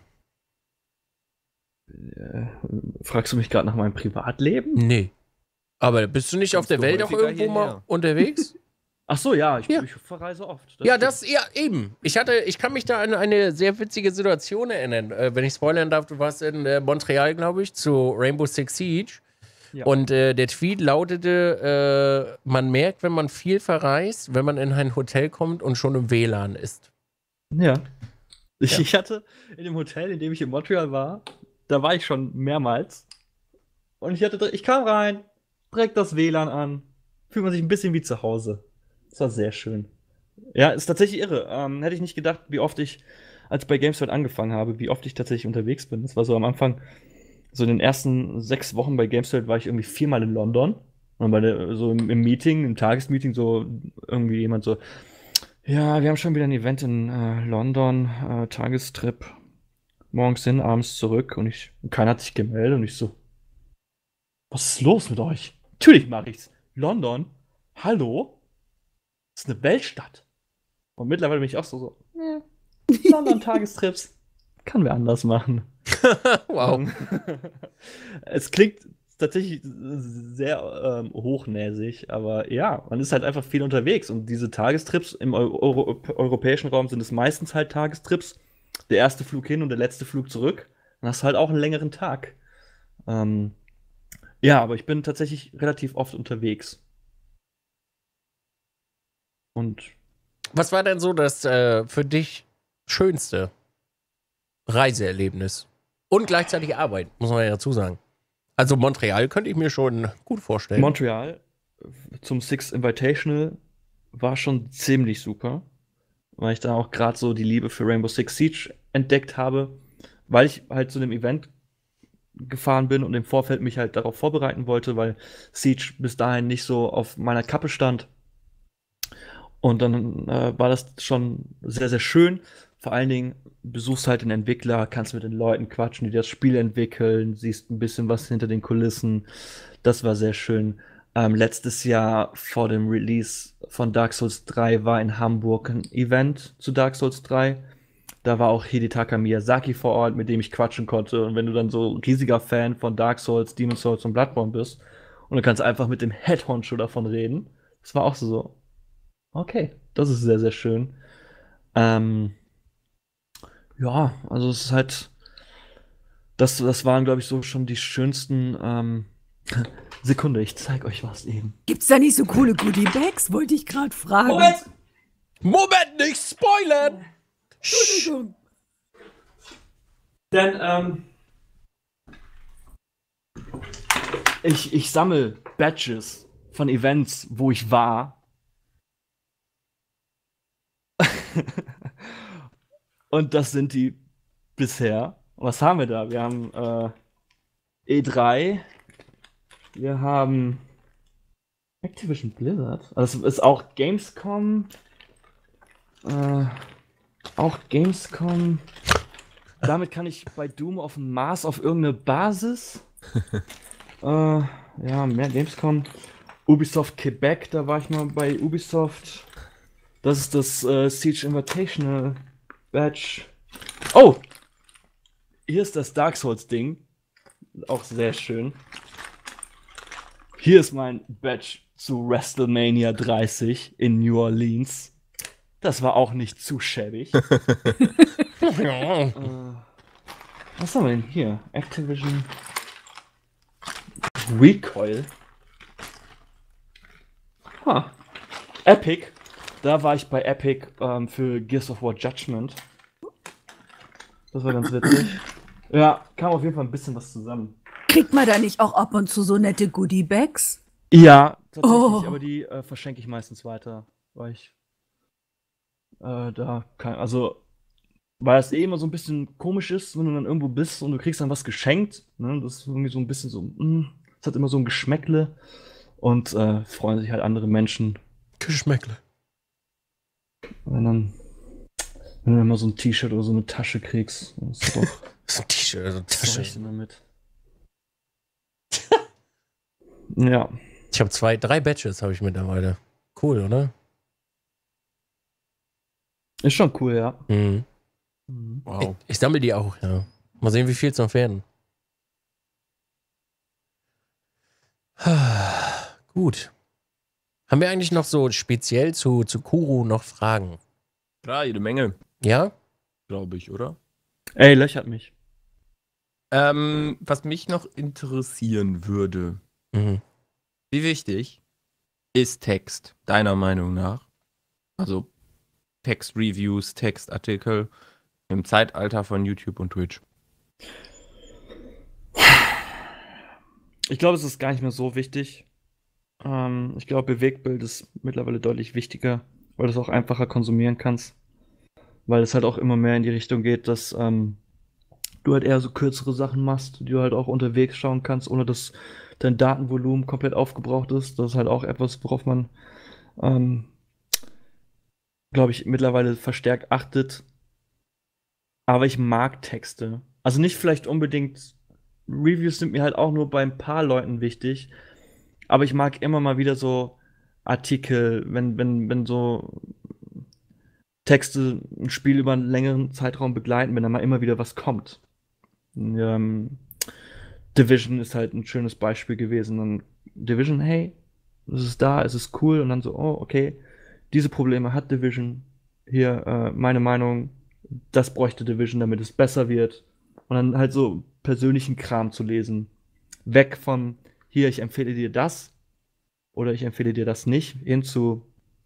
Äh, fragst du mich gerade nach meinem Privatleben? Nee. Aber bist du nicht auf Kommst der du Welt auch häufiger irgendwo mal hierher? unterwegs? Ach so, ja, ich, Ja. ich verreise oft. Ja, stimmt. das, ja, eben. Ich hatte, ich kann mich da an eine sehr witzige Situation erinnern. Äh, wenn ich spoilern darf, du warst in äh, Montreal, glaube ich, zu Rainbow Six Siege. Ja. Und äh, der Tweet lautete, äh, man merkt, wenn man viel verreist, wenn man in ein Hotel kommt und schon im W L A N ist. Ja. Ich, Ja. ich hatte in dem Hotel, in dem ich in Montreal war, da war ich schon mehrmals. Und ich hatte, ich kam rein, direkt das W L A N an, fühlt man sich ein bisschen wie zu Hause. Das war sehr schön. Ja, ist tatsächlich irre. Ähm, hätte ich nicht gedacht, wie oft ich, als ich bei GameStop angefangen habe, wie oft ich tatsächlich unterwegs bin. Das war so am Anfang, so in den ersten sechs Wochen bei GameStop war ich irgendwie viermal in London. Und bei der, so im, im Meeting, im Tagesmeeting, so irgendwie jemand so, ja, wir haben schon wieder ein Event in äh, London, äh, Tagestrip. Morgens hin, abends zurück und ich, und keiner hat sich gemeldet und ich so, was ist los mit euch? Natürlich mache ich's. London? Hallo? Das ist eine Weltstadt. Und mittlerweile bin ich auch so, so eh, London-Tagestrips. Kann wir anders machen. Wow. Ähm, es klingt tatsächlich sehr ähm, hochnäsig, aber ja, man ist halt einfach viel unterwegs und diese Tagestrips im Eu Euro europäischen Raum sind es meistens halt Tagestrips. Der erste Flug hin und der letzte Flug zurück. Dann hast du halt auch einen längeren Tag. Ähm, ja, aber ich bin tatsächlich relativ oft unterwegs. Und Was war denn so das äh, für dich schönste Reiseerlebnis? Und gleichzeitig Arbeit, muss man ja dazu sagen. Also Montreal könnte ich mir schon gut vorstellen. Montreal zum Six Invitational war schon ziemlich super, weil ich da auch gerade so die Liebe für Rainbow Six Siege entdeckt habe, weil ich halt zu dem Event gefahren bin und im Vorfeld mich halt darauf vorbereiten wollte, weil Siege bis dahin nicht so auf meiner Kappe stand. Und dann äh, war das schon sehr, sehr schön. Vor allen Dingen besuchst halt den Entwickler, kannst mit den Leuten quatschen, die das Spiel entwickeln, siehst ein bisschen was hinter den Kulissen. Das war sehr schön. Ähm, letztes Jahr vor dem Release von Dark Souls drei war in Hamburg ein Event zu Dark Souls drei. Da war auch Hidetaka Miyazaki vor Ort, mit dem ich quatschen konnte. Und wenn du dann so riesiger Fan von Dark Souls, Demon's Souls und Bloodborne bist und du kannst einfach mit dem Head Honcho davon reden, das war auch so, okay, das ist sehr, sehr schön. Ähm, ja, also es ist halt, das, das waren, glaube ich, so schon die schönsten, ähm, Sekunde, ich zeig euch was eben. Gibt's da nicht so coole Goodie-Bags? Wollte ich gerade fragen. Moment, nicht spoilern! Entschuldigung. Denn, ähm, ich, ich sammle Badges von Events, wo ich war. Und das sind die bisher. Was haben wir da? Wir haben äh, E drei. Wir haben Activision Blizzard? Also das ist auch Gamescom. Äh, auch Gamescom. Damit kann ich bei Doom auf dem Mars auf irgendeine Basis. äh, ja, mehr Gamescom. Ubisoft Quebec, da war ich mal bei Ubisoft. Das ist das äh, Siege Invitational Badge. Oh! Hier ist das Dark Souls Ding. Auch sehr schön. Hier ist mein Badge zu WrestleMania dreißig in New Orleans. Das war auch nicht zu schäbig. äh, was haben wir denn hier? Activision Recoil. Huh. Epic. Da war ich bei Epic ähm, für Gears of War Judgment. Das war ganz witzig. Ja, kam auf jeden Fall ein bisschen was zusammen. Kriegt man da nicht auch ab und zu so nette Goodie-Bags? Ja, tatsächlich, Oh. aber die äh, verschenke ich meistens weiter, weil ich äh, da kein, also weil es eh immer so ein bisschen komisch ist, wenn du dann irgendwo bist und du kriegst dann was geschenkt, ne? Das ist irgendwie so ein bisschen so, mm, es hat immer so ein Geschmäckle und äh, freuen sich halt andere Menschen, Geschmäckle. wenn dann wenn du immer so ein T-Shirt oder so eine Tasche kriegst. Das ist doch So ein T-Shirt, so eine was soll ich Tasche. denn damit? Ja. Ich habe zwei, drei Badges habe ich mittlerweile. Cool, oder? Ist schon cool, ja. Mhm. Mhm. Ich, Wow. ich sammle die auch, ja. Mal sehen, wie viel es noch werden. Gut. Haben wir eigentlich noch so speziell zu, zu Kuro noch Fragen? Klar, jede Menge, Ja? glaube ich, oder? Ey, löchert mich. Ähm, was mich noch interessieren würde, Mhm. wie wichtig ist Text, deiner Meinung nach? Also Textreviews, Textartikel im Zeitalter von YouTube und Twitch. Ich glaube, es ist gar nicht mehr so wichtig. Ähm, ich glaube, Bewegtbild ist mittlerweile deutlich wichtiger, weil du es auch einfacher konsumieren kannst. Weil es halt auch immer mehr in die Richtung geht, dass ähm, du halt eher so kürzere Sachen machst, die du halt auch unterwegs schauen kannst, ohne dass dein Datenvolumen komplett aufgebraucht ist. Das ist halt auch etwas, worauf man, ähm, glaube ich, mittlerweile verstärkt achtet. Aber ich mag Texte. Also nicht vielleicht unbedingt, Reviews sind mir halt auch nur bei ein paar Leuten wichtig. Aber ich mag immer mal wieder so Artikel, wenn, wenn, wenn so Texte ein Spiel über einen längeren Zeitraum begleiten, wenn da mal immer wieder was kommt. Ähm, Division ist halt ein schönes Beispiel gewesen. Dann Division, hey, es ist da, es ist cool. Und dann so, oh, okay, diese Probleme hat Division. Hier, äh, meine Meinung, das bräuchte Division, damit es besser wird. Und dann halt so persönlichen Kram zu lesen. Weg von, hier, ich empfehle dir das oder ich empfehle dir das nicht, hin zu,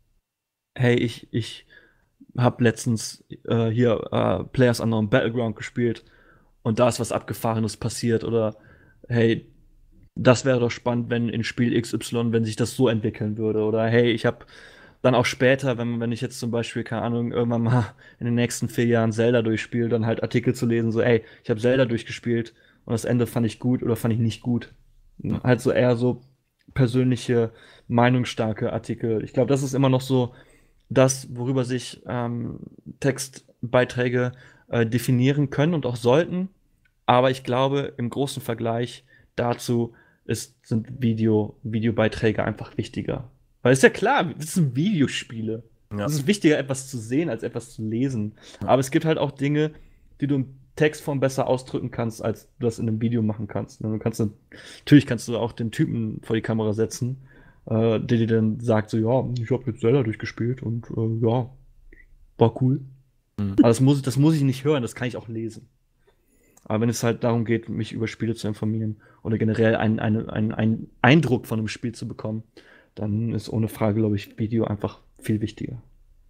hey, ich, ich habe letztens äh, hier äh, Players Unknown Battleground gespielt und da ist was Abgefahrenes passiert oder hey, das wäre doch spannend, wenn in Spiel X Y, wenn sich das so entwickeln würde oder hey, ich habe dann auch später, wenn, wenn ich jetzt zum Beispiel, keine Ahnung, irgendwann mal in den nächsten vier Jahren Zelda durchspiele, dann halt Artikel zu lesen, so, ey, ich habe Zelda durchgespielt und das Ende fand ich gut oder fand ich nicht gut. Mhm. Halt so eher so persönliche, meinungsstarke Artikel. Ich glaube, das ist immer noch so das, worüber sich ähm, Textbeiträge äh, definieren können und auch sollten. Aber ich glaube, im großen Vergleich dazu ist, sind Video, Videobeiträge einfach wichtiger. Weil ist ja klar, das sind Videospiele. Ja. Es ist wichtiger, etwas zu sehen, als etwas zu lesen. Aber es gibt halt auch Dinge, die du im Textform besser ausdrücken kannst, als du das in einem Video machen kannst. Du kannst natürlich kannst du auch den Typen vor die Kamera setzen, äh, der dir dann sagt, so, ja, ich habe jetzt Zelda durchgespielt und äh, ja, war cool. Mhm. Aber das muss, das muss ich nicht hören, das kann ich auch lesen. Aber wenn es halt darum geht, mich über Spiele zu informieren oder generell einen, einen, einen, einen Eindruck von einem Spiel zu bekommen, dann ist ohne Frage, glaube ich, Video einfach viel wichtiger.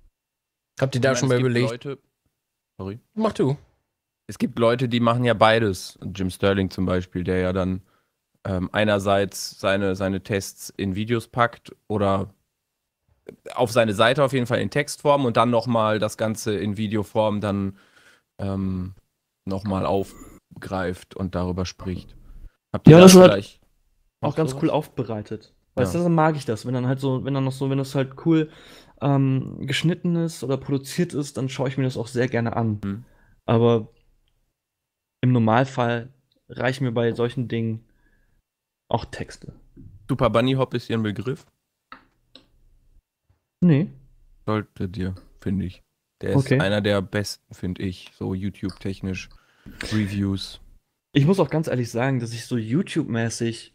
Habt ihr da Ich meine, schon mal es gibt überlegt? Leute, sorry. Mach du. Es gibt Leute, die machen ja beides. Jim Sterling zum Beispiel, der ja dann ähm, einerseits seine, seine Tests in Videos packt oder auf seine Seite auf jeden Fall in Textform und dann nochmal das Ganze in Videoform dann ähm, nochmal aufgreift und darüber spricht. Habt ihr Ja, das das ist halt vielleicht Auch ganz sowas? cool aufbereitet. Weißt du, Ja. dann mag ich das. Wenn dann halt so, wenn dann noch so, wenn das halt cool ähm, geschnitten ist oder produziert ist, dann schaue ich mir das auch sehr gerne an. Hm. Aber im Normalfall reichen mir bei solchen Dingen auch Texte. Super Bunny Hop ist hier ein Begriff. Nee. Sollte dir, finde ich. Der ist Okay. einer der besten, finde ich, so YouTube-technisch. Reviews. Ich muss auch ganz ehrlich sagen, dass ich so YouTube-mäßig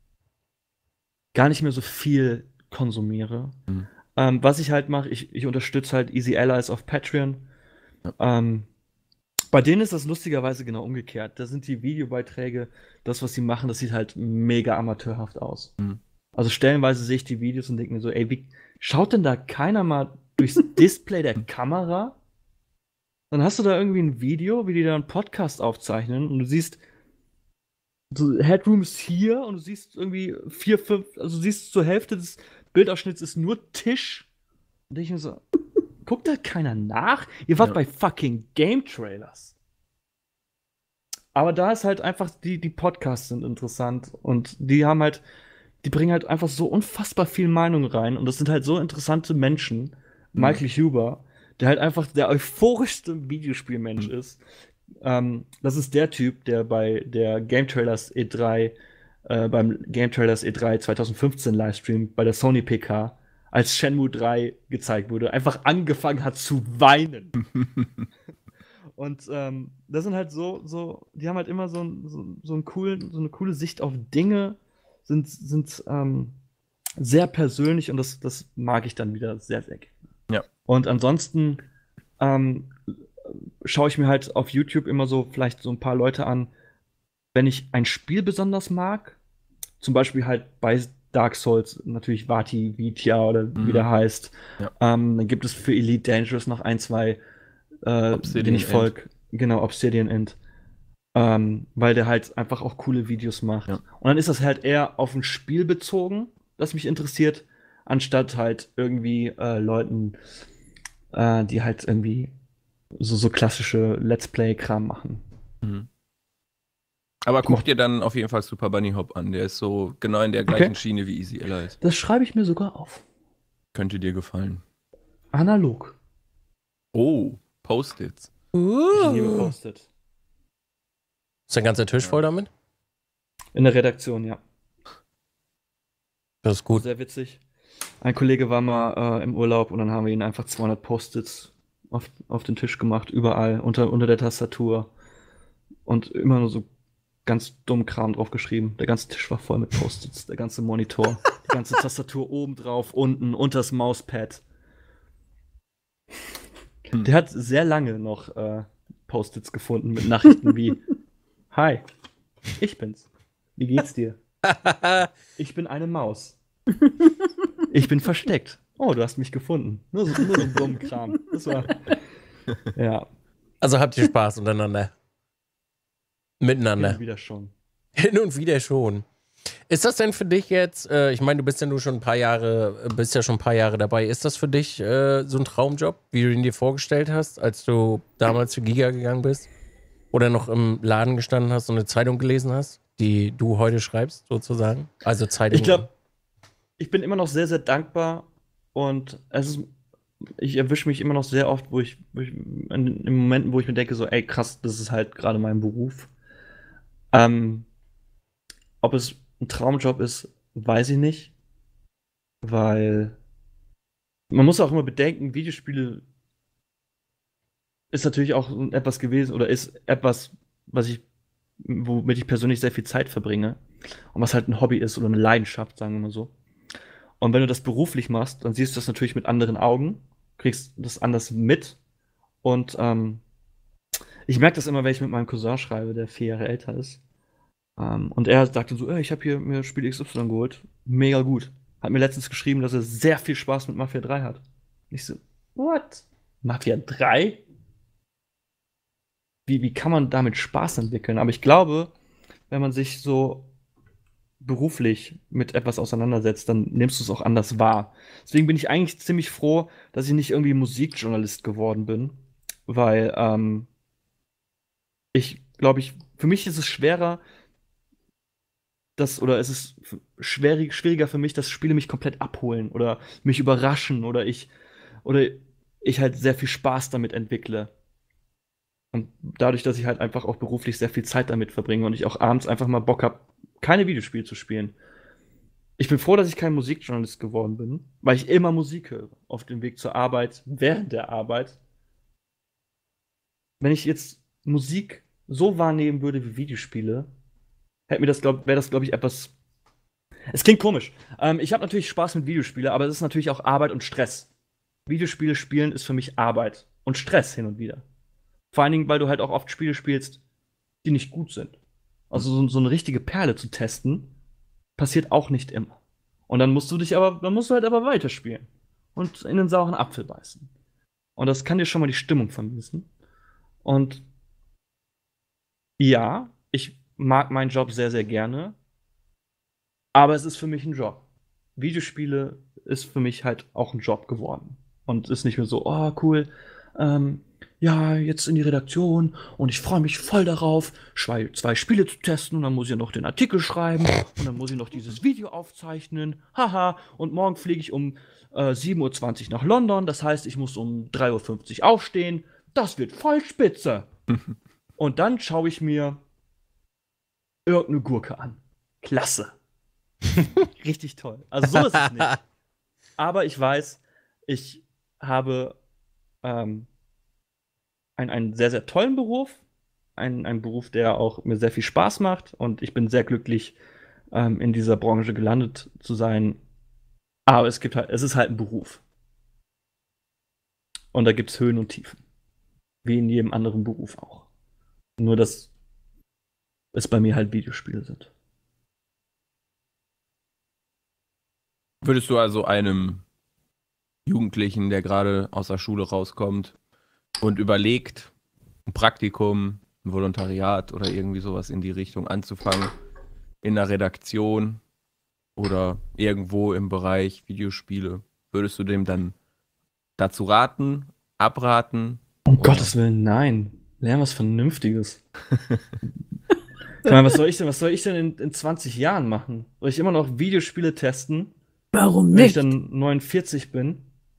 gar nicht mehr so viel konsumiere. Mhm. Ähm, was ich halt mache, ich, ich unterstütze halt Easy Allies auf Patreon. Ja. Ähm, bei denen ist das lustigerweise genau umgekehrt. Da sind die Videobeiträge, das, was sie machen, das sieht halt mega amateurhaft aus. Mhm. Also stellenweise sehe ich die Videos und denke mir so, ey, wie schaut denn da keiner mal durchs Display der Kamera? Dann hast du da irgendwie ein Video, wie die da einen Podcast aufzeichnen und du siehst, so Headroom ist hier und du siehst irgendwie vier, fünf, also du siehst zur Hälfte des Bildausschnitts ist nur Tisch. Und ich mir so, guckt da keiner nach? Ihr wart Ja. bei fucking Game Trailers. Aber da ist halt einfach, die, die Podcasts sind interessant und die haben halt, die bringen halt einfach so unfassbar viel Meinung rein und das sind halt so interessante Menschen. Mhm. Michael Huber, der halt einfach der euphorischste Videospielmensch Mhm. ist. Ähm, das ist der Typ, der bei der Game Trailers E drei, äh, beim Game Trailers E drei zwanzig fünfzehn Livestream bei der Sony P K, als Shenmue drei gezeigt wurde, einfach angefangen hat zu weinen. Und ähm, das sind halt so, so, die haben halt immer so, ein- so, so, einen coolen, so eine coole Sicht auf Dinge, sind, sind ähm, sehr persönlich und das, das mag ich dann wieder sehr, sehr gerne. Ja. Und ansonsten ähm, schaue ich mir halt auf YouTube immer so vielleicht so ein paar Leute an, wenn ich ein Spiel besonders mag, zum Beispiel halt bei Dark Souls, natürlich Vati, Vitya oder wie Mhm. der heißt. Ja. Ähm, dann gibt es für Elite Dangerous noch ein, zwei, äh, Obsidian denen ich End. folge. Genau, Obsidian End. Ähm, weil der halt einfach auch coole Videos macht. Ja. Und dann ist das halt eher auf ein Spiel bezogen, das mich interessiert, anstatt halt irgendwie äh, Leuten, äh, die halt irgendwie so, so klassische Let's Play-Kram machen. Mhm. Aber Ich guck moch- dir dann auf jeden Fall Super Bunny Hop an. Der ist so genau in der Okay. gleichen Schiene wie Easy Allies. Das schreibe ich mir sogar auf. Könnte dir gefallen. Analog. Oh, Post-its. Ich liebe Uh. Post-it. Ist der ganze Tisch voll damit? In der Redaktion, ja. Das ist gut. Sehr witzig. Ein Kollege war mal äh, im Urlaub und dann haben wir ihn einfach zweihundert Post-its auf, auf den Tisch gemacht, überall, unter, unter der Tastatur. Und immer nur so ganz dumm Kram drauf geschrieben. Der ganze Tisch war voll mit Post-its, der ganze Monitor, die ganze Tastatur oben drauf, unten, unter das Mauspad. Hm. Der hat sehr lange noch äh, Post-its gefunden mit Nachrichten wie: Hi, ich bin's. Wie geht's dir? Ich bin eine Maus. Ich bin versteckt. Oh, du hast mich gefunden. Nur so, nur so dummen Kram. Das war. Ja, Also habt ihr Spaß untereinander? hin Miteinander. und wieder schon. Hin und wieder schon. Ist das denn für dich jetzt, äh, ich meine, du bist ja nur schon ein paar Jahre, bist ja schon ein paar Jahre dabei. Ist das für dich äh, so ein Traumjob, wie du ihn dir vorgestellt hast, als du damals zu Giga gegangen bist? Oder noch im Laden gestanden hast und eine Zeitung gelesen hast, die du heute schreibst, sozusagen? Also Zeitung. Ich glaube, ich bin immer noch sehr, sehr dankbar und es ist, ich erwische mich immer noch sehr oft, wo ich, wo ich in, in Momenten, wo ich mir denke, so, ey, krass, das ist halt gerade mein Beruf. Ähm, ob es ein Traumjob ist, weiß ich nicht, weil man muss auch immer bedenken, Videospiele ist natürlich auch etwas gewesen oder ist etwas, was ich, womit ich persönlich sehr viel Zeit verbringe und was halt ein Hobby ist oder eine Leidenschaft, sagen wir mal so. Und wenn du das beruflich machst, dann siehst du das natürlich mit anderen Augen, kriegst das anders mit. Und ähm, ich merke das immer, wenn ich mit meinem Cousin schreibe, der vier Jahre älter ist. Ähm, und er sagt dann so, ey, ich habe hier mir Spiel X Y geholt. Mega gut. Hat mir letztens geschrieben, dass er sehr viel Spaß mit Mafia drei hat. Ich so, what? Mafia drei? Wie, wie kann man damit Spaß entwickeln? Aber ich glaube, wenn man sich so beruflich mit etwas auseinandersetzt, dann nimmst du es auch anders wahr. Deswegen bin ich eigentlich ziemlich froh, dass ich nicht irgendwie Musikjournalist geworden bin, weil ähm, ich glaube, ich für mich ist es schwerer, das, oder es ist f- schwierig, schwieriger für mich, dass Spiele mich komplett abholen oder mich überraschen oder ich, oder ich halt sehr viel Spaß damit entwickle. Und dadurch, dass ich halt einfach auch beruflich sehr viel Zeit damit verbringe und ich auch abends einfach mal Bock habe, keine Videospiele zu spielen. Ich bin froh, dass ich kein Musikjournalist geworden bin, weil ich immer Musik höre. Auf dem Weg zur Arbeit, während der Arbeit. Wenn ich jetzt Musik so wahrnehmen würde wie Videospiele, hätte mir das, glaub, wäre das, glaube ich, etwas. Es klingt komisch. Ähm, ich habe natürlich Spaß mit Videospielen, aber es ist natürlich auch Arbeit und Stress. Videospiele spielen ist für mich Arbeit und Stress hin und wieder. Vor allen Dingen, weil du halt auch oft Spiele spielst, die nicht gut sind. Also so, so eine richtige Perle zu testen, passiert auch nicht immer. Und dann musst du dich aber, dann musst du halt aber weiterspielen. Und in den sauren Apfel beißen. Und das kann dir schon mal die Stimmung vermiesen. Und ja, ich mag meinen Job sehr, sehr gerne. Aber es ist für mich ein Job. Videospiele ist für mich halt auch ein Job geworden. Und ist nicht mehr so, oh, cool, ähm, ja, jetzt in die Redaktion und ich freue mich voll darauf, zwei, zwei Spiele zu testen und dann muss ich ja noch den Artikel schreiben und dann muss ich noch dieses Video aufzeichnen. Haha, und morgen fliege ich um äh, sieben Uhr zwanzig nach London, das heißt, ich muss um drei Uhr fünfzig aufstehen. Das wird voll spitze. Und dann schaue ich mir irgendeine Gurke an. Klasse. Richtig toll. Also so ist es nicht. Aber ich weiß, ich habe ähm, einen, einen sehr, sehr tollen Beruf. Einen, einen Beruf, der auch mir sehr viel Spaß macht. Und ich bin sehr glücklich, ähm, in dieser Branche gelandet zu sein. Aber es gibt halt, es ist halt ein Beruf. Und da gibt es Höhen und Tiefen. Wie in jedem anderen Beruf auch. Nur, dass es bei mir halt Videospiele sind. Würdest du also einem Jugendlichen, der gerade aus der Schule rauskommt und überlegt, ein Praktikum, ein Volontariat oder irgendwie sowas in die Richtung anzufangen, in der Redaktion oder irgendwo im Bereich Videospiele, würdest du dem dann dazu raten, abraten? Um Oder- Gottes Willen, nein. Lern was Vernünftiges. Ich meine, was soll ich denn, was soll ich denn in, in zwanzig Jahren machen? Soll ich immer noch Videospiele testen, Warum wenn ich nicht? dann neunundvierzig bin?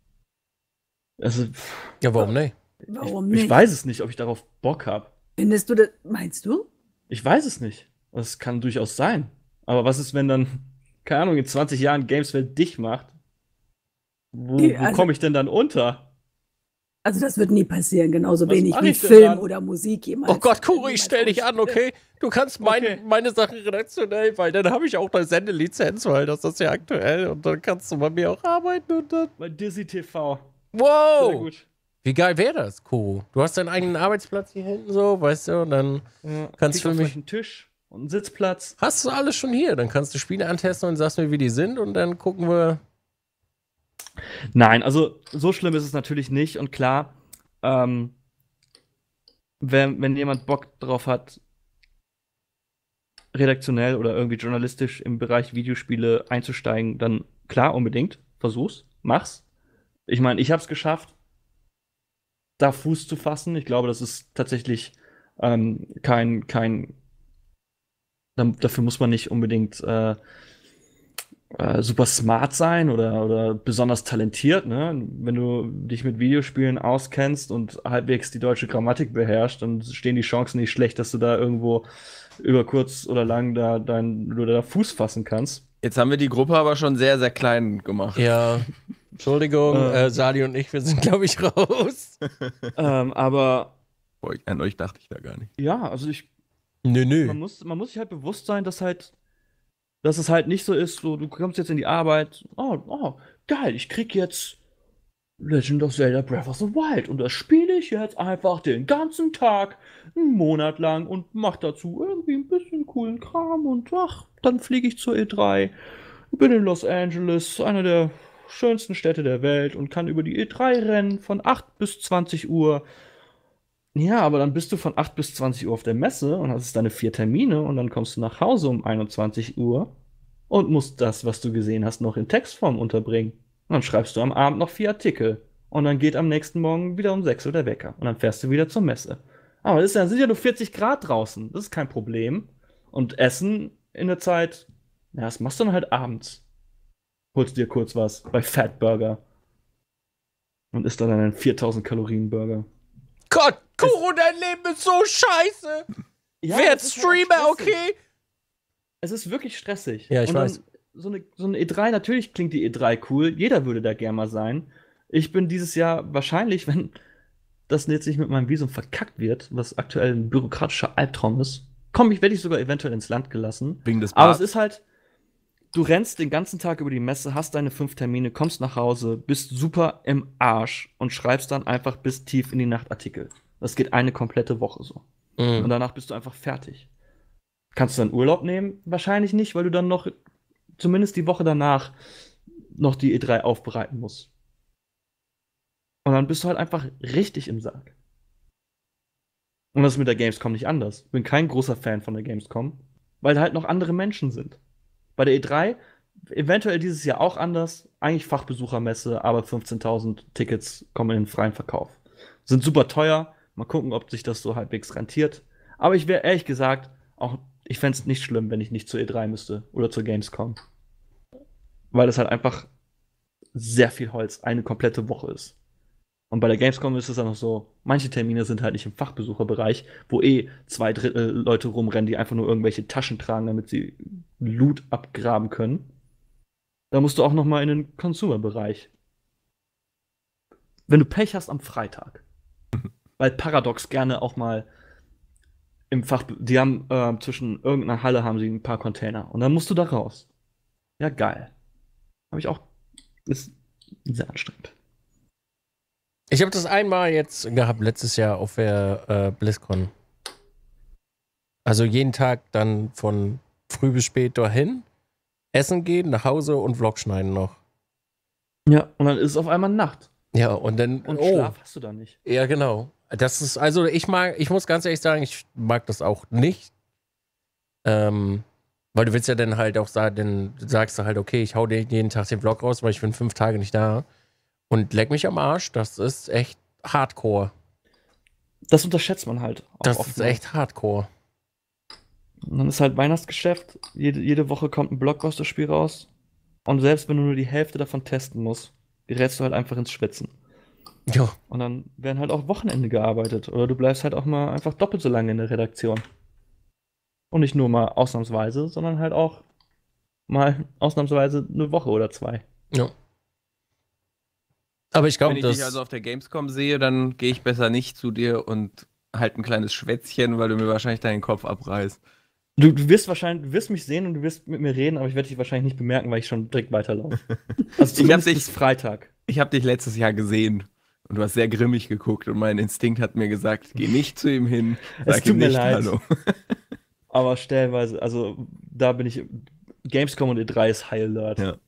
Also, pff, Ja, warum nicht? Warum ich nicht? weiß es nicht, ob ich darauf Bock habe. Findest du das? Meinst du? Ich weiß es nicht. Das kann durchaus sein. Aber was ist, wenn dann, keine Ahnung, in zwanzig Jahren Gameswelt dicht macht? Wo, Nee, wo also- komme ich denn dann unter? Also das wird nie passieren, genauso Was wenig mach wie ich denn Film dann? oder Musik jemals. Oh Gott, Kuro, jemals ich stell dich an, okay? Du kannst mein, Okay. meine Sachen redaktionell, weil dann habe ich auch eine Sendelizenz, weil das ist ja aktuell und dann kannst du bei mir auch arbeiten und dann. Bei Disney T V. Sehr Wow! gut. Wie geil wäre das, Kuro? Du hast deinen eigenen Arbeitsplatz hier hinten so, weißt du, und dann Ja, Kannst krieg du auch mich- vielleicht einen Tisch und einen Sitzplatz. hast du alles schon hier. Dann kannst du Spiele antesten und sagst mir, wie die sind und dann gucken wir. Nein, also so schlimm ist es natürlich nicht. Und klar, ähm, wenn, wenn jemand Bock drauf hat, redaktionell oder irgendwie journalistisch im Bereich Videospiele einzusteigen, dann klar, unbedingt. Versuch's, mach's. Ich meine, ich hab's geschafft, da Fuß zu fassen. Ich glaube, das ist tatsächlich ähm, kein, kein, dam- dafür muss man nicht unbedingt äh, äh, super smart sein oder, oder besonders talentiert, ne? Wenn du dich mit Videospielen auskennst und halbwegs die deutsche Grammatik beherrschst, dann stehen die Chancen nicht schlecht, dass du da irgendwo über kurz oder lang da dein, du da Fuß fassen kannst. Jetzt haben wir die Gruppe aber schon sehr, sehr klein gemacht. Ja. Entschuldigung, Äh. äh, Sali und ich, wir sind, glaube ich, raus. ähm, aber Boah, an euch dachte ich da gar nicht. ja, also ich, Nö, man nö. muss, man muss sich halt bewusst sein, dass halt, dass es halt nicht so ist, so, du kommst jetzt in die Arbeit, oh, oh, geil, ich krieg jetzt Legend of Zelda Breath of the Wild und das spiele ich jetzt einfach den ganzen Tag, einen Monat lang und mach dazu irgendwie ein bisschen coolen Kram und ach, dann fliege ich zur E drei, bin in Los Angeles, einer der schönsten Städte der Welt und kann über die E drei rennen von acht bis zwanzig Uhr. Ja, aber dann bist du von acht bis zwanzig Uhr auf der Messe und hast deine vier Termine und dann kommst du nach Hause um einundzwanzig Uhr und musst das, was du gesehen hast, noch in Textform unterbringen. Und dann schreibst du am Abend noch vier Artikel und dann geht am nächsten Morgen wieder um sechs Uhr der Wecker und dann fährst du wieder zur Messe. Aber das ist ja, sind ja nur vierzig Grad draußen, das ist kein Problem. Und Essen in der Zeit, ja, das machst du dann halt abends. Holst dir kurz was bei Fatburger. Und isst dann einen viertausend Kalorien Burger. Gott, Kuro, dein Leben ist so scheiße. Ja, Werd es ist halt Streamer, auch stressig. okay? Es ist wirklich stressig. Ja, ich Und dann weiß. So eine, so eine E drei, natürlich klingt die E drei cool. Jeder würde da gerne mal sein. Ich bin dieses Jahr wahrscheinlich, wenn das jetzt nicht mit meinem Visum verkackt wird, was aktuell ein bürokratischer Albtraum ist, komme ich, werde ich sogar eventuell ins Land gelassen. Wegen des Aber Barts. es ist halt, du rennst den ganzen Tag über die Messe, hast deine fünf Termine, kommst nach Hause, bist super im Arsch und schreibst dann einfach bis tief in die Nacht Artikel. Das geht eine komplette Woche so. Und Mhm. danach bist du einfach fertig. Kannst du dann Urlaub nehmen? Wahrscheinlich nicht, weil du dann noch, zumindest die Woche danach, noch die E drei aufbereiten musst. Und dann bist du halt einfach richtig im Sarg. Und das ist mit der Gamescom nicht anders. Ich bin kein großer Fan von der Gamescom, weil da halt noch andere Menschen sind. Bei der E drei, eventuell dieses Jahr auch anders, eigentlich Fachbesuchermesse, aber fünfzehntausend Tickets kommen in den freien Verkauf. Sind super teuer, mal gucken, ob sich das so halbwegs rentiert. Aber ich wäre ehrlich gesagt, auch, ich fände es nicht schlimm, wenn ich nicht zur E drei müsste oder zur Gamescom. Weil das halt einfach sehr viel Holz, eine komplette Woche ist. Und bei der Gamescom ist es dann noch so, manche Termine sind halt nicht im Fachbesucherbereich, wo eh zwei Drittel Leute rumrennen, die einfach nur irgendwelche Taschen tragen, damit sie Loot abgraben können. Da musst du auch noch mal in den Consumer-Bereich. Wenn du Pech hast am Freitag. Weil Paradox gerne auch mal im Fach, die haben äh, zwischen irgendeiner Halle haben sie ein paar Container und dann musst du da raus. Ja, geil. Habe ich auch, ist sehr anstrengend. Ich habe das einmal jetzt gehabt, letztes Jahr auf der äh, BlizzCon. Also jeden Tag dann von früh bis spät dahin, essen gehen, nach Hause und Vlog schneiden noch. Ja, und dann ist es auf einmal Nacht. Ja, und dann, Und oh, Schlaf hast du da nicht. ja genau. Das ist, also ich mag, ich muss ganz ehrlich sagen, ich mag das auch nicht. Ähm, weil du willst ja dann halt auch sagen, dann sagst du halt, okay, ich hau dir jeden Tag den Vlog raus, weil ich bin fünf Tage nicht da. Und leck mich am Arsch, das ist echt Hardcore. Das unterschätzt man halt. Auch Das oft ist mal. echt Hardcore. Und dann ist halt Weihnachtsgeschäft. Jede, jede Woche kommt ein Blockbuster-Spiel raus. Und selbst wenn du nur die Hälfte davon testen musst, gerätst du halt einfach ins Schwitzen. Ja. Und dann werden halt auch Wochenende gearbeitet. Oder du bleibst halt auch mal einfach doppelt so lange in der Redaktion. Und nicht nur mal ausnahmsweise, sondern halt auch mal ausnahmsweise eine Woche oder zwei. Ja. Aber ich glaube, Wenn ich das. dich also auf der Gamescom sehe, dann gehe ich besser nicht zu dir und halt ein kleines Schwätzchen, weil du mir wahrscheinlich deinen Kopf abreißt. Du, du wirst wahrscheinlich, du wirst mich sehen und du wirst mit mir reden, aber ich werde dich wahrscheinlich nicht bemerken, weil ich schon direkt weiterlaufe. Also zumindest dich- bis Freitag. Ich habe dich letztes Jahr gesehen und du hast sehr grimmig geguckt und mein Instinkt hat mir gesagt, geh nicht zu ihm hin, Es sag tut ihm mir nicht leid. Hallo. Aber stellenweise, also da bin ich, Gamescom und E drei ist High Alert. Ja.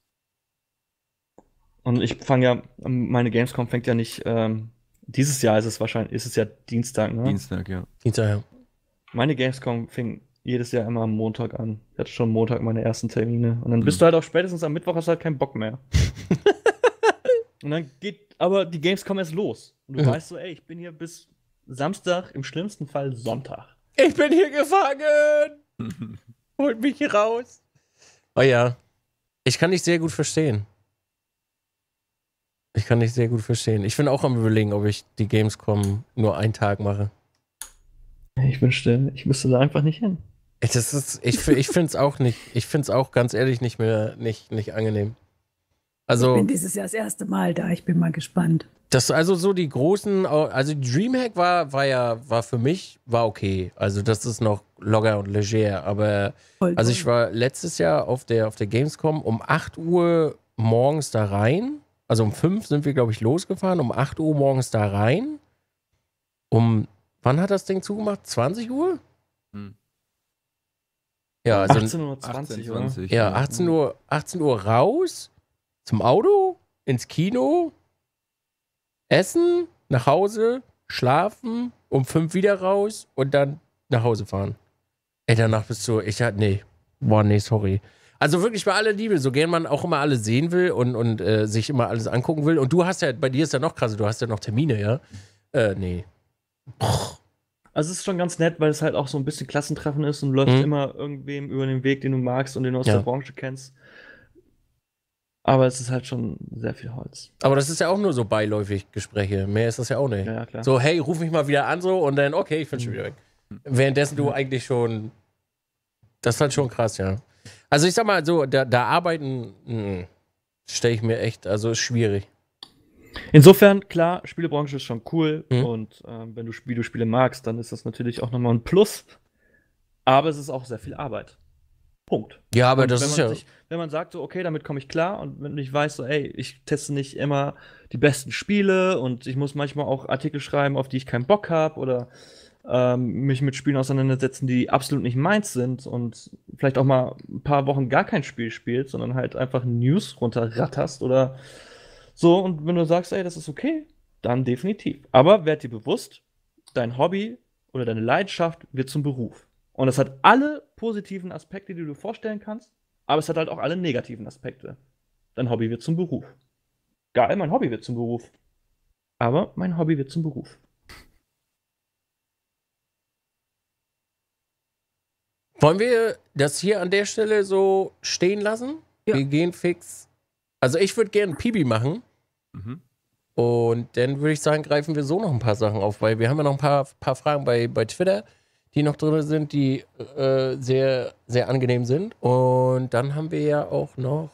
Und ich fange ja, meine Gamescom fängt ja nicht, ähm, dieses Jahr ist es wahrscheinlich, ist es ja Dienstag, ne? Dienstag, ja. Dienstag, ja. Meine Gamescom fing jedes Jahr immer am Montag an. Ich hatte schon Montag meine ersten Termine. Und dann Mhm. bist du halt auch spätestens am Mittwoch hast du halt keinen Bock mehr. Und dann geht aber die Gamescom erst los. Und du Ja. weißt so, ey, ich bin hier bis Samstag, im schlimmsten Fall Sonntag. Ich bin hier gefangen! Holt mich hier raus! Oh ja. Ich kann dich sehr gut verstehen. Ich kann dich sehr gut verstehen. Ich bin auch am Überlegen, ob ich die Gamescom nur einen Tag mache. Ich wünschte, ich müsste da einfach nicht hin. Das ist, ich ich finde es auch nicht, ich finde es auch ganz ehrlich nicht mehr, nicht, nicht angenehm. Ich Also, bin dieses Jahr das erste Mal da. Ich bin mal gespannt. das, also so die großen, also Dreamhack war, war ja, war für mich, war okay. Also das ist noch locker und leger, aber Voll also toll. ich war letztes Jahr auf der, auf der Gamescom um acht Uhr morgens da rein. Also um fünf sind wir, glaube ich, losgefahren. Um acht Uhr morgens da rein. Um, wann hat das Ding zugemacht? zwanzig Uhr? Hm. Ja, also achtzehn Uhr zwanzig, achtzehn, oder? zwanzig, ja, achtzehn Uhr, achtzehn Uhr raus, zum Auto, ins Kino, essen, nach Hause, schlafen, um fünf wieder raus und dann nach Hause fahren. Ey, danach bist du, ich hatte, nee, boah, nee, sorry. Also wirklich bei aller Liebe, so gern man auch immer alles sehen will und, und äh, sich immer alles angucken will. Und du hast ja, bei dir ist ja noch krass, du hast ja noch Termine, ja? Äh, nee. Also es ist schon ganz nett, weil es halt auch so ein bisschen Klassentreffen ist und läufst Mhm. immer irgendwem über den Weg, den du magst und den du aus Ja. der Branche kennst. Aber es ist halt schon sehr viel Holz. Aber das ist ja auch nur so beiläufig Gespräche. Mehr ist das ja auch nicht. Ja, ja, klar. So, hey, ruf mich mal wieder an so und dann, okay, ich bin schon Mhm. wieder weg. Währenddessen du Ja. eigentlich schon. Das ist halt schon krass, ja. Also ich sag mal so, da, da arbeiten stelle ich mir echt, also ist schwierig. Insofern, klar, Spielebranche ist schon cool Mhm. und ähm, wenn du Videospiele magst, dann ist das natürlich auch nochmal ein Plus. Aber es ist auch sehr viel Arbeit. Punkt. Ja, aber Und das wenn ist man ja. sich, wenn man sagt, so, okay, damit komme ich klar und wenn ich weiß, so, ey, ich teste nicht immer die besten Spiele und ich muss manchmal auch Artikel schreiben, auf die ich keinen Bock habe oder ähm, mich mit Spielen auseinandersetzen, die absolut nicht meins sind und vielleicht auch mal ein paar Wochen gar kein Spiel spielst, sondern halt einfach News runterratterst oder so. Und wenn du sagst, ey, das ist okay, dann definitiv. Aber werd dir bewusst, dein Hobby oder deine Leidenschaft wird zum Beruf. Und das hat alle positiven Aspekte, die du dir vorstellen kannst, aber es hat halt auch alle negativen Aspekte. Dein Hobby wird zum Beruf. Geil, mein Hobby wird zum Beruf. Aber mein Hobby wird zum Beruf. Wollen wir das hier an der Stelle so stehen lassen? Ja. Wir gehen fix. Also ich würde gerne Pibi machen. Mhm. Und dann würde ich sagen, greifen wir so noch ein paar Sachen auf, weil wir haben ja noch ein paar, paar Fragen bei, bei Twitter, die noch drin sind, die äh, sehr, sehr angenehm sind. Und dann haben wir ja auch noch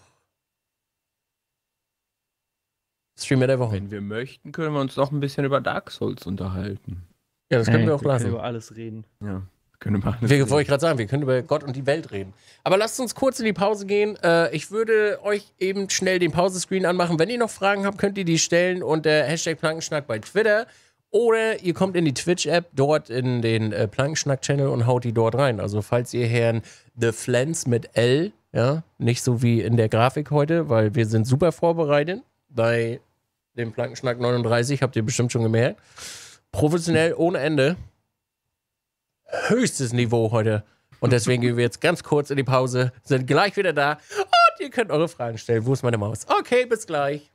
Streamer der Woche. Wenn wir möchten, können wir uns noch ein bisschen über Dark Souls unterhalten. Ja, das können Ey, wir auch wir können lassen. über alles reden. Ja, können wir alles Wir, reden. wollte ich gerade sagen, wir können über Gott und die Welt reden. Aber lasst uns kurz in die Pause gehen. Äh, ich würde euch eben schnell den Pausescreen anmachen. Wenn ihr noch Fragen habt, könnt ihr die stellen unter Hashtag Plankenschnack bei Twitter. Oder ihr kommt in die Twitch-App, dort in den äh, Plankenschnack-Channel und haut die dort rein. Also falls ihr Herrn The Flans mit L, ja, nicht so wie in der Grafik heute, weil wir sind super vorbereitet bei dem Plankenschnack neununddreißig, habt ihr bestimmt schon gemerkt. Professionell ohne Ende. Höchstes Niveau heute. Und deswegen gehen wir jetzt ganz kurz in die Pause, sind gleich wieder da und ihr könnt eure Fragen stellen. Wo ist meine Maus? Okay, bis gleich.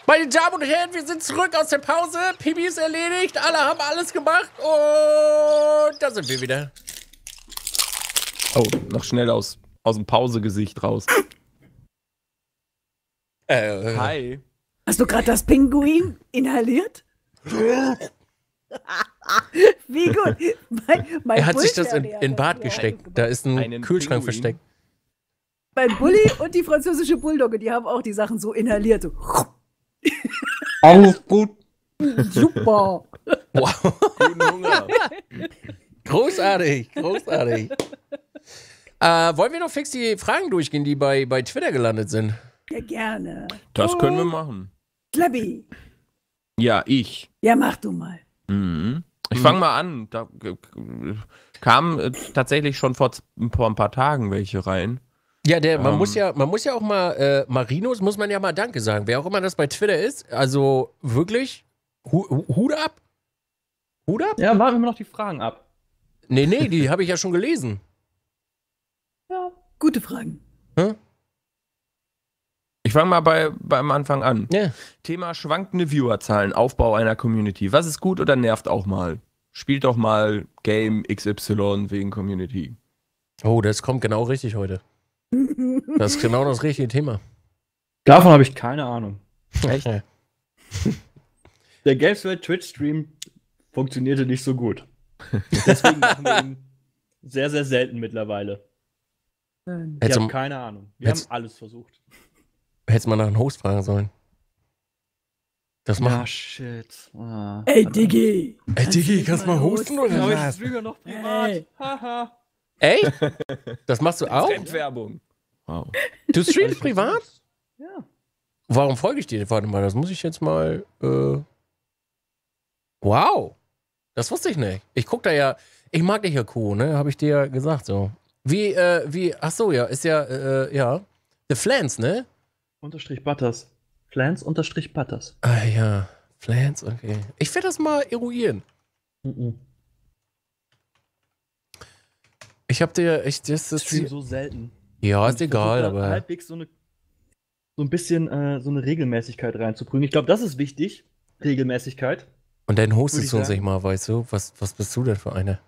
Meine Damen und Herren, wir sind zurück aus der Pause. Pipi ist erledigt, alle haben alles gemacht und da sind wir wieder. Oh, noch schnell aus, aus dem Pausegesicht raus. Äh, Hi. Hast du gerade das Pinguin inhaliert? Wie gut. Mein, mein er hat sich das in, Bullterrier in hat Bart das gesteckt. gemacht. Da ist ein Einen Kühlschrank Pinguin. versteckt. Mein Bulli und die französische Bulldogge, die haben auch die Sachen so inhaliert. So. Alles gut. Super. Wow. Guten Hunger. Großartig, großartig. äh, wollen wir noch fix die Fragen durchgehen, die bei, bei Twitter gelandet sind? Ja, gerne. Das können wir machen. Klappi. Ja, ich. Ja, mach du mal. Mhm. Ich fange mal an. Da äh, kamen äh, tatsächlich schon vor, z- vor ein paar Tagen welche rein. Ja, der, man, Ähm. muss ja, man muss ja auch mal, äh, Marinos muss man ja mal Danke sagen. Wer auch immer das bei Twitter ist, also wirklich, Hu Hu- Hut ab. Hut ab? Ja, warten wir noch die Fragen ab. Nee, nee, die habe ich ja schon gelesen. Ja, gute Fragen. Hm? Ich fange mal bei, beim Anfang an. Ja. Thema schwankende Viewerzahlen, Aufbau einer Community. Was ist gut oder nervt auch mal? Spielt doch mal Game X Y wegen Community. Oh, das kommt genau richtig heute. Das ist genau das richtige Thema. Davon habe ich keine Ahnung. Echt? Der Gameswelt Twitch-Stream funktionierte nicht so gut. Deswegen machen wir ihn sehr, sehr selten mittlerweile. Ich Hättest habe du, keine Ahnung. Wir haben Hättest- alles versucht. hättest mal nach einem Host fragen sollen. Das macht. Ah, shit. Ah, Ey, verdammt. Diggi. Ey, Diggi, nicht kannst mal mal hosten oder Ja, ich was? streame noch privat. Hey. Haha. Echt? Das machst du auch? Fremdwerbung. Wow. Du streamst privat? Ja. Warum folge ich dir? Warte mal, das muss ich jetzt mal. Äh wow. Das wusste ich nicht. Ich guck da ja. Ich mag dich ja cool, ne? Habe ich dir ja gesagt so. Wie, äh, wie. Ach so, ja. Ist ja, äh, ja. The Flans, ne? Unterstrich Butters. Flans unterstrich Butters. Ah ja. Flans, okay. Ich werde das mal eruieren. Mhm. Ich hab dir. Ich, das Ich stream ist. so selten. Ja, Und ist ich egal, versuche da aber. halbwegs so eine so ein bisschen äh, so eine Regelmäßigkeit reinzuprüfen. Ich glaube, das ist wichtig. Regelmäßigkeit. Und dann Würde hostest ich du uns sagen. nicht mal, weißt du? Was, was bist du denn für eine?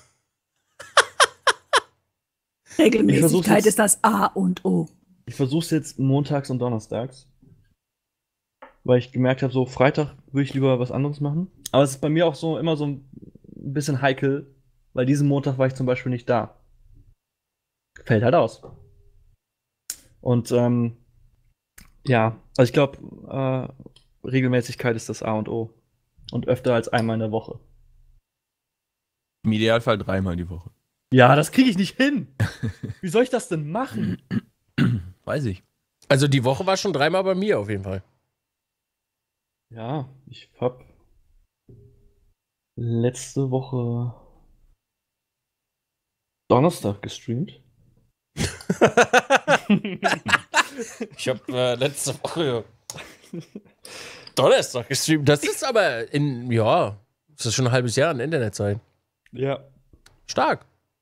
Regelmäßigkeit jetzt- ist das A und O. Ich versuche es jetzt montags und donnerstags. Weil ich gemerkt habe, so Freitag würde ich lieber was anderes machen. Aber es ist bei mir auch so immer so ein bisschen heikel, weil diesen Montag war ich zum Beispiel nicht da. Fällt halt aus. Und ähm, ja, also ich glaube, äh, Regelmäßigkeit ist das A und O. Und öfter als einmal in der Woche. Im Idealfall dreimal die Woche. Ja, das kriege ich nicht hin. Wie soll ich das denn machen? Weiß ich. Also die Woche war schon dreimal bei mir auf jeden Fall. Ja, ich hab letzte Woche Donnerstag gestreamt. Ich habe äh, letzte Woche Donnerstag gestreamt. Das ist aber in, ja, das ist schon ein halbes Jahr in Internetzeit. Ja. Stark.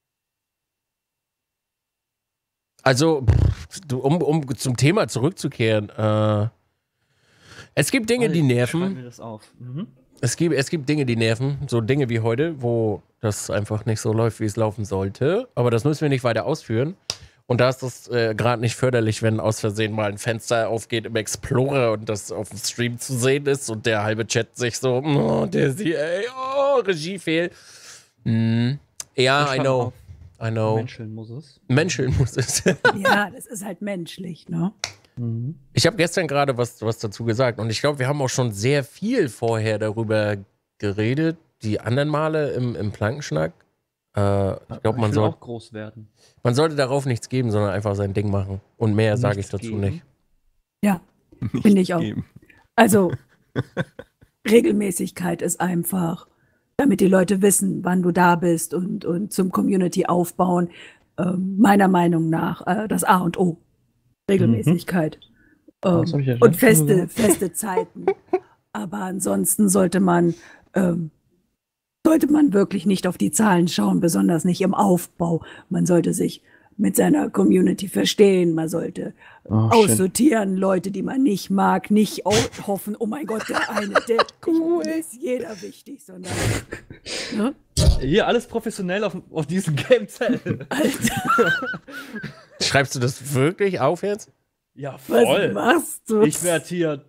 Also, pff, du, um, um zum Thema zurückzukehren, äh, es gibt Dinge, die Schreib mir nerven. das auf. Mhm. Es gibt, es gibt Dinge, die nerven. So Dinge wie heute, wo das einfach nicht so läuft, wie es laufen sollte. Aber das müssen wir nicht weiter ausführen. Und da ist das äh, gerade nicht förderlich, wenn aus Versehen mal ein Fenster aufgeht im Explorer und das auf dem Stream zu sehen ist und der halbe Chat sich so, oh, der sie, ey, oh, Regie fehlt. Hm. Ja, I Ich know. auf. I know. Menscheln muss es. Menscheln muss es. Ja, das ist halt menschlich, ne? Mhm. Ich habe gestern gerade was, was dazu gesagt und ich glaube, wir haben auch schon sehr viel vorher darüber geredet, die anderen Male im, im Plankenschnack. Äh, ich glaube, man, will soll, auch groß werden. man sollte darauf nichts geben, sondern einfach sein Ding machen. Und mehr sage ich Nichts dazu geben. nicht. Ja, finde ich auch. Geben. Also, Regelmäßigkeit ist einfach, damit die Leute wissen, wann du da bist und, und zum Community aufbauen, ähm, meiner Meinung nach äh, das A und O. Regelmäßigkeit. Ähm, Das hab ich ja schon und feste, gesagt. feste Zeiten. Aber ansonsten sollte man, ähm, sollte man wirklich nicht auf die Zahlen schauen, besonders nicht im Aufbau. Man sollte sich mit seiner Community verstehen. Man sollte Oh, shit. aussortieren, Leute, die man nicht mag, nicht au- hoffen, oh mein Gott, der eine, der cool ist jeder wichtig, sondern ne? Hier alles professionell auf, auf diesen Game-Zettel. Alter, Schreibst du das wirklich auf jetzt? Ja, was voll. machst du? Ich werde hier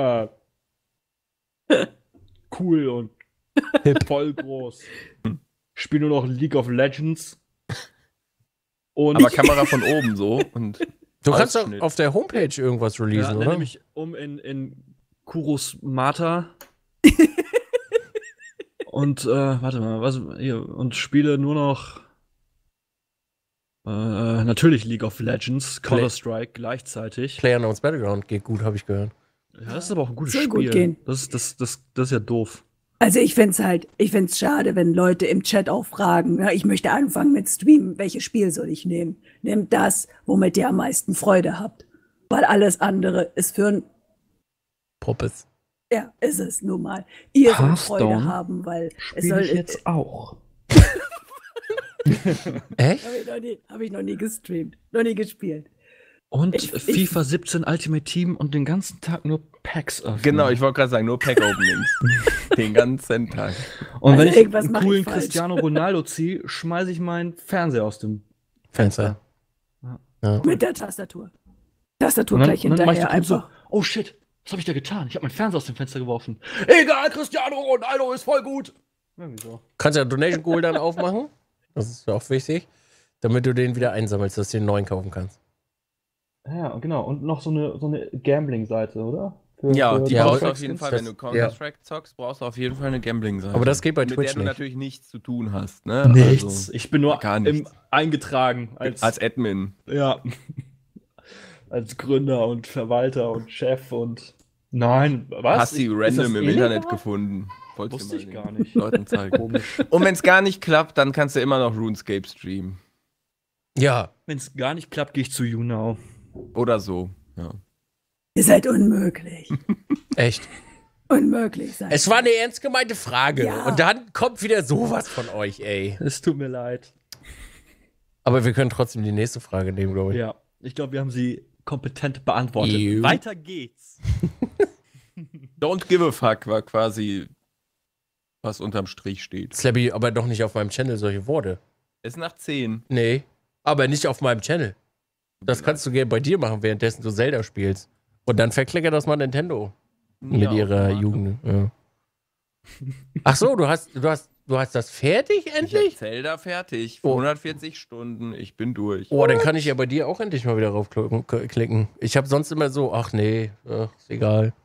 äh, cool und voll groß. Spiele nur noch League of Legends. Und Aber Kamera von oben so und Du kannst doch Ausschnitt. auf der Homepage irgendwas ja, releasen, nenne oder? mich um in, in Kurus Mata. Und, äh, warte mal, was, hier, und spiele nur noch, äh, natürlich League of Legends, Counter-Strike gleichzeitig. PlayerUnknown's Battleground geht gut, habe ich gehört. Ja, das ist aber auch ein gutes Soll Spiel. gut gehen. Das, ist- das, das, das ist ja doof. Also ich find's halt, ich find's schade, wenn Leute im Chat auch fragen, ja, ich möchte anfangen mit Streamen, welches Spiel soll ich nehmen? Nehmt das, womit ihr am meisten Freude habt. Weil alles andere ist für ein, Puppes. ja, ist es nun mal. Ihr sollt Hearthstone Freude haben, weil es Spiele soll, ich jetzt auch. Echt? Habe ich, noch nie- hab ich noch nie gestreamt, noch nie gespielt. Und Ich- ich- FIFA siebzehn Ultimate Team und den ganzen Tag nur Packs öffnen. genau, ich wollte gerade sagen, nur Pack-Openings. Den ganzen Tag. Und wenn Also ich irgendwas einen mach ich coolen falsch. Cristiano Ronaldo ziehe, schmeiße ich meinen Fernseher aus dem Fenster. Ja. Mit der Tastatur. Tastatur Und dann, gleich und dann mach ich hinterher doch so, einfach. oh shit, was habe ich da getan? Ich habe meinen Fernseher aus dem Fenster geworfen. Egal, Cristiano Ronaldo ist voll gut. Irgendwie so. Kannst ja Donation Goal dann aufmachen. Das ist auch wichtig. Damit du den wieder einsammelst, dass du den neuen kaufen kannst. Ja, genau. Und noch so eine, so eine Gambling-Seite, oder? Für, Ja, für die Ja, brauchst du aber- auf jeden Fall, das- wenn du Counter-Strike zockst, brauchst du auf jeden Fall eine Gambling-Seite. Aber das geht bei Mit Twitch der du nicht. natürlich nichts zu tun hast, ne? Nichts. Also, ich bin nur gar im, nichts. eingetragen als, als Admin. ja, als Gründer und Verwalter und Chef und nein, was? Hast sie Ist random das im illegal? Internet gefunden. Wolltest Wusste du ich mal gar den nicht. Leuten zeigen. Komisch. Und wenn es gar nicht klappt, dann kannst du immer noch RuneScape streamen. Ja. Wenn es gar nicht klappt, gehe ich zu YouNow. Oder so. Ja. Ihr seid unmöglich. Echt. Unmöglich seid Es war eine ernst gemeinte Frage. Ja. Und dann kommt wieder sowas von euch, ey. Es tut mir leid. Aber wir können trotzdem die nächste Frage nehmen, glaube ich. Ja, ich glaube, wir haben sie kompetent beantwortet. Ew. Weiter geht's. Don't give a fuck war quasi, was unterm Strich steht. Slabby, aber doch nicht auf meinem Channel solche Worte. Ist nach zehn. Nee. Aber nicht auf meinem Channel. Das kannst du gerne bei dir machen, währenddessen du Zelda spielst. Und dann verklickert das mal Nintendo. Mit Ja, ihrer automatisch. Jugend. Ja. Ach so, du hast, du hast, du hast das fertig Ich hab endlich? Zelda fertig. Oh. hundertvierzig Stunden. Ich bin durch. Oh, dann kann ich ja bei dir auch endlich mal wieder raufklicken. Ich habe sonst immer so, ach nee, ach, ist egal.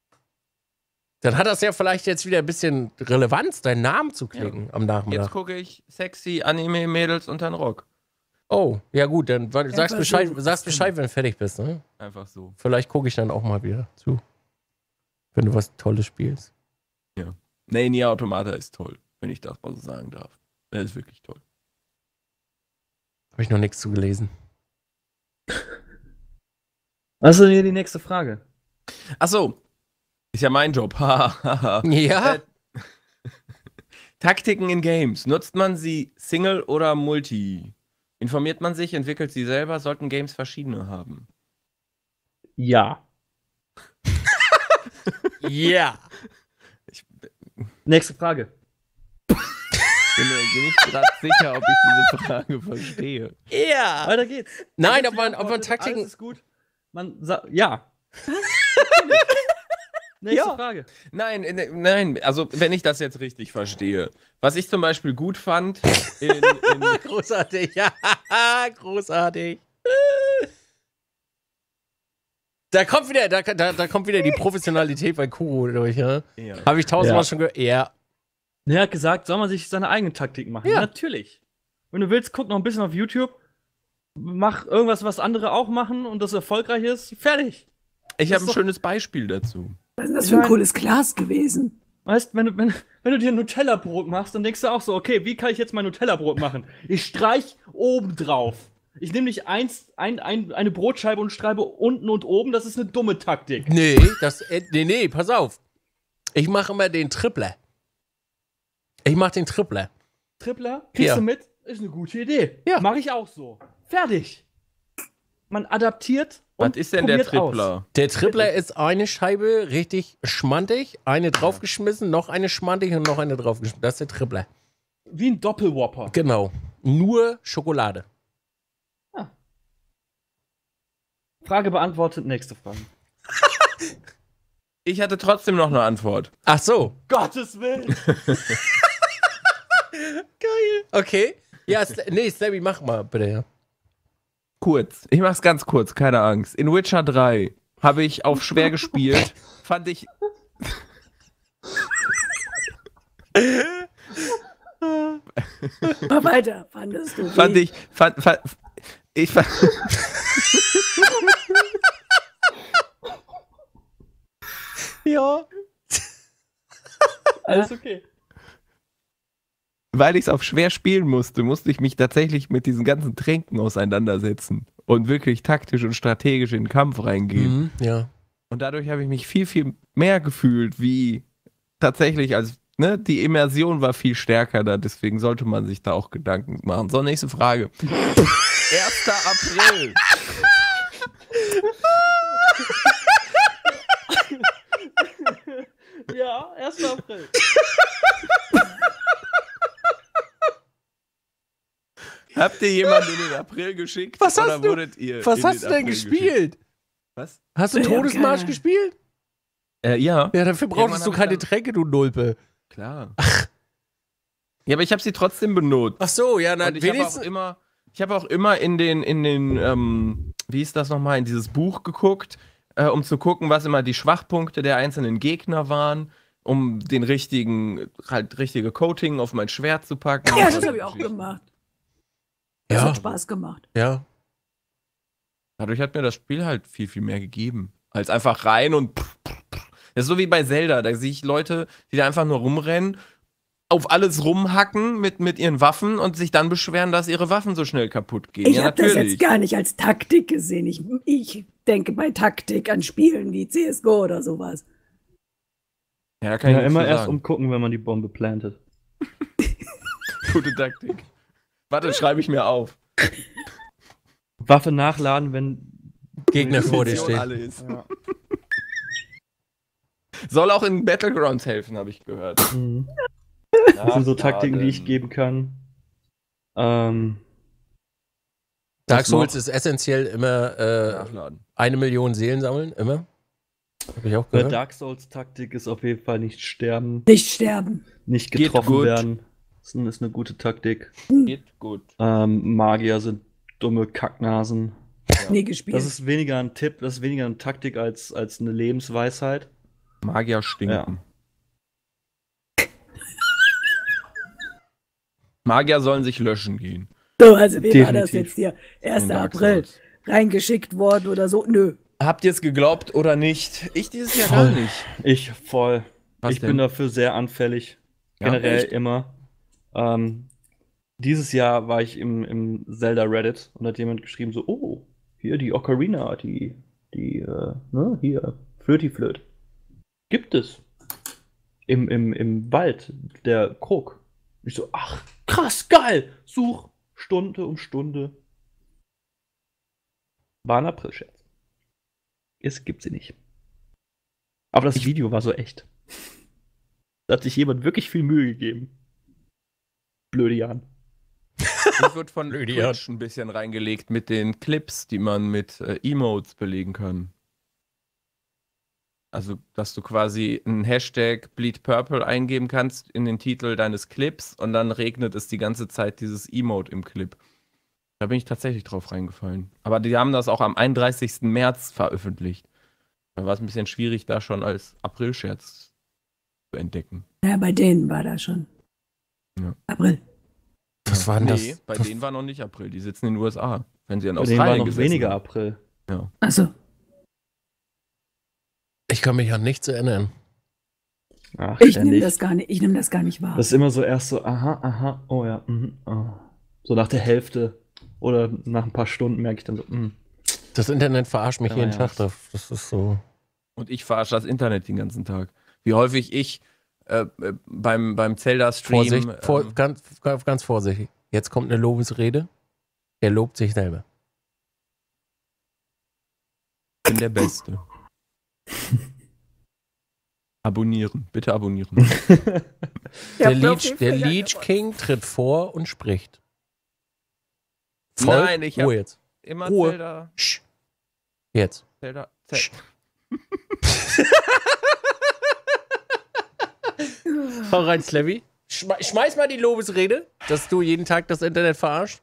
Dann hat das ja vielleicht jetzt wieder ein bisschen Relevanz, deinen Namen zu klicken am Jetzt Nachmittag. gucke ich sexy Anime-Mädels unter den Rock. Oh, ja gut, dann wa- sagst versuch Bescheid, es. sagst Bescheid, wenn du fertig bist. Ne? Einfach so. Vielleicht gucke ich dann auch mal wieder zu. Wenn du was Tolles spielst. Nee, Nier Automata ist toll, wenn ich das mal so sagen darf. Der ist wirklich toll. Habe ich noch nichts zu gelesen. Was ist denn hier die nächste Frage? Achso. Ist ja mein Job. Hahaha. Ja? Äh, Taktiken in Games. Nutzt man sie Single oder Multi? Informiert man sich, entwickelt sie selber? Sollten Games verschiedene haben? Ja. Ja. Ich Nächste Frage. bin mir nicht gerade sicher, ob ich diese Frage verstehe. Ja. Weiter geht's. Nein, Jetzt ob man, die ob man Antwort, Taktiken. Alles ist gut. Man sagt, ja. Nächste Ja. Frage. Nein, äh, nein, also wenn ich das jetzt richtig verstehe. Was ich zum Beispiel gut fand in, in Großartig. Ja, großartig. Da kommt wieder, da, da, da kommt wieder die Professionalität bei Kuro durch, ja? ja. Habe ich tausendmal Ja. schon gehört. Ja. Er hat gesagt, soll man sich seine eigenen Taktiken machen? Ja. Natürlich. Wenn du willst, guck noch ein bisschen auf YouTube. Mach irgendwas, was andere auch machen und das erfolgreich ist. Fertig. Ich Das habe ein ist doch- schönes Beispiel dazu. Was ist das Ich für ein mein- cooles Glas gewesen? Weißt, wenn du, wenn, wenn du dir ein Nutella-Brot machst, dann denkst du auch so, okay, wie kann ich jetzt mein Nutella-Brot machen? Ich streich oben drauf. Ich nehme nicht eins, ein, ein, eine Brotscheibe und schreibe unten und oben. Das ist eine dumme Taktik. Nee, das, äh, nee, nee, pass auf. Ich mache immer den Tripler. Ich mache den Tripler. Tripler, kriegst Ja. du mit? Ist eine gute Idee. Ja. Mache ich auch so. Fertig. Man adaptiert. Was und ist denn der probiert aus. Tripler? Der Tripler ist eine Scheibe richtig schmantig, eine draufgeschmissen, noch eine schmantig und noch eine draufgeschmissen. Das ist der Tripler. Wie ein Doppelwhopper. Genau. Nur Schokolade. Frage beantwortet, nächste Frage. Ich hatte trotzdem noch eine Antwort. Ach so. Gottes Willen. Geil. Okay. Ja, Sl- nee, Stabby, mach mal bitte. Kurz. Ich mach's ganz kurz, keine Angst. In Witcher drei habe ich auf schwer gespielt. Fand ich. Mal weiter, fandest du. Fand wie? ich. Fand, fand, ich fand. Ja. Alles okay. Weil ich es auf schwer spielen musste, musste ich mich tatsächlich mit diesen ganzen Tränken auseinandersetzen und wirklich taktisch und strategisch in den Kampf reingehen. Mhm, ja. Und dadurch habe ich mich viel, viel mehr gefühlt, wie tatsächlich, als ne, die Immersion war viel stärker da, deswegen sollte man sich da auch Gedanken machen. So, nächste Frage. erster April. Ja, erster April. Habt ihr jemanden in den April geschickt? Was hast oder du- wurdet ihr Was in hast den du denn April gespielt? geschickt? Was? Hast du Ich hab Todesmarsch keine- gespielt? Äh, ja, Ja, dafür brauchtest Irgendwann du hab keine ich dann- Tränke, du Nulpe. klar. Ja, aber ich habe sie trotzdem benutzt. Ach so, ja, na, Und ich habe auch wenigstens. immer, ich habe auch immer in den, in den, ähm, wie ist das nochmal, in dieses Buch geguckt, äh, um zu gucken, was immer die Schwachpunkte der einzelnen Gegner waren, um den richtigen, halt richtige Coating auf mein Schwert zu packen. Ja, das habe ich auch gemacht. Das Ja, hat Spaß gemacht. ja. Dadurch hat mir das Spiel halt viel, viel mehr gegeben. Als einfach rein und pff, pff, pff. Das ist so wie bei Zelda, da sehe ich Leute, die da einfach nur rumrennen, auf alles rumhacken mit, mit ihren Waffen und sich dann beschweren, dass ihre Waffen so schnell kaputt gehen. Ich ja, habe das natürlich. jetzt gar nicht als Taktik gesehen. Ich, ich denke bei Taktik an Spielen wie C S G O oder sowas. Ja, da kann Ja, ich nichts immer zu erst sagen. umgucken, wenn man die Bombe plantet. Gute Taktik. Warte, schreibe ich mir auf. Waffe nachladen, wenn Gegner vor dir Munition steht. alle ist. Ja. Soll auch in Battlegrounds helfen, habe ich gehört. Mhm. Das sind so Taktiken, die ich geben kann. Ähm, Dark Was Souls noch? ist essentiell immer äh, Nachladen. eine Million Seelen sammeln, immer. Hab ich auch bei gehört. Dark Souls Taktik ist auf jeden Fall nicht sterben, Nicht sterben. nicht Geht getroffen gut. werden. Das ist eine gute Taktik. Geht gut. Ähm, Magier sind dumme Kacknasen. Nie gespielt. Das ist weniger ein Tipp, das ist weniger eine Taktik als, als eine Lebensweisheit. Magier stinken. Magier sollen sich löschen gehen. so, also wie war das Definitiv. jetzt hier? In erster Dark April. Souls. Reingeschickt worden oder so? Nö. Habt ihr es geglaubt oder nicht? Ich dieses Jahr Voll. gar nicht. Ich voll. Was ich denn? bin dafür sehr anfällig. Ja, Generell echt? immer. Ähm, dieses Jahr war ich im, im Zelda Reddit und hat jemand geschrieben so, oh, hier die Ocarina, die, die, äh, ne, hier, Flöti Flöt. Gibt es. Im, im, im Wald, der Krog. Ich so, ach, krass, geil. Such Stunde um Stunde. War ein April-Scherz. Es gibt sie nicht. Aber das Video war so echt. Da hat sich jemand wirklich viel Mühe gegeben. Blöde Jan. Ich wird von Blöde Jan. Twitch ein bisschen reingelegt mit den Clips, die man mit äh, Emotes belegen kann. Also, dass du quasi einen Hashtag Bleed Purple eingeben kannst in den Titel deines Clips und dann regnet es die ganze Zeit dieses Emote im Clip. Da bin ich tatsächlich drauf reingefallen. Aber die haben das auch am einunddreißigsten März veröffentlicht. Da war es ein bisschen schwierig, da schon als Aprilscherz zu entdecken. Ja, bei denen war das schon. Ja. April. Was war denn Nee, das? bei Was- denen war noch nicht April. Die sitzen in den U S A. Wenn sie in Bei denen war Australien noch gesessen weniger haben. April. Achso. Ich kann mich an nichts erinnern. Ach, Ich nehme ständig. das gar nicht, ich nehme das gar nicht wahr. Das ist immer so erst so, aha, aha, oh ja, mhm, oh. So nach der Hälfte oder nach ein paar Stunden merke ich dann so, mh. Das Internet verarscht mich Ja, jeden ja. Tag. Das das ist so. Und ich verarsche das Internet den ganzen Tag. Wie häufig ich äh, äh, beim, beim Zelda-Stream. Vorsicht, vor, ähm, ganz, ganz vorsichtig. Jetzt kommt eine Lobesrede. Er lobt sich selber. Ich bin der Beste. Abonnieren, bitte abonnieren. Der Leech, der Leech King tritt vor und spricht. Volk, Nein, ich Ruhe habe jetzt. immer Ruhe. Zelda. Sch. Jetzt. Zelda. Sch. Zelda. Hau rein, Slevy. Schme schmeiß mal die Lobesrede, dass du jeden Tag das Internet verarscht.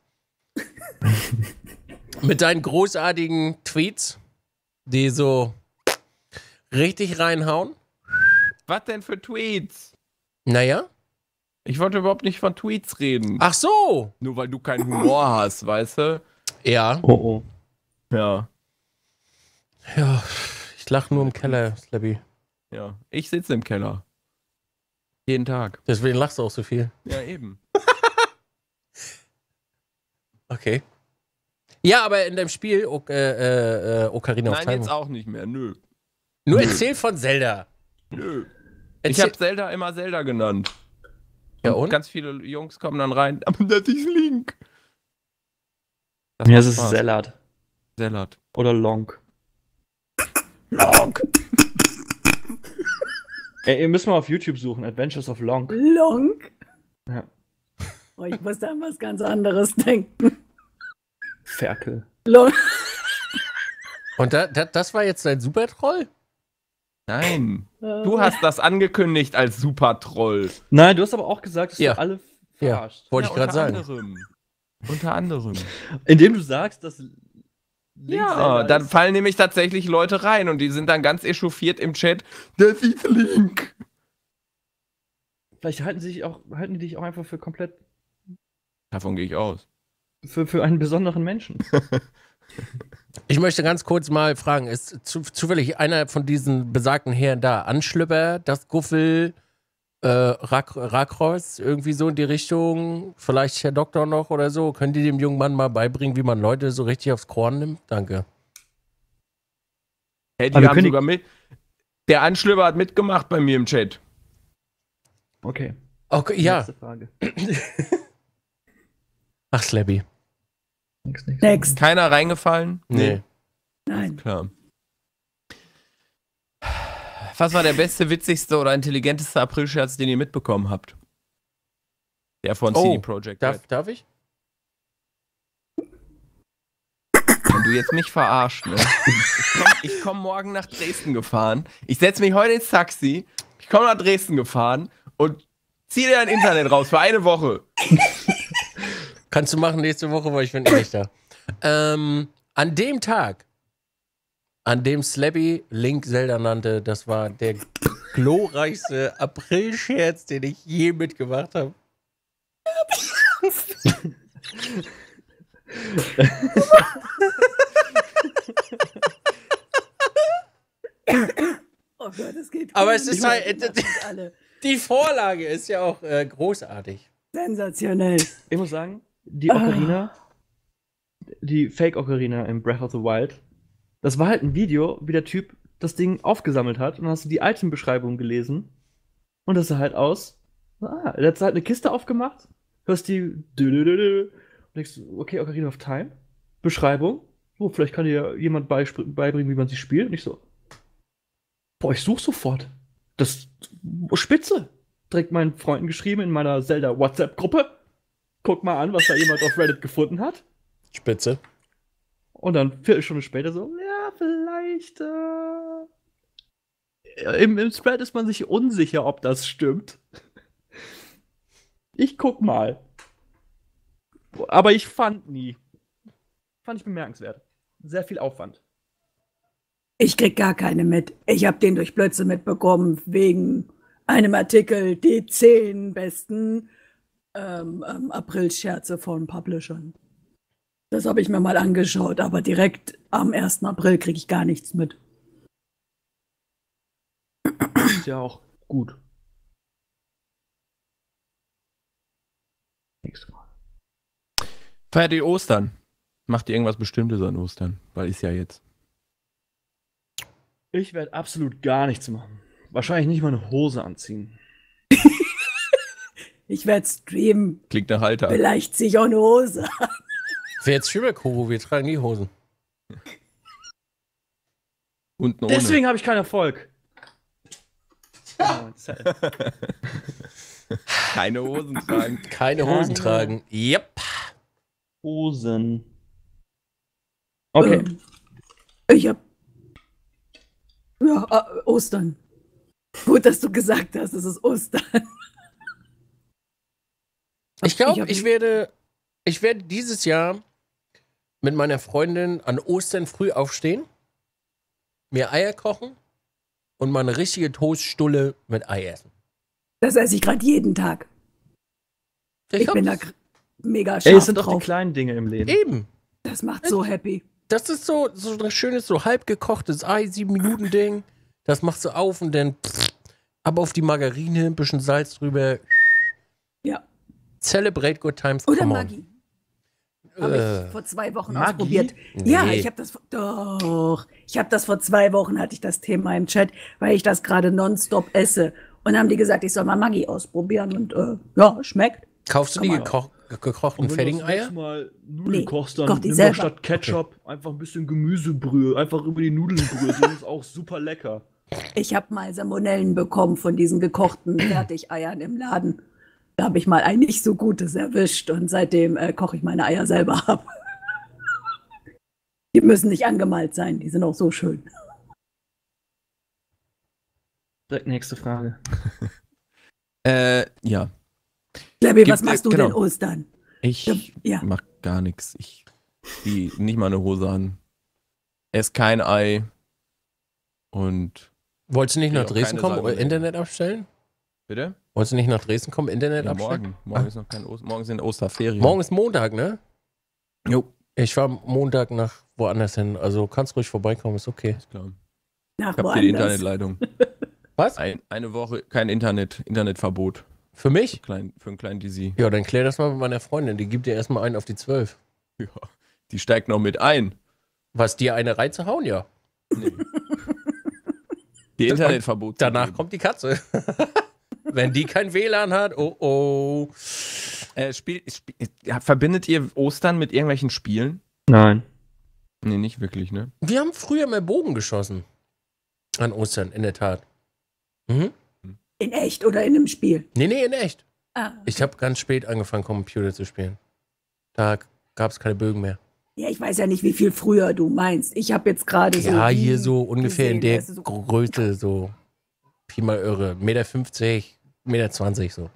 Mit deinen großartigen Tweets, die so richtig reinhauen. Was denn für Tweets? Naja. Ich wollte überhaupt nicht von Tweets reden. Ach so. Nur weil du keinen Humor hast, weißt du? Ja. Oh oh. Ja. Ja. Ich lach nur im Keller, Slevy. Ja. Ich sitze im Keller. Jeden Tag. Deswegen lachst du auch so viel. Ja, eben. Okay. Ja, aber in deinem Spiel, o äh, äh, Ocarina of Nein, Time. jetzt auch nicht mehr. Nö. Nur Nö. erzähl von Zelda. Nö. Ich Erzähl habe Zelda immer Zelda genannt. Ja, und? Ganz viele Jungs kommen dann rein. Aber das ist Link. Das Ja, macht es ist Spaß. Zellat. Zellat. Oder Long. Long. Ey, ihr müsst mal auf YouTube suchen. Adventures of Long. Long? Ja. Oh, ich musste an was ganz anderes denken. Ferkel. Long. Und da, da, das war jetzt dein Supertroll? Nein. Du hast das angekündigt als Super-Troll. Nein, du hast aber auch gesagt, dass Ja. du alle Ja. verarscht. Wollte ich gerade sagen. Anderem. Unter anderem. Indem du sagst, dass Link Ja, Zelda dann ist. fallen nämlich tatsächlich Leute rein und die sind dann ganz echauffiert im Chat. Das ist Link. Vielleicht halten sie sich auch, halten die dich auch einfach für komplett Davon gehe ich aus. für, für einen besonderen Menschen. Ich möchte ganz kurz mal fragen, ist zu, zufällig einer von diesen besagten Herren da, Anschlüpper, das Guffel, äh, Rak Rakros, irgendwie so in die Richtung, vielleicht Herr Doktor noch oder so, können die dem jungen Mann mal beibringen, wie man Leute so richtig aufs Korn nimmt? Danke. Hey, die Aber wir haben können sogar mit. Der Anschlüpper hat mitgemacht bei mir im Chat. Okay. Okay, ja. Nächste Frage. Ach, Slabby. Nix, nix. Next. Keiner reingefallen? Nee. Nein. Klar. Was war der beste, witzigste oder intelligenteste Aprilscherz, den ihr mitbekommen habt? Der von Oh, C D Projekt Darf, Red. darf ich? Wenn du jetzt mich verarscht, ne? Ich komme komm morgen nach Dresden gefahren. Ich setze mich heute ins Taxi. Ich komme nach Dresden gefahren und ziehe dir ein Internet raus für eine Woche. Kannst du machen nächste Woche, weil ich bin eh nicht da. Ähm, an dem Tag, an dem Slabby Link Zelda nannte, das war der glorreichste Aprilscherz, den ich je mitgemacht habe. Oh Gott, es geht. Aber gar es ist nicht. halt- Das sind alle Die Vorlage ist ja auch äh, großartig. sensationell. Ich muss sagen, die Ocarina, die Fake-Ocarina im Breath of the Wild, das war halt ein Video, wie der Typ das Ding aufgesammelt hat und dann hast du die Item-Beschreibung gelesen und das sah halt aus, ah, er hat halt eine Kiste aufgemacht, hörst die dü -dü -dü -dü, und denkst, okay, Ocarina of Time, Beschreibung, oh, vielleicht kann dir jemand beibringen, wie man sie spielt und ich so, boah, ich such sofort. Das spitze. Direkt meinen Freunden geschrieben in meiner Zelda WhatsApp-Gruppe. Guck mal an, was da jemand auf Reddit gefunden hat. Spitze. Und dann eine Viertelstunde später so, ja, vielleicht. Äh, im, Im Thread ist man sich unsicher, ob das stimmt. Ich guck mal. Aber ich fand nie. Fand ich bemerkenswert. Sehr viel Aufwand. Ich krieg gar keine mit. Ich habe den durch Blötze mitbekommen, wegen einem Artikel, die zehn besten ähm, ähm, April-Scherze von Publishern. Das habe ich mir mal angeschaut, aber direkt am ersten April kriege ich gar nichts mit. Ist ja auch gut. Nächstes Mal. Feiert ihr Ostern? Macht ihr irgendwas Bestimmtes an Ostern? Weil ist ja jetzt. Ich werde absolut gar nichts machen. Wahrscheinlich nicht mal eine Hose anziehen. Ich werde streamen. Klingt nach Alter. Vielleicht ziehe ich auch eine Hose an. Wer jetzt Schimmelkoro, wir tragen die Hosen. Unten ohne. Deswegen habe ich keinen Erfolg. Keine Hosen tragen. Keine Hosen Keine. tragen. Yep. Hosen. Okay. Ähm, ich hab. Ja, äh, Ostern. Gut, dass du gesagt hast, es ist Ostern. Ich glaube, hab- ich werde, ich werde dieses Jahr mit meiner Freundin an Ostern früh aufstehen, mir Eier kochen und mal eine richtige Toaststulle mit Ei essen. Das esse ich gerade jeden Tag. Ich, glaub, bin da das- gr- mega scharf Ey, es sind doch die drauf. kleinen Dinge im Leben. Eben. Das macht so happy. Das ist so, so ein schönes, so halb gekochtes Ei, sieben Minuten Ding. Das machst du auf und dann pff, ab auf die Margarine, ein bisschen Salz drüber. Ja. Celebrate good times. Oder come on. Maggi. Habe Äh, ich vor zwei Wochen Maggi? ausprobiert. Nee. Ja, ich habe das vor- doch. Ich habe das vor zwei Wochen hatte ich das Thema im Chat, weil ich das gerade nonstop esse. Und dann haben die gesagt, ich soll mal Maggi ausprobieren und äh, ja, schmeckt. Kaufst du die Kann man- geko gekochten fertigen Eier? Mal Nudeln Nee, kochst, dann koch die nimm selber. doch statt Ketchup einfach ein bisschen Gemüsebrühe. Einfach über die Nudeln brühe. Das ist auch super lecker. Ich habe mal Salmonellen bekommen von diesen gekochten Fertigeiern im Laden. Da habe ich mal ein nicht so gutes erwischt und seitdem äh, koche ich meine Eier selber ab. Die müssen nicht angemalt sein, die sind auch so schön. Direkt nächste Frage. Äh, ja. Labby, Gibt- was machst du genau. denn Ostern? Ich Ja. mach gar nichts. Ich zieh nicht mal eine Hose an. Ess kein Ei. Und. Wolltest du nicht Ja, nach Dresden keine kommen oder Salmonellen. Internet abstellen? Bitte? Wolltest du nicht nach Dresden kommen, Internet Ja, abstellen? morgen. Morgen ist noch kein Oster. Morgen sind Osterferien. Morgen ist Montag, ne? Jo. Ich fahr Montag nach woanders hin, also kannst ruhig vorbeikommen, ist okay. Ist klar. Nach Ich hab hier die woanders. Internetleitung. Was? Ein, eine Woche kein Internet. Internetverbot. Für mich? Klein, für einen kleinen Dizzy. Ja, dann klär das mal mit meiner Freundin, die gibt dir erstmal einen auf die zwölf. Ja. Die steigt noch mit ein. Was, dir eine reinzuhauen? Ja. Nee. Die Internetverbot. Danach kommt die Katze. Wenn die kein W L A N hat, oh oh. Äh, spiel, spiel, ja, verbindet ihr Ostern mit irgendwelchen Spielen? Nein. Nee, nicht wirklich, ne? Wir haben früher mal Bogen geschossen. An Ostern, in der Tat. Mhm. In echt oder in einem Spiel? Nee, nee, in echt. Ah. Ich habe ganz spät angefangen, Computer zu spielen. Da gab es keine Bögen mehr. Ja, ich weiß ja nicht, wie viel früher du meinst. Ich habe jetzt gerade so. Ja, die hier so ungefähr in gesehen, der weißt du, so- Größe, so Pi mal irre. Meter fünfzig, Meter zwanzig so.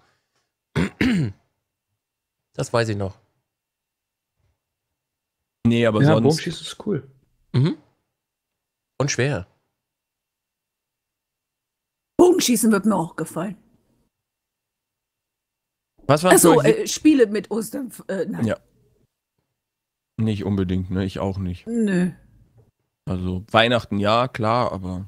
Das weiß ich noch. Nee, aber Ja, sonst. Bogenschießen ist cool. Mhm. Und schwer. Bogenschießen wird mir auch gefallen. Was war Achso, für euch äh, Spiele mit Ostern. Äh, nein. Ja. Nicht unbedingt, ne? Ich auch nicht. Nö. Also Weihnachten ja, klar, aber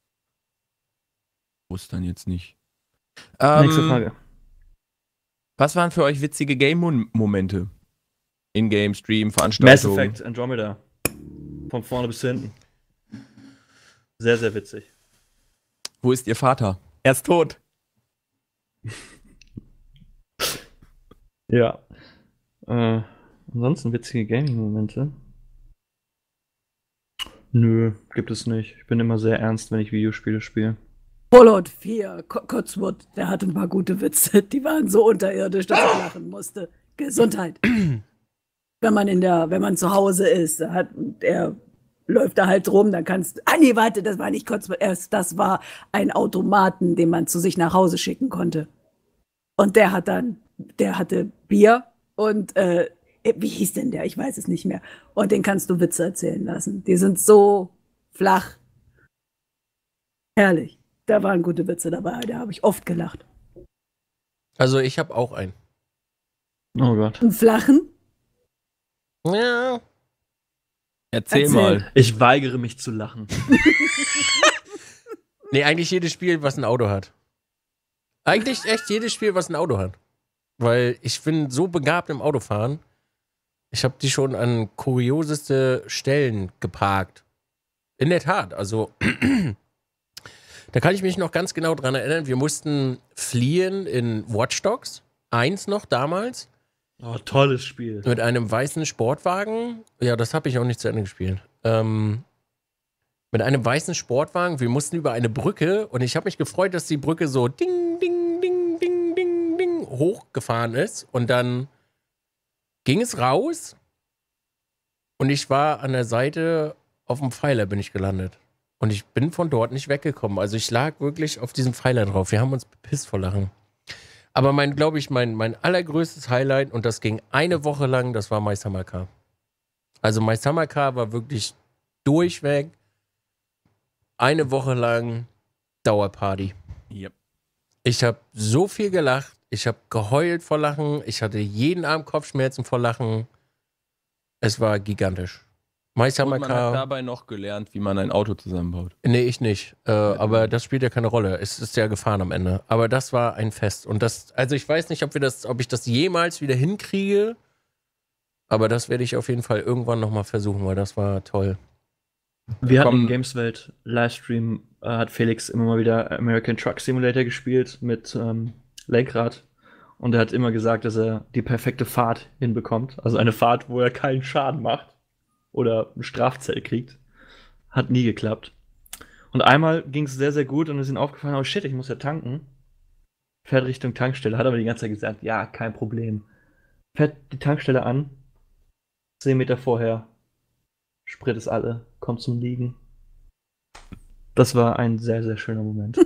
Ostern jetzt nicht. Nächste Ähm, Frage. Was waren für euch witzige Game-Momente? In-Game, Stream, Mass Veranstaltungen? Effect Andromeda. Von vorne bis hinten. Sehr, sehr witzig. Wo ist ihr Vater? Er ist tot. Ja. Äh, ansonsten witzige Gaming-Momente? Nö, gibt es nicht. Ich bin immer sehr ernst, wenn ich Videospiele spiele. Fallout vier, Co- Cotswood, der hatte ein paar gute Witze. Die waren so unterirdisch, dass ich lachen musste. Gesundheit. Wenn man in der, wenn man zu Hause ist, hat, der läuft da halt rum, dann kannst du. Ah nee, warte, das war nicht Cotswood, erst das war ein Automaten, den man zu sich nach Hause schicken konnte. Und der hat dann, der hatte Bier und äh, wie hieß denn der? Ich weiß es nicht mehr. Und den kannst du Witze erzählen lassen. Die sind so flach. Herrlich. Da waren gute Witze dabei, da habe ich oft gelacht. Also ich habe auch einen. Oh Gott. Einen flachen? Ja. Erzähl, Erzähl. mal. Ich weigere mich zu lachen. Nee, eigentlich jedes Spiel, was ein Auto hat. Eigentlich echt jedes Spiel, was ein Auto hat. Weil ich bin so begabt im Autofahren. Ich habe die schon an kurioseste Stellen geparkt. In der Tat, also da kann ich mich noch ganz genau dran erinnern. Wir mussten fliehen in Watch Dogs eins noch damals. Oh, tolles Spiel. Mit einem weißen Sportwagen. Ja, das habe ich auch nicht zu Ende gespielt. Ähm, mit einem weißen Sportwagen. Wir mussten über eine Brücke und ich habe mich gefreut, dass die Brücke so ding, ding, ding, ding, ding, ding hochgefahren ist. Und dann ging es raus und ich war an der Seite auf dem Pfeiler bin ich gelandet. Und ich bin von dort nicht weggekommen. Also ich lag wirklich auf diesem Pfeiler drauf. Wir haben uns bepisst vor Lachen. Aber mein, glaube ich, mein, mein allergrößtes Highlight, und das ging eine Woche lang, das war My Summer Car. Also My Summer Car war wirklich durchweg eine Woche lang Dauerparty. Yep. Ich habe so viel gelacht, ich habe geheult vor Lachen, ich hatte jeden Abend Kopfschmerzen vor Lachen. Es war gigantisch. My Summer Und man Car. hat dabei noch gelernt, wie man ein Auto zusammenbaut. Nee, ich nicht. Äh, aber das spielt ja keine Rolle. Es ist ja gefahren am Ende. Aber das war ein Fest. Und das, also ich weiß nicht, ob wir das, ob ich das jemals wieder hinkriege. Aber das werde ich auf jeden Fall irgendwann nochmal versuchen, weil das war toll. Wir hatten Komm. im Gameswelt Livestream, äh, hat Felix immer mal wieder American Truck Simulator gespielt mit ähm, Lenkrad. Und er hat immer gesagt, dass er die perfekte Fahrt hinbekommt. Also eine Fahrt, wo er keinen Schaden macht oder ein Strafzettel kriegt. Hat nie geklappt. Und einmal ging es sehr, sehr gut und ist ihm aufgefallen, oh shit, ich muss ja tanken. Fährt Richtung Tankstelle, hat aber die ganze Zeit gesagt, ja, kein Problem. Fährt die Tankstelle an, zehn Meter vorher, Sprit ist alle, kommt zum Liegen. Das war ein sehr, sehr schöner Moment.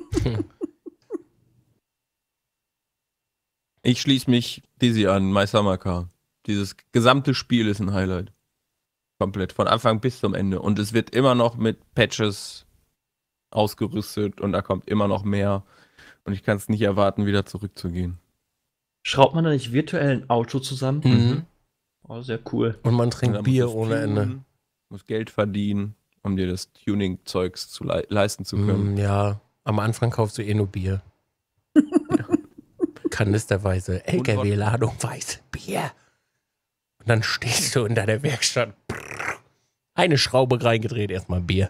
Ich schließe mich Dizzy an, My Summer Car. Dieses gesamte Spiel ist ein Highlight. Komplett, von Anfang bis zum Ende. Und es wird immer noch mit Patches ausgerüstet und da kommt immer noch mehr. Und ich kann es nicht erwarten, wieder zurückzugehen. Schraubt man da nicht virtuell ein Auto zusammen? Mhm. Oh, sehr cool. Und man Und trinkt dann Bier musst du es ohne Ende. tunen, musst Geld verdienen, um dir das Tuning-Zeugs zu le leisten zu können. Mm, ja, am Anfang kaufst du eh nur Bier. Kanisterweise, L K W-Ladung weiß Bier. Und dann stehst du in deiner Werkstatt. Eine Schraube reingedreht, erstmal Bier.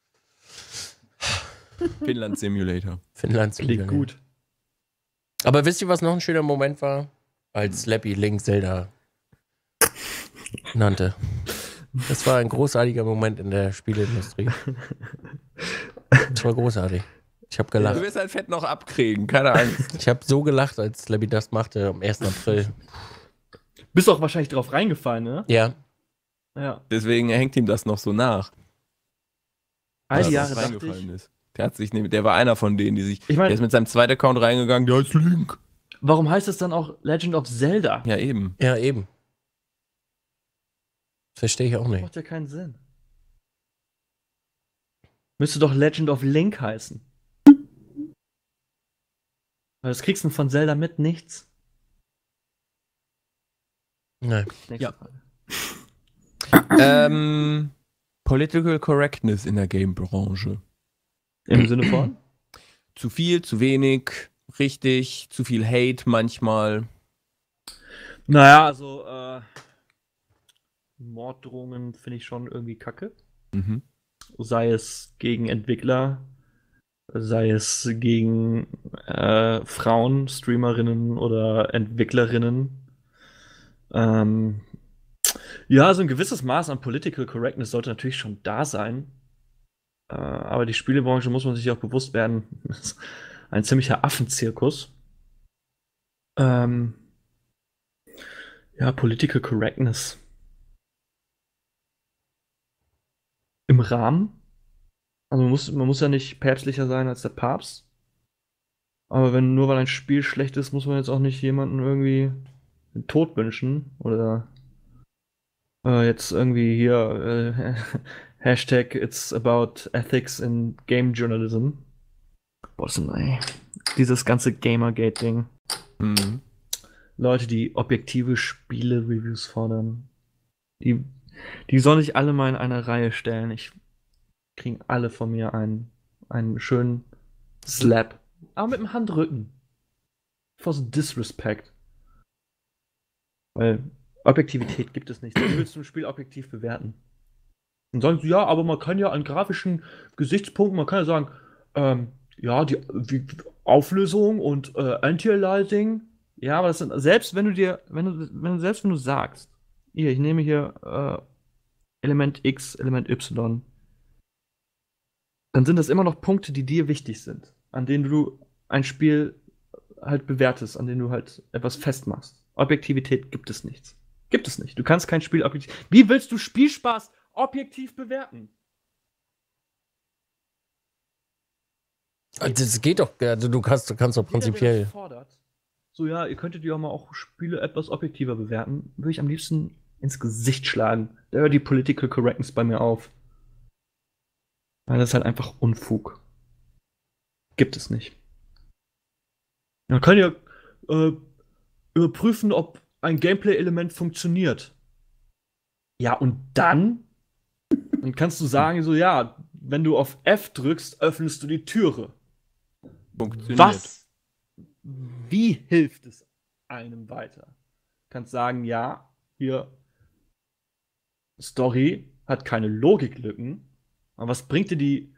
Finnland Simulator. Finnland Klingt gut. Aber wisst ihr, was noch ein schöner Moment war? Als Slappy Link Zelda nannte. Das war ein großartiger Moment in der Spieleindustrie. Das war großartig. Ich habe Du gelacht. wirst halt fett noch abkriegen, keine Angst. Ich habe so gelacht, als Slappy das machte am ersten April. Bist auch wahrscheinlich drauf reingefallen, ne? Ja. Ja. Deswegen hängt ihm das noch so nach. All die dass Jahre das dachte ich, reingefallen ist. Der, hat sich, nämlich- der war einer von denen, die sich. Ich mein- der ist mit seinem zweiten Account reingegangen, der ist Link. warum heißt es dann auch Legend of Zelda? Ja, eben. Ja, eben. Verstehe ich auch Das nicht. macht ja keinen Sinn. Müsste doch Legend of Link heißen. Weil das kriegst du von Zelda mit nichts. Nein. Nächste Ja. Frage. ähm, Political Correctness in der Game-Branche. Im Sinne von? Zu viel, zu wenig, richtig, zu viel Hate manchmal. Naja, also, äh, Morddrohungen finde ich schon irgendwie kacke. Mhm. Sei es gegen Entwickler, sei es gegen äh, Frauen, Streamerinnen oder Entwicklerinnen. Ähm, ja, so ein gewisses Maß an Political Correctness sollte natürlich schon da sein. Äh, aber die Spielebranche muss man sich auch bewusst werden, ist ein ziemlicher Affenzirkus. Ähm, ja, Political Correctness. Im Rahmen. Also man muss, man muss ja nicht päpstlicher sein als der Papst. Aber wenn nur weil ein Spiel schlecht ist, muss man jetzt auch nicht jemanden irgendwie den Tod wünschen. Oder äh, jetzt irgendwie hier äh, Hashtag It's about ethics in game journalism. Boah, so, ey. Dieses ganze Gamergate-Ding. Mhm. Leute, die objektive Spiele-Reviews fordern. Die, die sollen sich alle mal in eine Reihe stellen. Ich kriegen alle von mir einen, einen schönen Slap. Aber mit dem Handrücken. For the disrespect. Weil Objektivität gibt es nicht. Wie willst du ein Spiel objektiv bewerten? Und sagen sie, ja, aber man kann ja an grafischen Gesichtspunkten, man kann ja sagen, ähm, ja, die wie, Auflösung und äh, Anti-Aliasing Ja, aber das sind, selbst wenn du dir, wenn du, wenn du, selbst wenn du sagst, hier, ich nehme hier äh, Element X, Element Y, dann sind das immer noch Punkte, die dir wichtig sind, an denen du ein Spiel halt bewertest, an denen du halt etwas festmachst. Objektivität gibt es nichts. Gibt es nicht. Du kannst kein Spiel objektiv. Wie willst du Spielspaß objektiv bewerten? Das geht doch, also du kannst, du kannst doch Jeder, der prinzipiell. das fordert, so, ja, ihr könntet ja mal auch Spiele etwas objektiver bewerten, würde ich am liebsten ins Gesicht schlagen. Da hört die Political Correctness bei mir auf. Weil das ist halt einfach Unfug. Gibt es nicht. Man kann ja äh, überprüfen, ob ein Gameplay-Element funktioniert. Ja, und dann? Dann kannst du sagen, so, ja, wenn du auf F drückst, öffnest du die Türe. Funktioniert. Was? Wie hilft es einem weiter? Du kannst sagen, ja, hier Story hat keine Logiklücken, aber was bringt dir die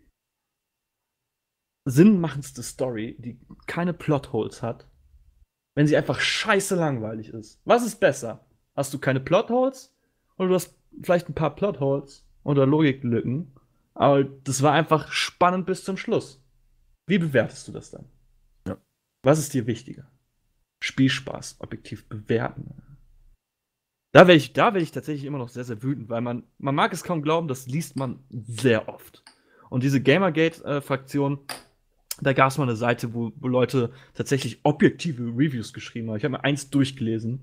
sinnmachendste Story, die keine Plotholes hat, wenn sie einfach scheiße langweilig ist? Was ist besser? Hast du keine Plotholes oder du hast vielleicht ein paar Plotholes oder Logiklücken, aber das war einfach spannend bis zum Schluss. Wie bewertest du das dann? Ja. Was ist dir wichtiger? Spielspaß, objektiv bewerten. Da werde ich, da werd ich tatsächlich immer noch sehr, sehr wütend, weil man, man mag es kaum glauben, das liest man sehr oft. Und diese Gamergate-Fraktion, da gab es mal eine Seite, wo, wo Leute tatsächlich objektive Reviews geschrieben haben. Ich habe mir eins durchgelesen.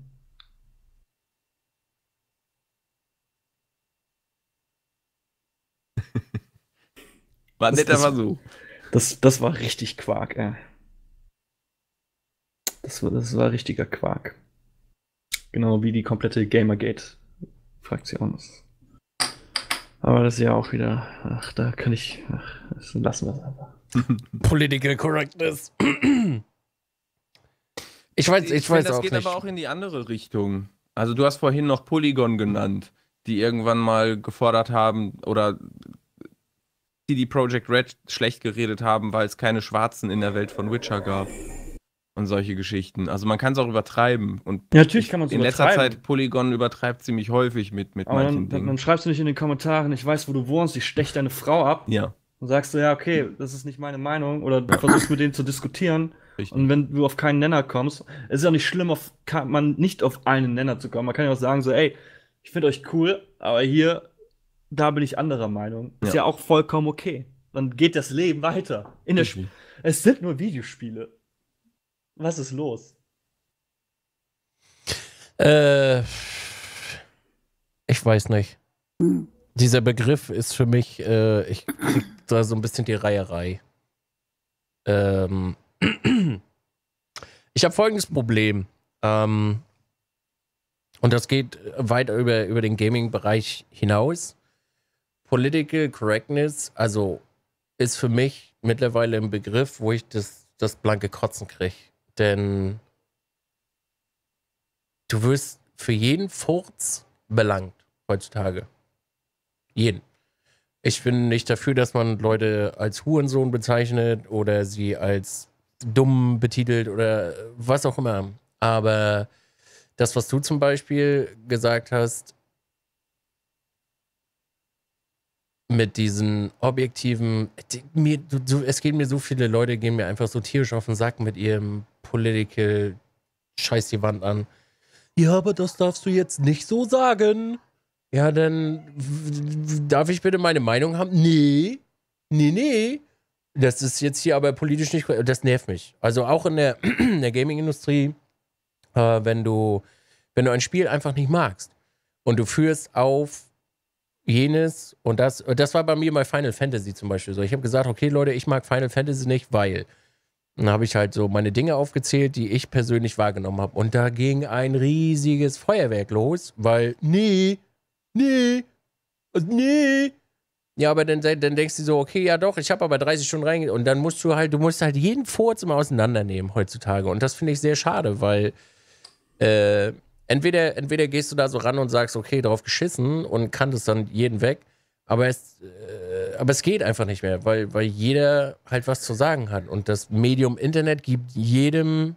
War Das- netter das- Versuch. Das, das war richtig Quark, ey. Das war, das war richtiger Quark. Genau wie die komplette Gamergate-Fraktion ist. Aber das ist ja auch wieder, ach, da kann ich, ach, das lassen wir es einfach. Political Correctness. Ich weiß, ich, Ich weiß finde, das auch geht nicht. aber auch in die andere Richtung. Also du hast vorhin noch Polygon genannt, die irgendwann mal gefordert haben oder die die Project Red schlecht geredet haben, weil es keine Schwarzen in der Welt von Witcher gab. Und solche Geschichten. Also man kann es auch übertreiben. Und Ja, natürlich ich- kann man's in letzter übertreiben. Zeit Polygon übertreibt ziemlich häufig mit, mit Aber manchen dann, dann, Dingen. dann schreibst du nicht in den Kommentaren, ich weiß, wo du wohnst, ich stech deine Frau ab. Ja, Und sagst du, ja, okay, das ist nicht meine Meinung. Oder du versuchst mit denen zu diskutieren. richtig. Und wenn du auf keinen Nenner kommst, es ist ja nicht schlimm, auf, kann man nicht auf einen Nenner zu kommen. Man kann ja auch sagen, so, ey, ich finde euch cool, aber hier, da bin ich anderer Meinung. Ist Ja. ja auch vollkommen okay. Dann geht das Leben weiter. In der Sp- Richtig. es sind nur Videospiele. Was ist los? Äh, ich weiß nicht. Dieser Begriff ist für mich, äh, ich krieg da so ein bisschen die Reierei. Ähm, ich habe folgendes Problem. Ähm, und das geht weit über, über den Gaming-Bereich hinaus. Political Correctness, also ist für mich mittlerweile ein Begriff, wo ich das, das blanke Kotzen kriege. Denn du wirst für jeden Furz belangt heutzutage. Jeden. Ich bin nicht dafür, dass man Leute als Hurensohn bezeichnet oder sie als dumm betitelt oder was auch immer. Aber das, was du zum Beispiel gesagt hast, mit diesen objektiven, die, mir, du, du, es gehen mir so viele Leute, gehen mir einfach so tierisch auf den Sack mit ihrem Political Scheiß die Wand an. Ja, aber das darfst du jetzt nicht so sagen. Ja, dann w- w- darf ich bitte meine Meinung haben? Nee, nee, nee. Das ist jetzt hier aber politisch nicht, das nervt mich. Also auch in der, in der Gaming-Industrie, äh, wenn du, wenn du ein Spiel einfach nicht magst und du führst auf jenes und das, und das war bei mir bei Final Fantasy zum Beispiel so. Ich habe gesagt, okay Leute, ich mag Final Fantasy nicht, weil. Dann habe ich halt so meine Dinge aufgezählt, die ich persönlich wahrgenommen habe. Und da ging ein riesiges Feuerwerk los, weil, nee, nee, nee. Ja, aber dann, dann denkst du so, okay, ja doch, ich habe aber dreißig Stunden reinge... Und dann musst du halt, du musst halt jeden Furz immer auseinandernehmen heutzutage. Und das finde ich sehr schade, weil äh, entweder, entweder gehst du da so ran und sagst, okay, drauf geschissen und kantest dann jeden weg. Aber es, äh, aber es geht einfach nicht mehr, weil, weil jeder halt was zu sagen hat. Und das Medium Internet gibt jedem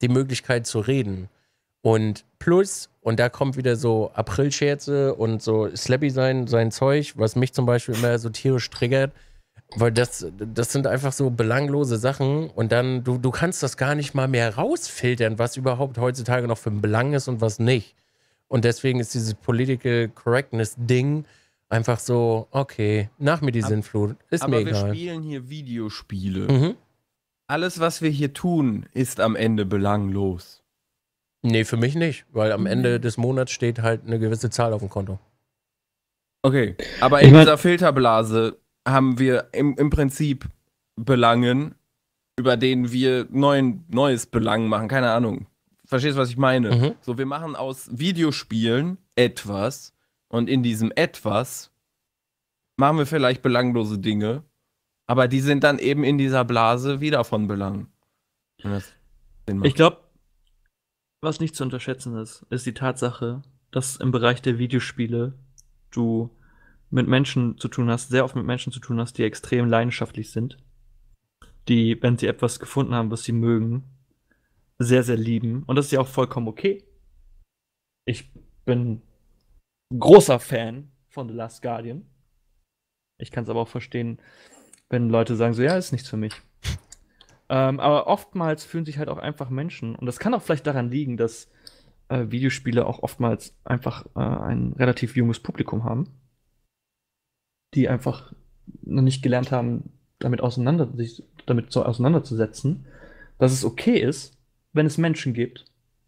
die Möglichkeit zu reden. Und plus, und da kommt wieder so Aprilscherze und so Slappy sein, sein Zeug, was mich zum Beispiel immer so tierisch triggert, weil das, das sind einfach so belanglose Sachen und dann, du, du kannst das gar nicht mal mehr rausfiltern, was überhaupt heutzutage noch für ein Belang ist und was nicht. Und deswegen ist dieses Political Correctness-Ding einfach so, okay, nach mir die Ab, Sinnflut, ist aber mir egal. wir spielen hier Videospiele. Mhm. Alles, was wir hier tun, ist am Ende belanglos. Nee, für mich nicht, weil am Ende des Monats steht halt eine gewisse Zahl auf dem Konto. Okay, aber Ich in mein- dieser Filterblase haben wir im, im Prinzip Belangen, über denen wir neuen, neues Belang machen, keine Ahnung. Verstehst du, was ich meine? Mhm. So, wir machen aus Videospielen etwas und in diesem etwas machen wir vielleicht belanglose Dinge, aber die sind dann eben in dieser Blase wieder von Belang. Wenn das Sinn macht. Ich glaube, was nicht zu unterschätzen ist, ist die Tatsache, dass im Bereich der Videospiele du mit Menschen zu tun hast, sehr oft mit Menschen zu tun hast, die extrem leidenschaftlich sind, die, wenn sie etwas gefunden haben, was sie mögen, sehr, sehr lieben. Und das ist ja auch vollkommen okay. Ich bin großer Fan von The Last Guardian. Ich kann es aber auch verstehen, wenn Leute sagen so, ja, ist nichts für mich. ähm, aber oftmals fühlen sich halt auch einfach Menschen, und das kann auch vielleicht daran liegen, dass äh, Videospiele auch oftmals einfach äh, ein relativ junges Publikum haben, die einfach noch nicht gelernt haben, damit auseinander, sich damit so auseinanderzusetzen, dass es okay ist, wenn es Menschen gibt,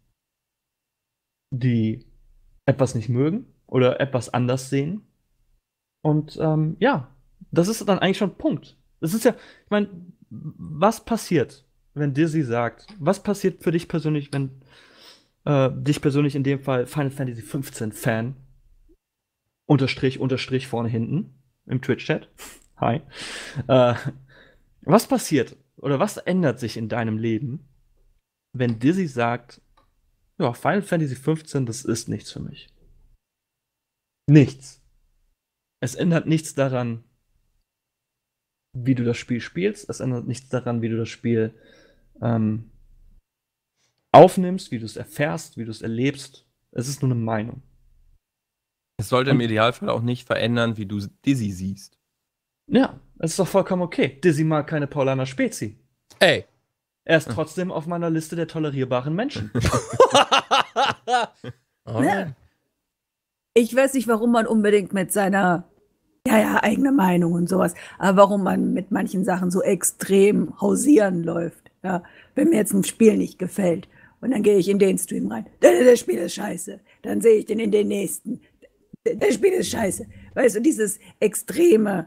die etwas nicht mögen oder etwas anders sehen. Und ähm, ja, das ist dann eigentlich schon ein Punkt. Das ist ja, ich meine, was passiert, wenn Disney sagt, was passiert für dich persönlich, wenn äh, dich persönlich in dem Fall Final Fantasy fünfzehn Fan, Unterstrich, Unterstrich vorne hinten im Twitch-Chat, hi, äh, was passiert oder was ändert sich in deinem Leben, wenn Disney sagt, ja, Final Fantasy fünfzehn, das ist nichts für mich. Nichts. Es ändert nichts daran, wie du das Spiel spielst. Es ändert nichts daran, wie du das Spiel ähm, aufnimmst, wie du es erfährst, wie du es erlebst. Es ist nur eine Meinung. Es sollte im Und- Idealfall auch nicht verändern, wie du Dizzy siehst. Ja, es ist doch vollkommen okay. Disney mag keine Paulaner Spezi. Ey. Er ist trotzdem auf meiner Liste der tolerierbaren Menschen. Alright. Ich weiß nicht, warum man unbedingt mit seiner, ja, ja, eigene Meinung und sowas, aber warum man mit manchen Sachen so extrem hausieren läuft. Ja, wenn mir jetzt ein Spiel nicht gefällt und dann gehe ich in den Stream rein, das, das Spiel ist scheiße. Dann sehe ich den in den nächsten. Das Spiel ist scheiße. Weißt du, dieses extreme.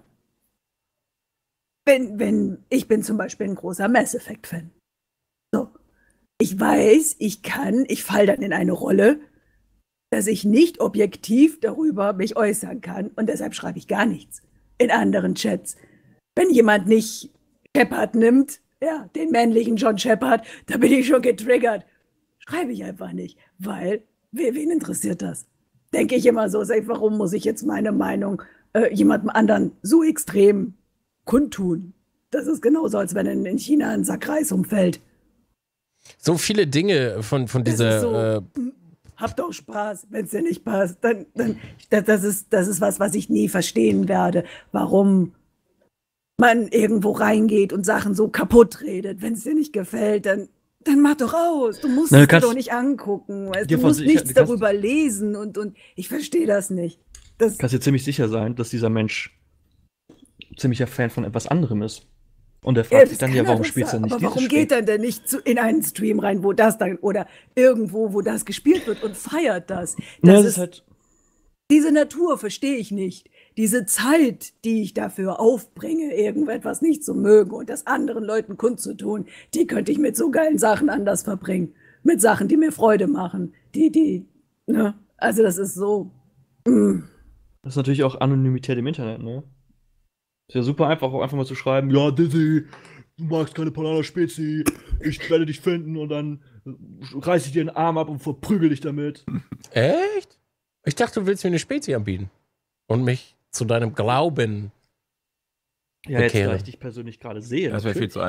Wenn, wenn, ich bin zum Beispiel ein großer Mass Effect-Fan. So. Ich weiß, ich kann, ich falle dann in eine Rolle, dass ich nicht objektiv darüber mich äußern kann und deshalb schreibe ich gar nichts in anderen Chats. Wenn jemand nicht Shepard nimmt, ja, den männlichen John Shepard, da bin ich schon getriggert. Schreibe ich einfach nicht, weil, wen interessiert das? Denke ich immer so, sag, warum muss ich jetzt meine Meinung äh, jemandem anderen so extrem kundtun? Das ist genauso, als wenn in, in China ein Sack Reis umfällt. So viele Dinge von, von Das dieser. ist so, Äh, habt doch Spaß, wenn es dir nicht passt. Dann, dann, das, das, ist, das ist was, was ich nie verstehen werde, warum man irgendwo reingeht und Sachen so kaputt redet. Wenn es dir nicht gefällt, dann, dann mach doch aus. Du musst Na, du es dir kannst doch nicht angucken. Weißt? dir Du von musst sicher- nichts du kannst- darüber lesen und, und ich verstehe das nicht. Das, Kannst dir ziemlich sicher sein, dass dieser Mensch ziemlicher Fan von etwas anderem ist. Und er fragt Ja, sich das dann, kann ja, er warum doch spielst du sagen. denn nicht Aber dieses warum Spiel? geht er denn nicht zu, in einen Stream rein, wo das dann, oder irgendwo, wo das gespielt wird und feiert das? Das Na, das ist, ist halt, diese Natur verstehe ich nicht. Diese Zeit, die ich dafür aufbringe, irgendetwas nicht zu mögen und das anderen Leuten kundzutun, die könnte ich mit so geilen Sachen anders verbringen. Mit Sachen, die mir Freude machen. Die, die, ne? Also das ist so. Mm. das ist natürlich auch Anonymität im Internet, ne? Ist ja super einfach, auch einfach mal zu schreiben, ja, Dizzy, du magst keine Paulaner Spezi, ich werde dich finden und dann reiß ich dir den Arm ab und verprügel dich damit. echt? Ich dachte, du willst mir eine Spezie anbieten. Und mich zu deinem Glauben. Ja, jetzt, Bekehre. da ich dich persönlich gerade sehe. Das wäre viel natürlich. zu einfach.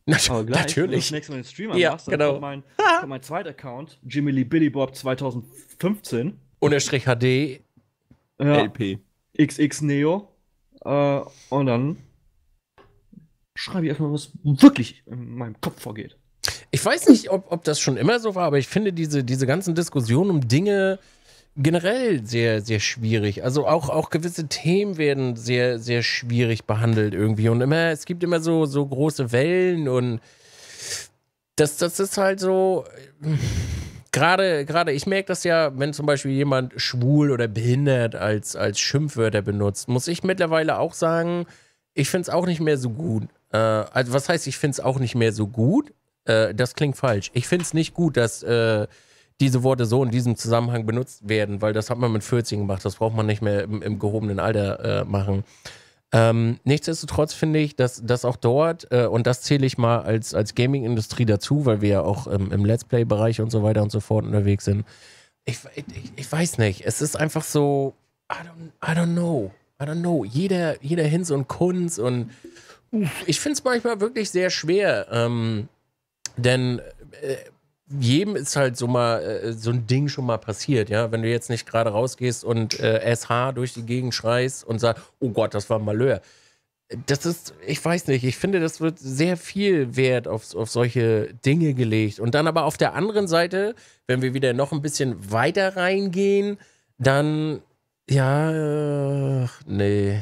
Aber gleich, Natürlich. wenn du das nächste Mal den Streamer Ja, machst, dann genau. kommt mein, kommt mein zweiter Account, Jimmy Lee Billy Bob zwanzig fünfzehn. Unterstrich H D. Ja, L P. X X Neo. Äh, und dann schreibe ich erstmal, was wirklich in meinem Kopf vorgeht. Ich weiß nicht, ob, ob das schon immer so war, aber ich finde diese, diese ganzen Diskussionen um Dinge generell sehr, sehr schwierig. Also auch, auch gewisse Themen werden sehr, sehr schwierig behandelt irgendwie. Und immer, es gibt immer so, so große Wellen und das, das ist halt so. Gerade, gerade, ich merke das ja, wenn zum Beispiel jemand schwul oder behindert als, als Schimpfwörter benutzt, muss ich mittlerweile auch sagen, ich finde es auch nicht mehr so gut. Äh, also was heißt, ich finde es auch nicht mehr so gut? Äh, das klingt falsch. Ich finde es nicht gut, dass äh, diese Worte so in diesem Zusammenhang benutzt werden, weil das hat man mit vierzig gemacht, das braucht man nicht mehr im, im gehobenen Alter äh, machen. Ähm, nichtsdestotrotz finde ich, dass, dass auch dort, äh, und das zähle ich mal als, als Gaming-Industrie dazu, weil wir ja auch ähm, im Let's Play-Bereich und so weiter und so fort unterwegs sind. Ich, ich, ich weiß nicht, es ist einfach so, I don't, I don't know, I don't know. Jeder, jeder Hinz und Kunz und ich finde es manchmal wirklich sehr schwer, ähm, denn äh, jedem ist halt so mal äh, so ein Ding schon mal passiert, ja. Wenn du jetzt nicht gerade rausgehst und äh, S H durch die Gegend schreist und sagst, oh Gott, das war ein Malheur. Das ist, ich weiß nicht, ich finde, das wird sehr viel Wert auf, auf solche Dinge gelegt. Und dann aber auf der anderen Seite, wenn wir wieder noch ein bisschen weiter reingehen, dann, ja, äh, nee.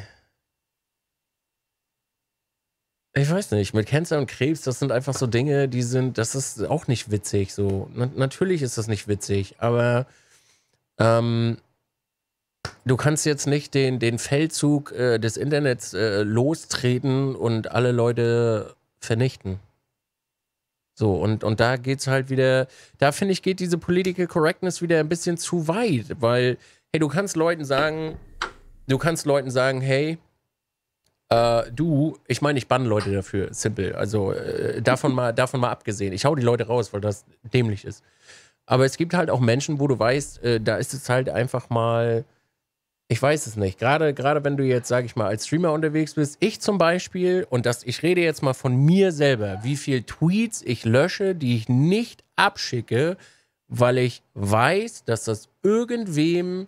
Ich weiß nicht, mit Cancer und Krebs, das sind einfach so Dinge, die sind, das ist auch nicht witzig, so. Na, natürlich ist das nicht witzig, aber ähm, du kannst jetzt nicht den, den Feldzug äh, des Internets äh, lostreten und alle Leute vernichten. So, und, und da geht's halt wieder, da finde ich, geht diese Political Correctness wieder ein bisschen zu weit, weil, hey, du kannst Leuten sagen, du kannst Leuten sagen, hey, Äh, du, ich meine, ich banne Leute dafür, simpel. Also äh, davon, mal, davon mal abgesehen. Ich hau die Leute raus, weil das dämlich ist. Aber es gibt halt auch Menschen, wo du weißt, äh, da ist es halt einfach mal, ich weiß es nicht. Gerade, gerade wenn du jetzt, sag ich mal, als Streamer unterwegs bist, ich zum Beispiel, und das, ich rede jetzt mal von mir selber, wie viel Tweets ich lösche, die ich nicht abschicke, weil ich weiß, dass das irgendwem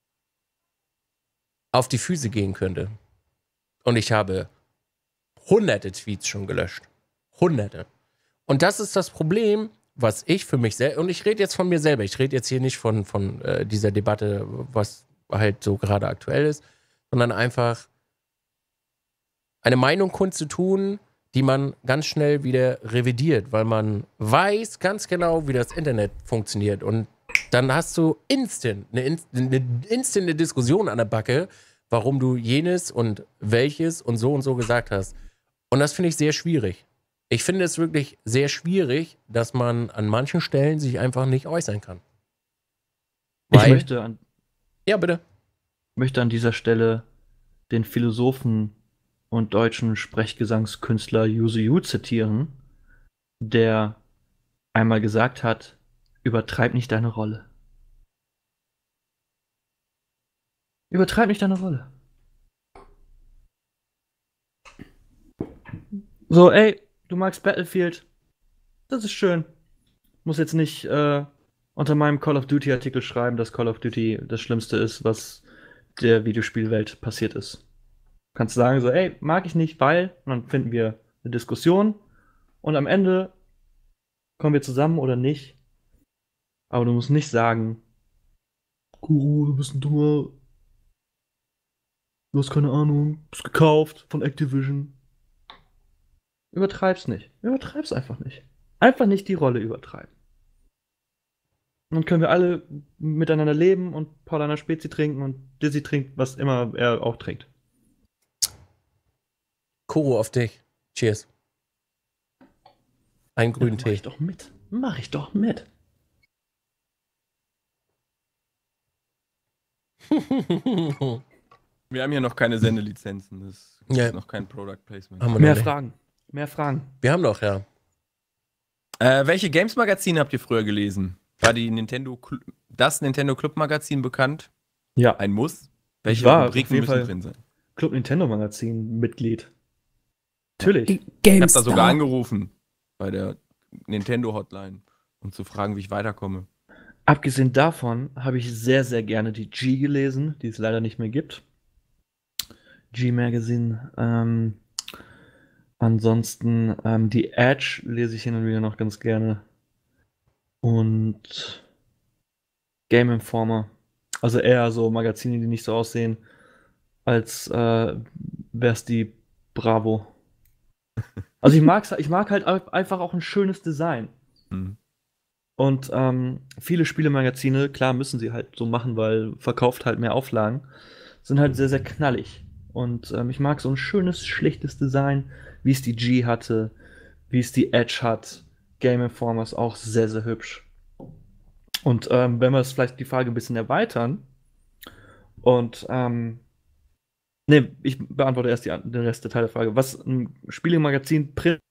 auf die Füße gehen könnte. Und ich habe hunderte Tweets schon gelöscht. Hunderte. Und das ist das Problem, was ich für mich selbst, und ich rede jetzt von mir selber, ich rede jetzt hier nicht von, von äh, dieser Debatte, was halt so gerade aktuell ist, sondern einfach eine Meinung kundzutun, die man ganz schnell wieder revidiert, weil man weiß ganz genau, wie das Internet funktioniert. Und dann hast du instant eine, eine instante Diskussion an der Backe, warum du jenes und welches und so und so gesagt hast. Und das finde ich sehr schwierig. Ich finde es wirklich sehr schwierig, dass man an manchen Stellen sich einfach nicht äußern kann. Ich Weil, möchte an, ja, bitte. möchte an dieser Stelle den Philosophen und deutschen Sprechgesangskünstler Yuzu Yu zitieren, der einmal gesagt hat, übertreib nicht deine Rolle. Übertreib nicht deine Rolle. So, ey, du magst Battlefield. Das ist schön. Muss jetzt nicht äh, unter meinem Call of Duty Artikel schreiben, dass Call of Duty das Schlimmste ist, was der Videospielwelt passiert ist. Du kannst sagen so, ey, mag ich nicht, weil, und dann finden wir eine Diskussion und am Ende kommen wir zusammen oder nicht. Aber du musst nicht sagen, Guru, du bist ein dummer, du hast keine Ahnung, bist gekauft von Activision. Übertreib's nicht. Übertreib's einfach nicht. Einfach nicht die Rolle übertreiben. Und dann können wir alle miteinander leben und Paulaner Spezi trinken und Dizzy trinkt, was immer er auch trinkt. Kuro auf dich. Cheers. Einen grünen Mach Tee. ich doch mit. Mach ich doch mit. Wir haben hier noch keine Sendelizenzen. Das ist Ja. noch kein Product Placement. Haben wir Mehr noch nicht. Fragen. Mehr Fragen. Wir haben doch, ja. Äh, welche Games-Magazine habt ihr früher gelesen? War die Nintendo Cl- das Nintendo Club Magazin bekannt? Ja, Ein Muss? Welche war Rubriken auf jeden müssen Fall drin sein? Club Nintendo Magazin Mitglied. Natürlich. Ich hab da sogar angerufen. bei der Nintendo-Hotline, um zu fragen, wie ich weiterkomme. Abgesehen davon habe ich sehr, sehr gerne die G gelesen, die es leider nicht mehr gibt. G-Magazine. Ähm, ansonsten ähm, die Edge lese ich hin und wieder noch ganz gerne. Und Game Informer. Also eher so Magazine, die nicht so aussehen, als äh, wäre es die Bravo. Also ich mag's, ich mag halt au- einfach auch ein schönes Design. Hm. Und ähm, viele Spielemagazine, klar müssen sie halt so machen, weil verkauft halt mehr Auflagen, sind halt sehr, sehr knallig. Und ähm, ich mag so ein schönes, schlichtes Design, wie es die G hatte, wie es die Edge hat. Game Informer ist auch sehr, sehr hübsch. Und ähm, wenn wir es vielleicht die Frage ein bisschen erweitern und ähm, ne, ich beantworte erst die, an- den Rest der Teil der Frage. Was ein Spielemagazin prinzipiell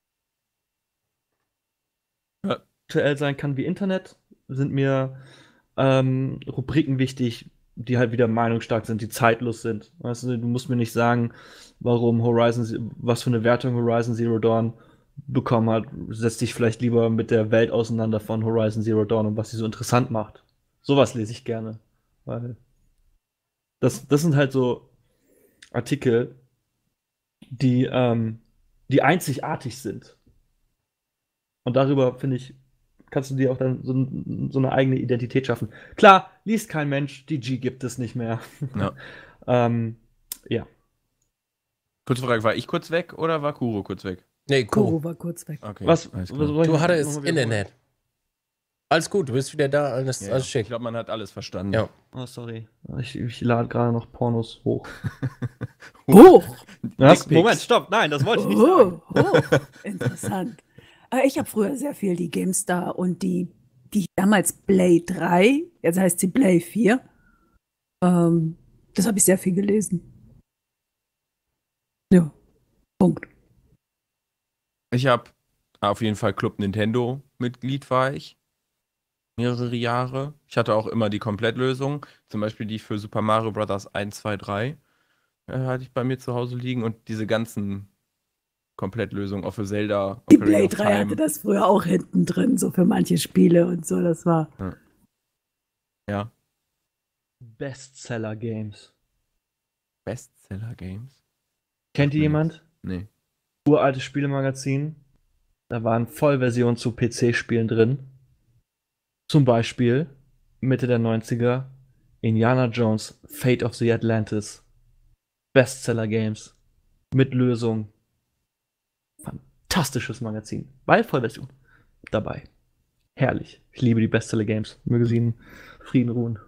Ja. sein kann wie Internet, sind mir ähm, Rubriken wichtig, die halt wieder meinungsstark sind, die zeitlos sind. Weißt du, du musst mir nicht sagen, warum Horizon, Ze- was für eine Wertung Horizon Zero Dawn bekommen hat. Setz dich vielleicht lieber mit der Welt auseinander von Horizon Zero Dawn und was sie so interessant macht. Sowas lese ich gerne. Weil das, das sind halt so Artikel, die, ähm, die einzigartig sind. Und darüber, finde ich, kannst du dir auch dann so, n- so eine eigene Identität schaffen. Klar, liest kein Mensch, die G gibt es nicht mehr. Ja. ähm, ja. Kurze Frage, war ich kurz weg oder war Kuro kurz weg? Nee, Kuro cool. war kurz weg. Okay, Was, alles was klar. soll ich Du noch- hattest noch mal wiederholen? Internet. Alles gut, du bist wieder da, alles, Ja, alles ich schick. glaube, man hat alles verstanden. Ja. Oh, sorry. Ich, ich lade gerade noch Pornos hoch. Hoch! Was? Dickpics. Moment, stopp. Nein, das wollte ich nicht sagen. Oh, oh, interessant. Äh, Ich habe früher sehr viel die GameStar und die, die damals Play drei, jetzt heißt sie Play vier. Ähm, das habe ich sehr viel gelesen. Ja, Punkt. Ich habe auf jeden Fall Club Nintendo Mitglied war ich. Mehrere Jahre. Ich hatte auch immer die Komplettlösung. Zum Beispiel die für Super Mario Bros. eins, zwei, drei äh, hatte ich bei mir zu Hause liegen und diese ganzen Komplettlösungen auch für Zelda. Die Ocarina Play of drei Time. hatte das früher auch hinten drin, so für manche Spiele und so. Das war. Ja. Bestseller Games. Bestseller Games? Kennt ihr Hm. jemand? Nee. Uraltes Spielemagazin. Da waren Vollversionen zu P C-Spielen drin. Zum Beispiel Mitte der neunziger Indiana Jones Fate of the Atlantis. Bestseller Games. Mit Lösung. Fantastisches Magazin. Bei Vollversion dabei. Herrlich. Ich liebe die Bestseller Games. Möge sie in Frieden ruhen.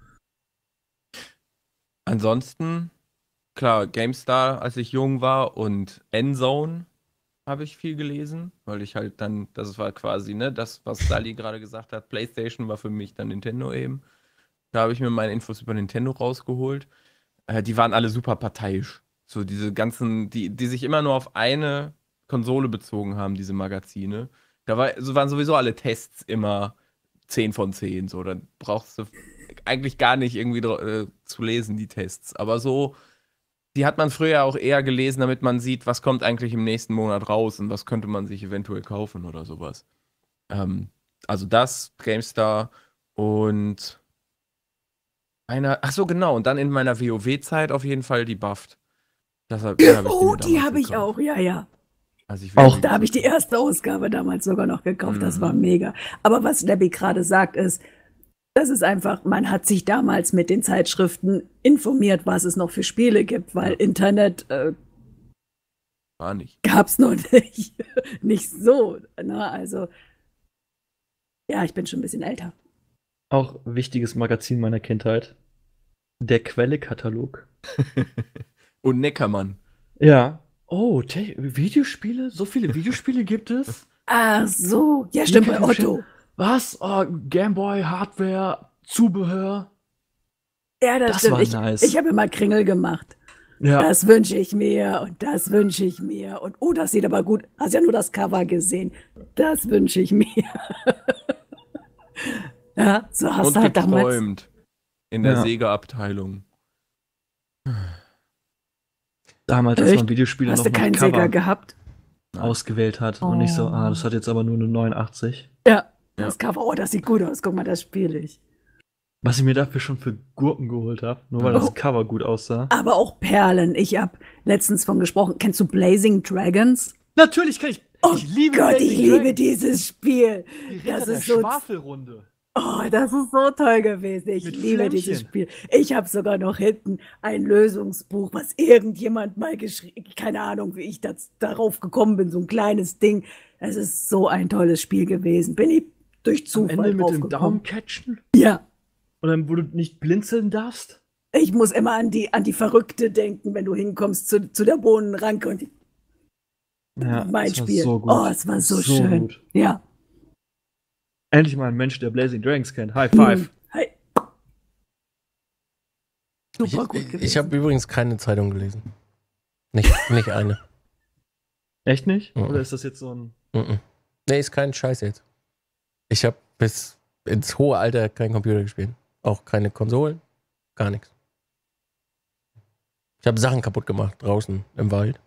Ansonsten, klar, GameStar, als ich jung war und Endzone habe ich viel gelesen, weil ich halt dann, das war quasi, ne, das, was Sally gerade gesagt hat, PlayStation war für mich dann Nintendo eben. Da habe ich mir meine Infos über Nintendo rausgeholt. Äh, die waren alle super parteiisch. So diese ganzen, die, die sich immer nur auf eine Konsole bezogen haben, diese Magazine. Da war, so waren sowieso alle Tests immer zehn von zehn. So, dann brauchst du eigentlich gar nicht irgendwie äh, zu lesen, die Tests. Aber so, die hat man früher auch eher gelesen, damit man sieht, was kommt eigentlich im nächsten Monat raus und was könnte man sich eventuell kaufen oder sowas. Ähm, also das, GameStar und einer, ach so, genau, und dann in meiner WoW-Zeit auf jeden Fall die Buffed. Das hab, hab ich Oh, mir die damals habe ich gekauft. auch, ja, ja. Also ich Auch will- Da habe ich die erste Ausgabe damals sogar noch gekauft. Das Mhm. war mega. Aber was Debbie gerade sagt, ist, das ist einfach, man hat sich damals mit den Zeitschriften informiert, was es noch für Spiele gibt, weil Ja. Internet äh, War nicht. gab es noch nicht. Nicht so. Ne? Also, ja, ich bin schon ein bisschen älter. Auch wichtiges Magazin meiner Kindheit. Der Quelle-Katalog. Und Neckermann. Ja. Oh, Te Videospiele? So viele Videospiele gibt es? Ach so. Ja, stimmt, bei Nika, du Otto. Was? Oh, Gameboy, Hardware, Zubehör. Ja, das, Das stimmt. war ich nice. ich habe immer Kringel gemacht. Ja. Das wünsche ich mir und das wünsche ich mir. Und oh, das sieht aber gut. Hast ja nur das Cover gesehen. Das wünsche ich mir. Ja, so hast Und du halt damals. geträumt. In der Ja. Sega-Abteilung. Damals, als Echt? man Videospiele Hast noch du nach keinen Cover. Sega gehabt? ausgewählt hat. Und Oh. nicht so, ah, das hat jetzt aber nur eine neunundachtzig. Ja, das Cover, oh, das sieht gut aus. Guck mal, das spiele ich. Was ich mir dafür schon für Gurken geholt habe, nur weil Oh. das Cover gut aussah. Aber auch Perlen. Ich habe letztens von gesprochen. Kennst du Blazing Dragons? Natürlich kann ich. Oh ich liebe Gott, Blazing ich liebe Dragons. dieses Spiel. Die Das Ritter der ist so- Schwafelrunde. Oh, das ist so toll gewesen. Ich Mit liebe Flämmchen. dieses Spiel. Ich habe sogar noch hinten ein Lösungsbuch, was irgendjemand mal geschrieben, keine Ahnung, wie ich das, darauf gekommen bin, so ein kleines Ding. Es ist so ein tolles Spiel gewesen. Bin ich durch Am Zufall Ende mit drauf dem gekommen. Daumen catchen? Ja, Und dann, wo du nicht blinzeln darfst? ich muss immer an die, an die Verrückte denken, wenn du hinkommst zu, zu der Bohnenranke und die, Ja, mein das war Spiel. so gut. Oh, es war so, schön. gut. Ja. Endlich mal ein Mensch, der Blazing Dragons kennt. High five. Hm. Hey. Ich, Super gut ich, gewesen. ich habe übrigens keine Zeitung gelesen. Nicht, nicht eine. Echt nicht? Mhm. Oder ist das jetzt so ein. Mhm. Nee, ist kein Scheiß jetzt. Ich habe bis ins hohe Alter kein Computer gespielt. Auch keine Konsolen. Gar nichts. Ich habe Sachen kaputt gemacht draußen im Wald.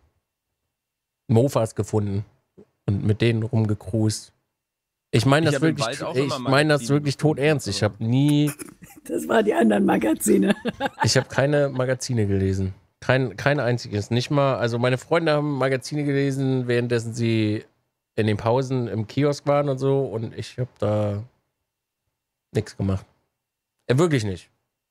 Mofas gefunden und mit denen rumgecruised. Ich meine Ich das hab im wirklich, Wald auch ich immer meine das Magazine wirklich gefunden, tot ernst. Ich aber- habe nie, Das waren die anderen Magazine. ich habe keine Magazine gelesen. Kein, kein einziges. Nicht mal, also meine Freunde haben Magazine gelesen, währenddessen sie in den Pausen im Kiosk waren und so, und ich habe da nichts gemacht. Ja, wirklich nicht.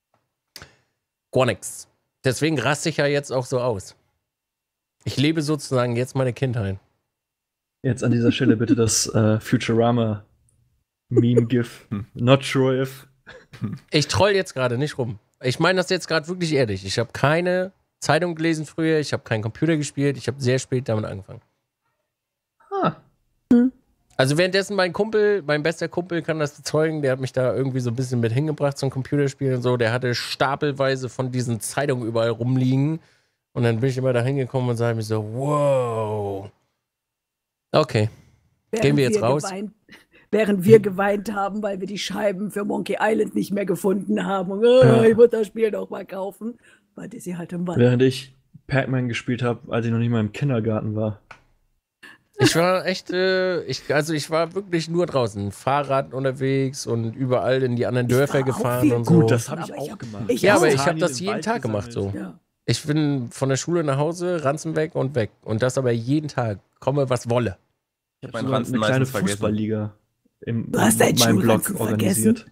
Gar nichts. Deswegen raste ich ja jetzt auch so aus. Ich lebe sozusagen jetzt meine Kindheit. Jetzt an dieser Stelle bitte das äh, Futurama Meme-GIF. Not sure if. Ich troll jetzt gerade nicht rum. Ich meine das jetzt gerade wirklich ehrlich. Ich habe keine Zeitung gelesen früher, ich habe keinen Computer gespielt, ich habe sehr spät damit angefangen. Ah. Also währenddessen mein Kumpel, mein bester Kumpel kann das bezeugen, der hat mich da irgendwie so ein bisschen mit hingebracht zum Computerspielen und so. Der hatte stapelweise von diesen Zeitungen überall rumliegen. Und dann bin ich immer da hingekommen und sage mir so, wow. Okay. Gehen wir jetzt raus? Geweint, während wir geweint haben, weil wir die Scheiben für Monkey Island nicht mehr gefunden haben. Und, oh, Ja. ich muss das Spiel doch mal kaufen. War Dizzy halt im Wald. Während ich Pac-Man gespielt habe, als ich noch nicht mal im Kindergarten war. Ich war echt, äh, ich, also ich war wirklich nur draußen. Fahrrad unterwegs und überall in die anderen Ich Dörfer war auch gefahren viel und so. Gut, das habe ich Aber auch ich hab- gemacht. ich ja, auch. aber ich habe Spanien das im jeden Wald Tag gemacht gesammelt. so. Ja. Ich bin von der Schule nach Hause, Ranzen weg und weg. Und das aber jeden Tag. Komme, was wolle. Ich habe Mein sogar Ranzen eine kleine meistens vergessen. Fußballliga im, Du hast deinen in meinem Blog Schulranzen organisiert.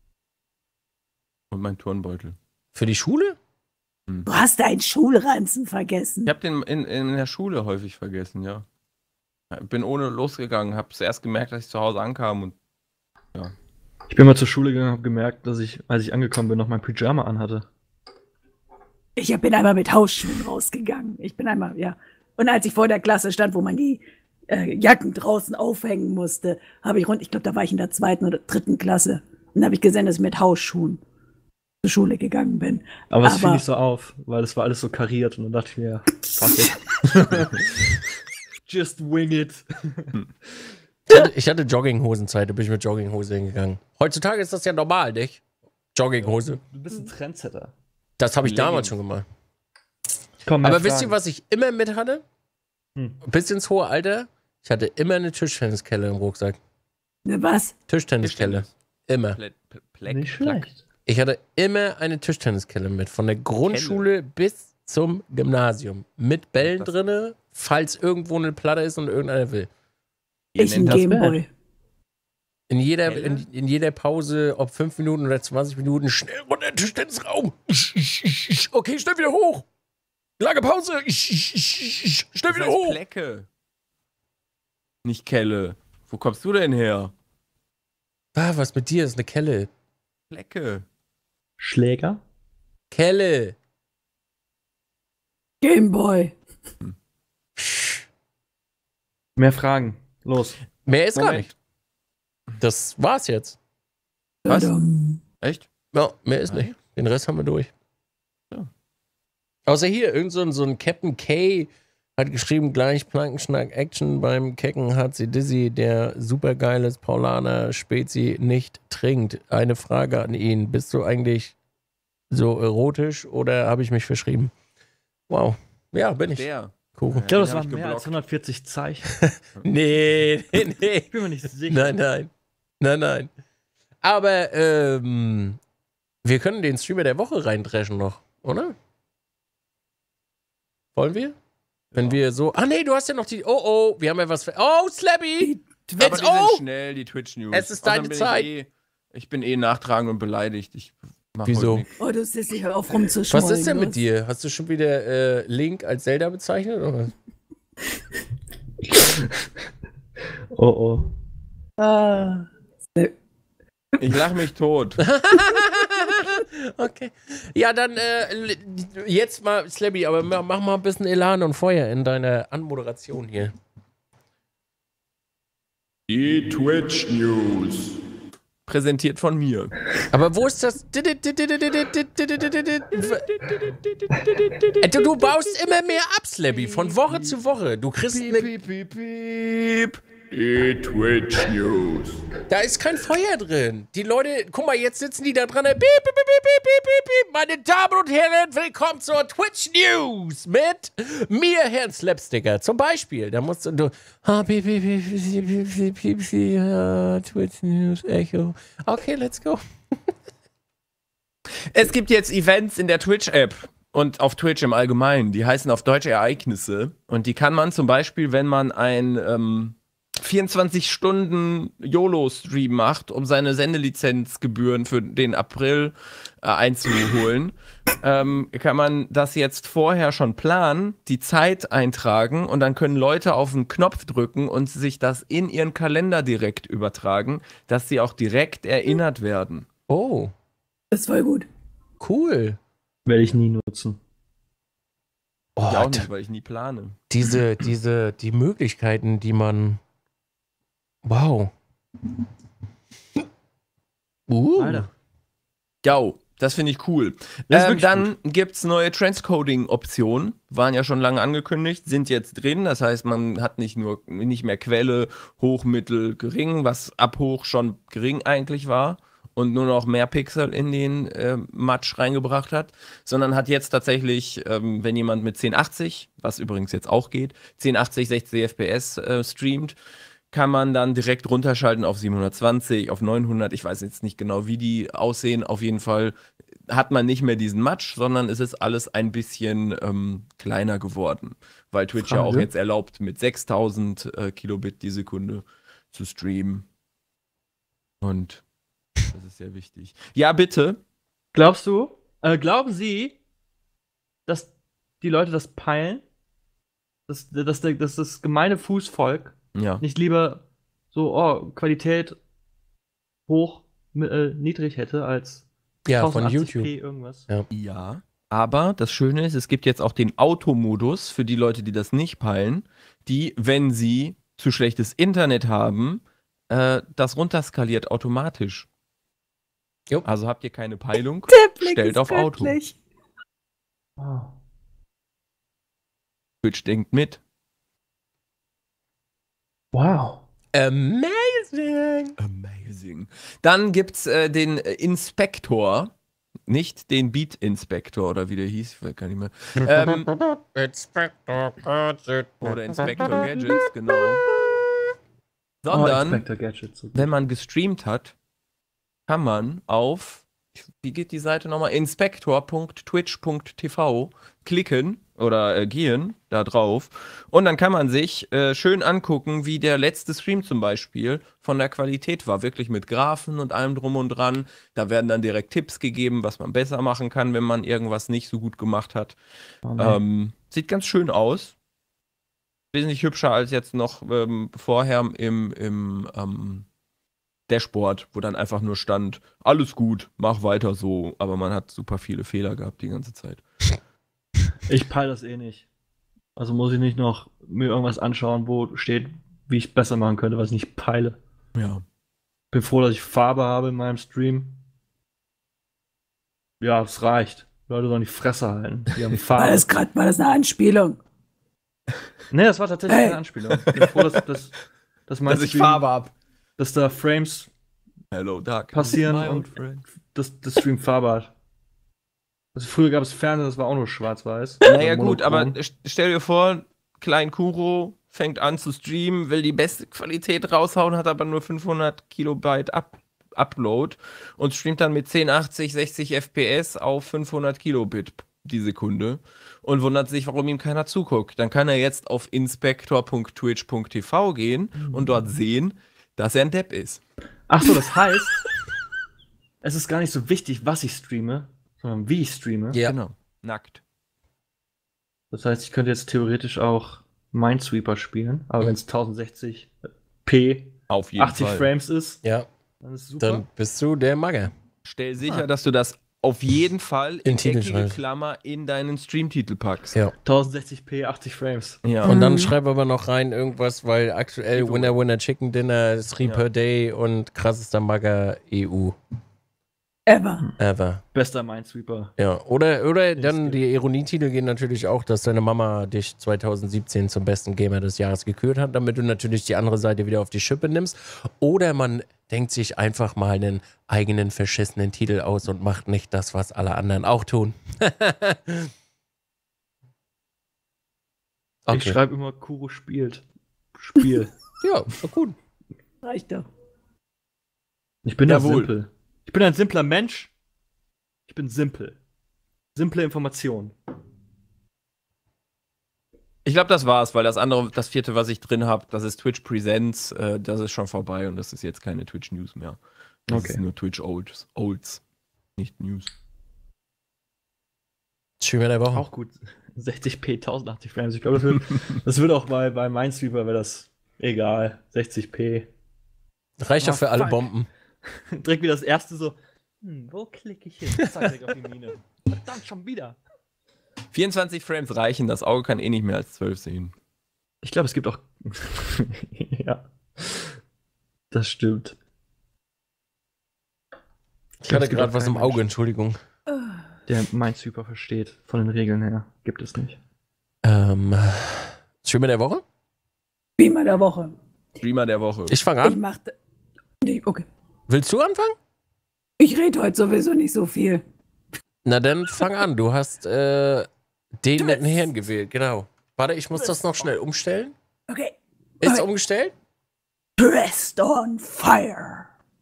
Und mein Turnbeutel. Für die Schule? Du hast deinen Schulranzen vergessen. Ich habe den in, in der Schule häufig vergessen, ja. Bin ohne losgegangen, habe zuerst gemerkt, dass ich zu Hause ankam und Ich bin mal zur Schule gegangen und habe gemerkt, dass ich, als ich angekommen bin, noch mein Pyjama anhatte. Ich bin einmal mit Hausschuhen rausgegangen. Ich bin einmal, ja. Und als ich vor der Klasse stand, wo man die äh, Jacken draußen aufhängen musste, habe ich rund, ich glaube, da war ich in der zweiten oder dritten Klasse. Und habe ich gesehen, dass ich mit Hausschuhen zur Schule gegangen bin. Aber das fiel Aber- nicht so auf, weil das war alles so kariert und dann dachte ich mir, fuck it. Just wing it. Ich hatte, ich hatte Jogginghosenzeit, da bin ich mit Jogginghose hingegangen. Heutzutage ist das ja normal, nicht? Jogginghose. Du bist ein Trendsetter. Das habe ich Leggings. damals schon gemacht. Komm, mehr Aber wisst ihr, Fragen. was ich immer mit hatte? Hm. Bis ins hohe Alter? Ich hatte immer eine Tischtenniskelle im Rucksack. Ne, was? Tischtenniskelle. Immer. Plä- Plä- Pleck, Nicht Plack. schlecht. Ich hatte immer eine Tischtenniskelle mit. Von der Grundschule bis zum Gymnasium. Mit Bällen Das- drinne, falls irgendwo eine Platte ist und irgendeiner will. Ihr Ich ein nennt das Gameboy. In jeder, Kelle? in, in jeder Pause, ob fünf Minuten oder zwanzig Minuten, schnell runter, Tischtennisraum. Okay, schnell wieder hoch. Lange Pause. Schnell das wieder heißt hoch. Plecke. Nicht Kelle. Wo kommst du denn her? Ah, was mit dir? Das ist eine Kelle. Plecke. Schläger? Kelle. Gameboy. Mehr Fragen. Los. Mehr ist gar Moment. nicht. Das war's jetzt. Was? Tadam. Echt? Ja, mehr ist Nein. nicht. Den Rest haben wir durch. Ja. Außer hier, irgend so ein, so ein Captain K hat geschrieben, gleich Plankenschnack Action beim Kecken hat sie Dizzy, der supergeiles Paulaner Spezi nicht trinkt. Eine Frage an ihn. Bist du eigentlich so erotisch oder habe ich mich verschrieben? Wow. Ja, bin ich. Der. Kuchen. Ich glaube, das Den hab waren ich mehr als geblockt. hundertvierzig Zeichen. Nee, nee, nee. Ich bin mir nicht sicher. Nein, nein. Nein, nein. Aber ähm, wir können den Streamer der Woche reindreschen noch, oder? Wollen wir? Wenn Ja. wir so. Ah, nee, du hast ja noch die. Oh, oh, wir haben ja was. Für, oh, Slabby! Aber Jetzt, die sind oh! schnell, die Twitch-News. Es ist Außerdem deine bin Zeit. Ich, eh, ich bin eh nachtragend und beleidigt. Ich mach Wieso? heute nix. Oh, du siehst dich auf rumzuschmollen. Was ist denn mit was? dir? Hast du schon wieder äh, Link als Zelda bezeichnet? Oder? Oh, oh. Ah, Ich lach mich tot. Okay. Ja, dann äh, jetzt mal, Slabby, aber mach mal ein bisschen Elan und Feuer in deiner Anmoderation hier. Die Twitch News. Präsentiert von mir. Aber wo ist das? Du, du baust immer mehr ab, Slabby, von Woche zu Woche. Du kriegst Piep, eine, piep, piep, piep. Die Twitch News. da ist kein Feuer drin. Die Leute, guck mal, jetzt sitzen die da dran. Piep, piep, piep, piep, piep, piep, piep. Meine Damen und Herren, willkommen zur Twitch News mit mir, Herrn Slapsticker. Zum Beispiel, da musst du, du ah, piep, piep, piep, piep, piep, piep, piep, piep, ah, Twitch News, Echo. Okay, let's go. Es gibt jetzt Events in der Twitch-App und auf Twitch im Allgemeinen. Die heißen auf Deutsch Ereignisse. Und die kann man zum Beispiel, wenn man ein ähm, vierundzwanzig Stunden YOLO-Stream macht, um seine Sendelizenzgebühren für den April äh, einzuholen, ähm, kann man das jetzt vorher schon planen, die Zeit eintragen und dann können Leute auf den Knopf drücken und sich das in ihren Kalender direkt übertragen, dass sie auch direkt erinnert werden. Oh, das ist voll gut. cool. Werde ich nie nutzen. Oh, Ich auch d- nicht, weil ich nie plane. diese, diese, die Möglichkeiten, die man. Wow. Uh. Alter. Ja, das finde ich cool. Das ist Ähm, wirklich dann gibt's neue Transcoding-Optionen, waren ja schon lange angekündigt, sind jetzt drin. Das heißt, man hat nicht nur nicht mehr Quelle, hoch, mittel, gering, was ab hoch schon gering eigentlich war und nur noch mehr Pixel in den äh, Matsch reingebracht hat, sondern hat jetzt tatsächlich, ähm, wenn jemand mit zehn achtzig, was übrigens jetzt auch geht, zehn achtzig, sechzig F P S äh, streamt, kann man dann direkt runterschalten auf siebenhundertzwanzig, auf neunhundert. Ich weiß jetzt nicht genau, wie die aussehen. Auf jeden Fall hat man nicht mehr diesen Matsch, sondern es ist alles ein bisschen ähm, kleiner geworden, weil Twitch ja auch Frage? jetzt erlaubt, mit sechstausend äh, Kilobit die Sekunde zu streamen. Und das ist sehr wichtig. Ja, bitte. Glaubst du, äh, glauben Sie, dass die Leute das peilen? Dass, dass, der, dass das gemeine Fußvolk Ja. nicht lieber so, oh, Qualität hoch, mi- äh, niedrig hätte als Ja, von tausendachtzig p YouTube. irgendwas? Ja. Ja. Aber das Schöne ist, es gibt jetzt auch den Automodus für die Leute, die das nicht peilen, die, wenn sie zu schlechtes Internet haben, äh, das runterskaliert automatisch. Jo. Also habt ihr keine Peilung, Der Blick stellt ist auf Auto. göttlich. Wow. Twitch denkt mit. Wow. Amazing. Amazing. Dann gibt's äh, den äh, Inspektor, nicht den Beat Inspektor oder wie der hieß, ich weiß gar nicht mehr. Ähm, Inspector Gadget. oder Inspektor Gadgets, genau. Oh, Sondern Inspector Gadget. So gut. wenn man gestreamt hat, kann man auf, wie geht die Seite nochmal, inspektor punkt twitch punkt t v klicken oder äh, gehen da drauf und dann kann man sich äh, schön angucken, wie der letzte Stream zum Beispiel von der Qualität war, wirklich mit Graphen und allem drum und dran. Da werden dann direkt Tipps gegeben, was man besser machen kann, wenn man irgendwas nicht so gut gemacht hat. Oh, nee. Ähm, sieht ganz schön aus. Wesentlich hübscher als jetzt noch ähm, vorher im, im ähm, Dashboard, wo dann einfach nur stand, alles gut, mach weiter so, aber man hat super viele Fehler gehabt die ganze Zeit. Ich peile das eh nicht. Also muss ich nicht noch mir irgendwas anschauen, wo steht, wie ich es besser machen könnte, was ich nicht peile. Ja. Bin froh, dass ich Farbe habe in meinem Stream. Ja, es reicht. Leute sollen die Fresse halten. Die haben War Farbe. das gerade mal das eine Anspielung? Nee, das war tatsächlich Hey. keine Anspielung. Ich bin froh, dass, dass, dass mein Dass ich Stream, Farbe hab. dass da Frames Hello, Duck. passieren My old und friend. dass das Stream Farbe hat. Also früher gab es Fernsehen, das war auch nur schwarz-weiß. Naja Oder gut, aber monochrom. st- stell dir vor, Klein Kuro fängt an zu streamen, will die beste Qualität raushauen, hat aber nur fünfhundert Kilobyte Up Upload und streamt dann mit zehn achtzig, sechzig F P S auf fünfhundert Kilobit die Sekunde und wundert sich, warum ihm keiner zuguckt. Dann kann er jetzt auf inspector punkt twitch punkt t v gehen und dort sehen, dass er ein Depp ist. Ach so, das heißt, es ist gar nicht so wichtig, was ich streame, sondern wie ich streame. Ja. Genau. Nackt. Das heißt, ich könnte jetzt theoretisch auch Minesweeper spielen, aber wenn es tausendsechzig p Auf jeden achtzig Fall. Frames ist, Ja, dann ist es super. dann bist du der Magger. Stell sicher, dass du das auf jeden Fall in, In Titel eckige schreibst. Klammer in deinen Streamtitel packst. Ja. tausendsechzig p achtzig Frames. Ja. Und dann Mhm. schreib aber noch rein irgendwas, weil aktuell Edu. Winner Winner Chicken Dinner, Three Ja. per Day und krassester Magger E U Ever. ever. Bester Minesweeper. Ja, oder, oder Das dann geht. die Ironietitel gehen natürlich auch, dass deine Mama dich zweitausendsiebzehn zum besten Gamer des Jahres gekürt hat, damit du natürlich die andere Seite wieder auf die Schippe nimmst. Oder man denkt sich einfach mal einen eigenen verschissenen Titel aus und macht nicht das, was alle anderen auch tun. Ich Okay. schreibe immer, Kuro spielt. Spiel. Ja, war gut. Reicht doch. Ich bin ja Jawohl. simpel. Ich bin ein simpler Mensch. Ich bin simpel. Simple Information. Ich glaube, das war's, weil das andere, das vierte, was ich drin habe, das ist Twitch Presents, äh, das ist schon vorbei und das ist jetzt keine Twitch News mehr. Das Okay. ist nur Twitch Olds, Olds, nicht News. Streamer der Woche. Auch gut. sechzig p, tausendachtzig Frames. Ich glaube, das wird, das wird auch bei, bei Minesweeper, wäre das egal. sechzig p. Reicht doch Oh, für alle fuck. Bomben. Direkt wie das erste so, hm, wo klicke ich hin? Zack, direkt auf die Mine. Verdammt, schon wieder. vierundzwanzig Frames reichen, das Auge kann eh nicht mehr als zwölf sehen. Ich glaube, es gibt auch. Ja. Das stimmt. Ich hatte Es gibt gerade auch was keinen im Auge, Menschen, Entschuldigung. Der Minesweeper versteht. Von den Regeln her. Gibt es nicht. Ähm, Streamer der Woche? Beamer der Woche. Streamer der Woche. Ich fange Ich an. mach. Nee, okay. Willst du anfangen? Ich rede heute sowieso nicht so viel. Na dann fang an. Du hast äh, den netten Herrn gewählt, genau. Warte, ich muss das noch schnell umstellen. Okay. Ist Okay. umgestellt? Pressed on fire.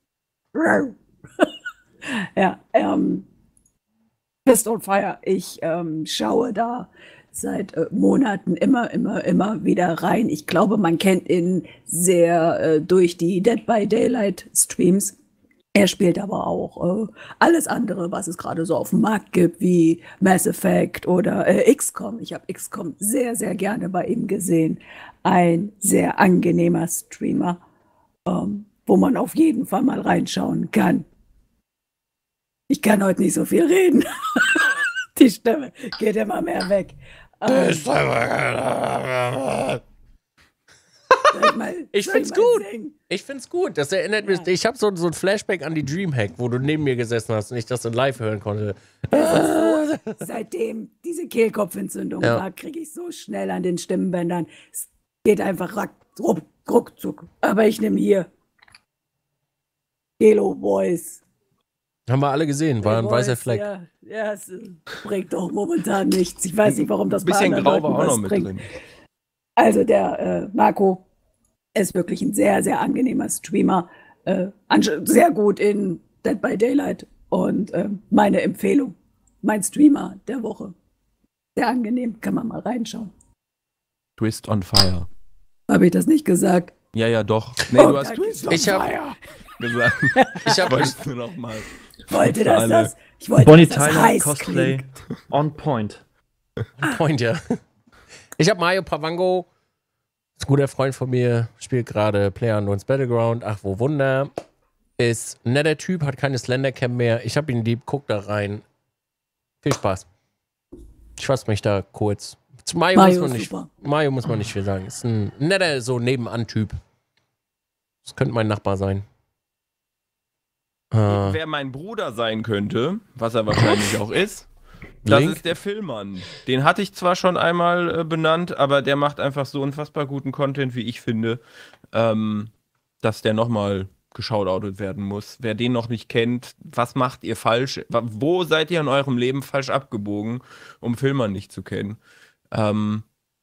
Ja, ähm. Pressed on fire. Ich ähm, schaue da seit äh, Monaten immer, immer, immer wieder rein. Ich glaube, man kennt ihn sehr äh, durch die Dead by Daylight Streams. Er spielt aber auch äh, alles andere, was es gerade so auf dem Markt gibt, wie Mass Effect oder äh, X COM. Ich habe X COM sehr, sehr gerne bei ihm gesehen. Ein sehr angenehmer Streamer, ähm, wo man auf jeden Fall mal reinschauen kann. Ich kann heute nicht so viel reden. Die Stimme geht immer mehr weg. Ähm, soll ich mal, Ich soll find's mal gut. singen? Ich find's gut. Das erinnert mich. Ja. Ich habe so, so ein Flashback an die Dreamhack, wo du neben mir gesessen hast und ich das in live hören konnte. Seitdem diese Kehlkopfentzündung Ja. war, kriege ich so schnell an den Stimmbändern. Es geht einfach rack, ruck, ruckzuck. Aber ich nehme hier Kelo Voice. Haben wir alle gesehen. War ein weißer Fleck. Ja, ja, es äh, bringt doch momentan nichts. Ich weiß nicht, warum das Ein bisschen bei grau anderen war auch Leuten noch was mit bringt. drin. Also der äh, Marco ist wirklich ein sehr, sehr angenehmer Streamer. Äh, ansch- sehr gut in Dead by Daylight. Und äh, meine Empfehlung, mein Streamer der Woche. Sehr angenehm, kann man mal reinschauen. Twist on Fire. Habe ich das nicht gesagt? Ja, ja, doch. Nee, Oh, du hast da Twist geht's Ich on hab- fire. gesagt. Ich habe Wolltest du noch mal. Ich wollte, dass alle. das, ich wollte, Bonnie dass das Tyler heiß Cosplay klingt. on point. Point, ja. Ich habe Mario Pavango. Ist ein guter Freund von mir. Spielt gerade PlayerUnknown's Battleground. Ach, wo Wunder. Ist ein netter Typ, hat keine Slendercam mehr. Ich habe ihn lieb, guck da rein. Viel Spaß. Ich fasse mich da kurz. Zu Mario, Mario muss man ist nicht, super. Mario muss man nicht viel sagen. Ist ein netter, so Nebenan-Typ. Das könnte mein Nachbar sein. Äh, Wer mein Bruder sein könnte, was er wahrscheinlich auch ist, das Link? ist der Filmmann. Den hatte ich zwar schon einmal äh, benannt, aber der macht einfach so unfassbar guten Content, wie ich finde, ähm, dass der nochmal geschautoutet werden muss. Wer den noch nicht kennt, was macht ihr falsch? Wa- Wo seid ihr in eurem Leben falsch abgebogen, um Filmmann nicht zu kennen? Ähm,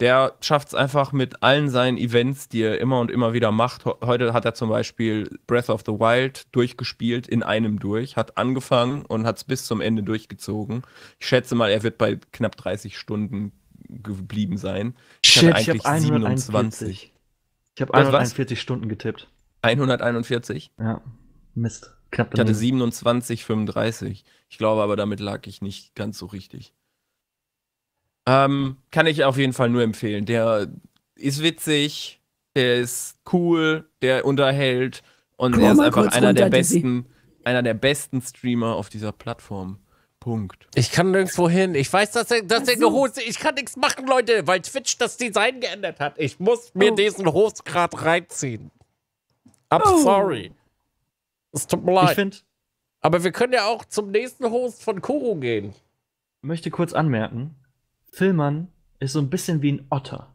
Der schafft es einfach mit allen seinen Events, die er immer und immer wieder macht. Heute hat er zum Beispiel Breath of the Wild durchgespielt, in einem durch, hat angefangen und hat es bis zum Ende durchgezogen. Ich schätze mal, er wird bei knapp dreißig Stunden geblieben sein. Ich Shit, hatte ich eigentlich habe siebenundzwanzig. Ich habe Was, was? hunderteinundvierzig Stunden getippt. hunderteinundvierzig? Ja, Mist. Knapp Ich hatte daneben. siebenundzwanzig, fünfunddreißig. Ich glaube aber, damit lag ich nicht ganz so richtig. Ähm, kann ich auf jeden Fall nur empfehlen. Der ist witzig, der ist cool, der unterhält und Komm er ist mal einfach kurz einer der runter, Dizzy. besten, einer der besten Streamer auf dieser Plattform. Punkt. Ich kann nirgendwo hin. Ich weiß, dass er, dass Ach er so. gehostet. Ich kann nichts machen, Leute, weil Twitch das Design geändert hat. Ich muss mir Oh. diesen Host gerade reinziehen. I'm Oh. sorry. Es tut mir Ich leid. finde, Aber wir können ja auch zum nächsten Host von Kuro gehen. möchte kurz anmerken, Filmern ist so ein bisschen wie ein Otter.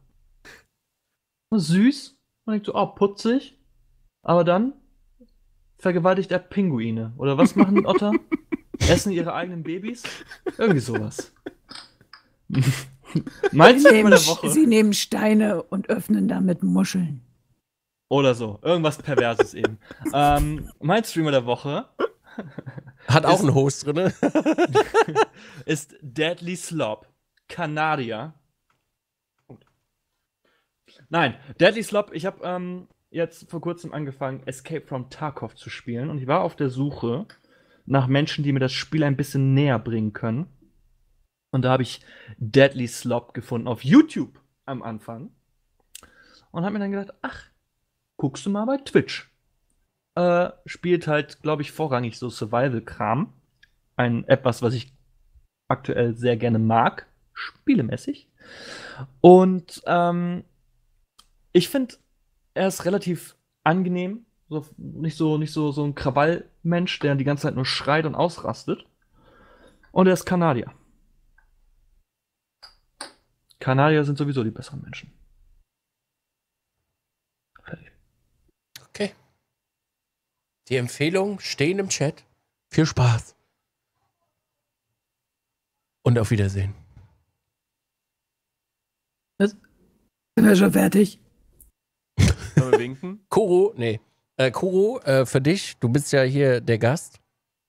Süß, man denkt so, oh, putzig, aber dann vergewaltigt er Pinguine. Oder was machen Otter? Essen ihre eigenen Babys? Irgendwie sowas. Mein Sie Streamer nehmen, der Woche. sie nehmen Steine und öffnen damit Muscheln. Oder so. Irgendwas Perverses eben. Ähm, mein Streamer der Woche Hat auch Ist- einen Host drin. ist Deadly Slop. Kanadier. Nein, Deadly Slop, ich habe ähm, jetzt vor kurzem angefangen, Escape from Tarkov zu spielen und ich war auf der Suche nach Menschen, die mir das Spiel ein bisschen näher bringen können. Und da habe ich Deadly Slop gefunden auf YouTube am Anfang und habe mir dann gedacht, ach, guckst du mal bei Twitch. Äh, spielt halt, glaube ich, vorrangig so Survival-Kram. Ein etwas, was ich aktuell sehr gerne mag, spielemäßig. Und ähm, ich finde, er ist relativ angenehm. So, nicht so, nicht so, so ein Krawallmensch, der die ganze Zeit nur schreit und ausrastet. Und er ist Kanadier. Kanadier sind sowieso die besseren Menschen. Fertig. Okay. Die Empfehlungen stehen im Chat. Viel Spaß. Und auf Wiedersehen. Sind wir schon fertig? Sollen wir winken? Kuro, nee. Äh, Kuro, äh, für dich, du bist ja hier der Gast.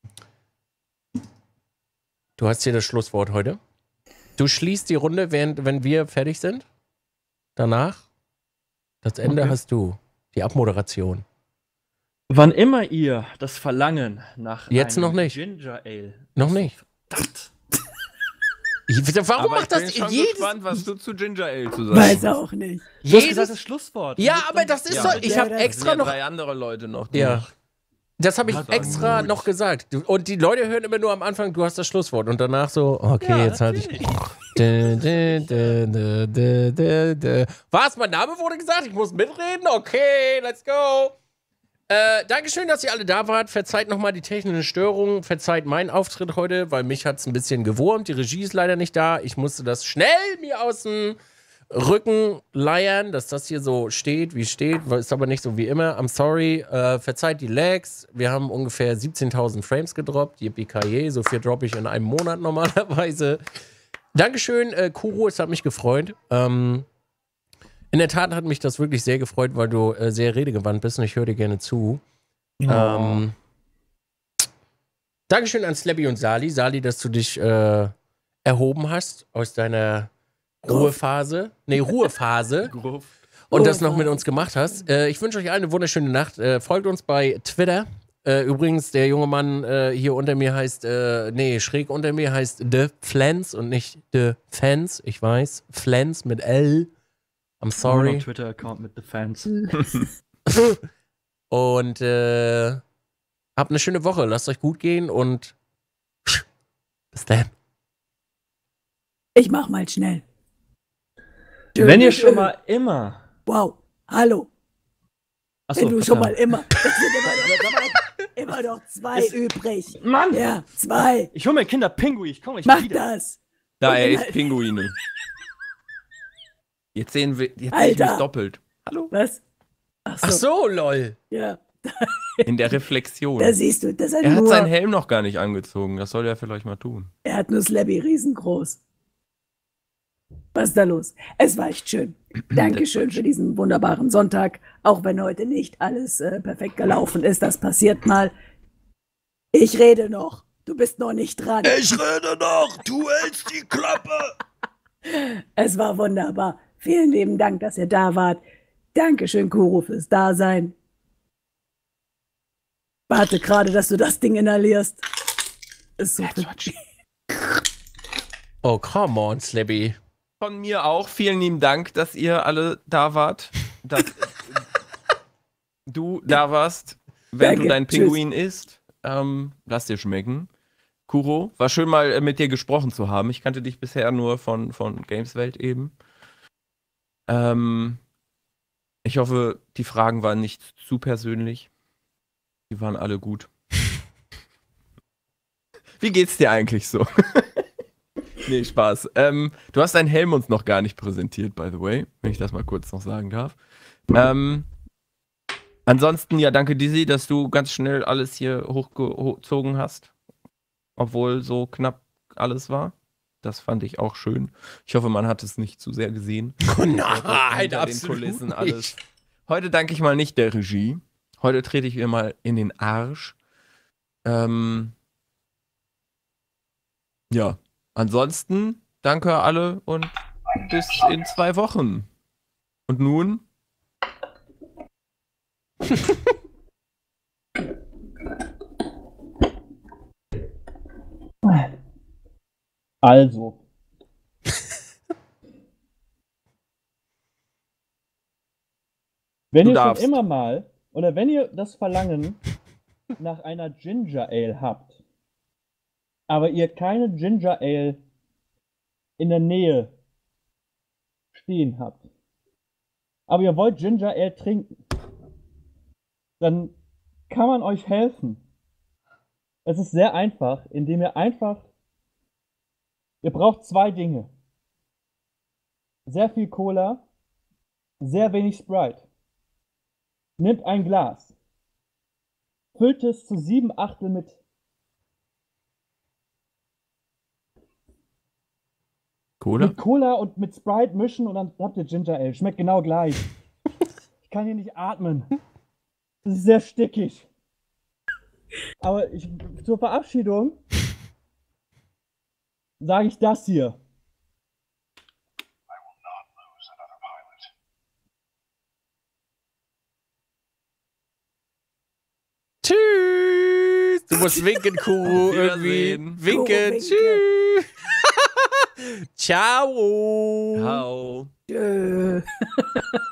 Du hast hier das Schlusswort heute. Du schließt die Runde, während, wenn wir fertig sind. Danach. Das Ende Okay. hast du. Die Abmoderation. Wann immer ihr das Verlangen nach Jetzt einem noch nicht. Ginger Ale. Noch nicht. Verdammt. Ich, warum Aber macht ich bin das schon jedes... gespannt, was du zu Ginger Ale zu sagen Weiß hast. auch nicht. Du hast gesagt, jedes das Schlusswort. ja, aber das ist Ja, so... aber Ich der- habe der- Es sind extra ja noch... drei andere Leute noch. Ja. Das habe ich Ja, dann extra gut. noch gesagt. Du- Und die Leute hören immer nur am Anfang, du hast das Schlusswort. Und danach so, okay, Ja, jetzt halte ich. natürlich. Dä, dä, dä, dä, dä, dä, dä. Was? Mein Name wurde gesagt? Ich muss mitreden? Okay, let's go. Äh, Dankeschön, dass ihr alle da wart. Verzeiht nochmal die technischen Störungen. Verzeiht meinen Auftritt heute, weil mich hat es ein bisschen gewurmt. Die Regie ist leider nicht da. Ich musste das schnell mir aus dem Rücken leiern, dass das hier so steht, wie steht. Ist aber nicht so wie immer. I'm sorry. Äh, verzeiht die Lags. Wir haben ungefähr siebzehntausend Frames gedroppt. Yippie-ki-yay. So viel droppe ich in einem Monat normalerweise. Dankeschön, äh, Kuro. Es hat mich gefreut. Ähm, in der Tat hat mich das wirklich sehr gefreut, weil du äh, sehr redegewandt bist und ich höre dir gerne zu. Ähm, Dankeschön an Slappy und Sali. Sali, dass du dich äh, erhoben hast aus deiner Ruhephase. Nee, Ruhephase. Gruft. Und das noch mit uns gemacht hast. Äh, ich wünsche euch allen eine wunderschöne Nacht. Äh, folgt uns bei Twitter. Äh, übrigens, der junge Mann äh, hier unter mir heißt, äh, nee, schräg unter mir heißt The Flans und nicht The Fans. Ich weiß. Flans mit L. I'm sorry. Twitter-Account mit The Fans. Und äh, habt eine schöne Woche. Lasst euch gut gehen und bis dann. Ich mach mal schnell. Wenn ihr schon mal immer. Wow, hallo. Achso, Wenn du schon mal immer. Es sind immer noch, immer noch zwei Ist- übrig. Mann! Ja, zwei. Ich hol mir Kinder Pinguin, ich komme nicht Mach wieder. das. Da, Und er wenn ist halt- Pinguine. Jetzt sehen wir, jetzt sehe ich Alter. mich doppelt. Hallo? Was? Ach so. Ach so, lol. Ja, In der Reflexion. da siehst du, das ist Er hat nur, seinen Helm noch gar nicht angezogen. Das soll er vielleicht mal tun. er hat nur Slabby riesengroß. Was ist da los? Es war echt schön. Dankeschön für diesen wunderbaren Sonntag. Auch wenn heute nicht alles äh, perfekt gelaufen ist, das passiert mal. Ich rede noch. Du bist noch nicht dran. Ich rede noch. Du hältst die Klappe. Es war wunderbar. Vielen lieben Dank, dass ihr da wart. Dankeschön, Kuro, fürs Dasein. Warte gerade, dass du das Ding inhalierst. Ist so Oh, come on, Slabby. Von mir auch. Vielen lieben Dank, dass ihr alle da wart. Dass du da warst, wenn Danke. du dein Tschüss. Pinguin isst. Ähm, lass dir schmecken. Kuro, war schön mal äh, mit dir gesprochen zu haben. Ich kannte dich bisher nur von, von Gameswelt eben. Ähm, ich hoffe, die Fragen waren nicht zu persönlich. Die waren alle gut. Wie geht's dir eigentlich so? Nee, Spaß. Ähm, du hast deinen Helm uns noch gar nicht präsentiert, by the way, wenn ich das mal kurz noch sagen darf. Ähm, ansonsten, ja, danke Dizzy, dass du ganz schnell alles hier hochgezogen hast. Obwohl so knapp alles war. Das fand ich auch schön. Ich hoffe, man hat es nicht zu sehr gesehen. Oh nein, Hinter den absolut Kulissen nicht. alles. Heute danke ich mal nicht der Regie. Heute trete ich mir mal in den Arsch. Ähm, ja, ansonsten danke alle und bis in zwei Wochen. Und nun? Also. Wenn Du ihr darfst. schon immer mal, oder wenn ihr das Verlangen nach einer Ginger Ale habt, aber ihr keine Ginger Ale in der Nähe stehen habt, aber ihr wollt Ginger Ale trinken, dann kann man euch helfen. Es ist sehr einfach, indem ihr einfach, ihr braucht zwei Dinge. Sehr viel Cola, sehr wenig Sprite. Nehmt ein Glas, füllt es zu sieben Achtel mit Cola? mit Cola und mit Sprite mischen und dann habt ihr Ginger Ale. Schmeckt genau gleich. Ich kann hier nicht atmen. Das ist sehr stickig. Aber ich, zur Verabschiedung sage ich das hier. Tschüss. Du musst winken, Kuro, Auf irgendwie. Wiedersehen. Winken. Kuro, winke. Tschüss. Ciao. Ciao. Tschö.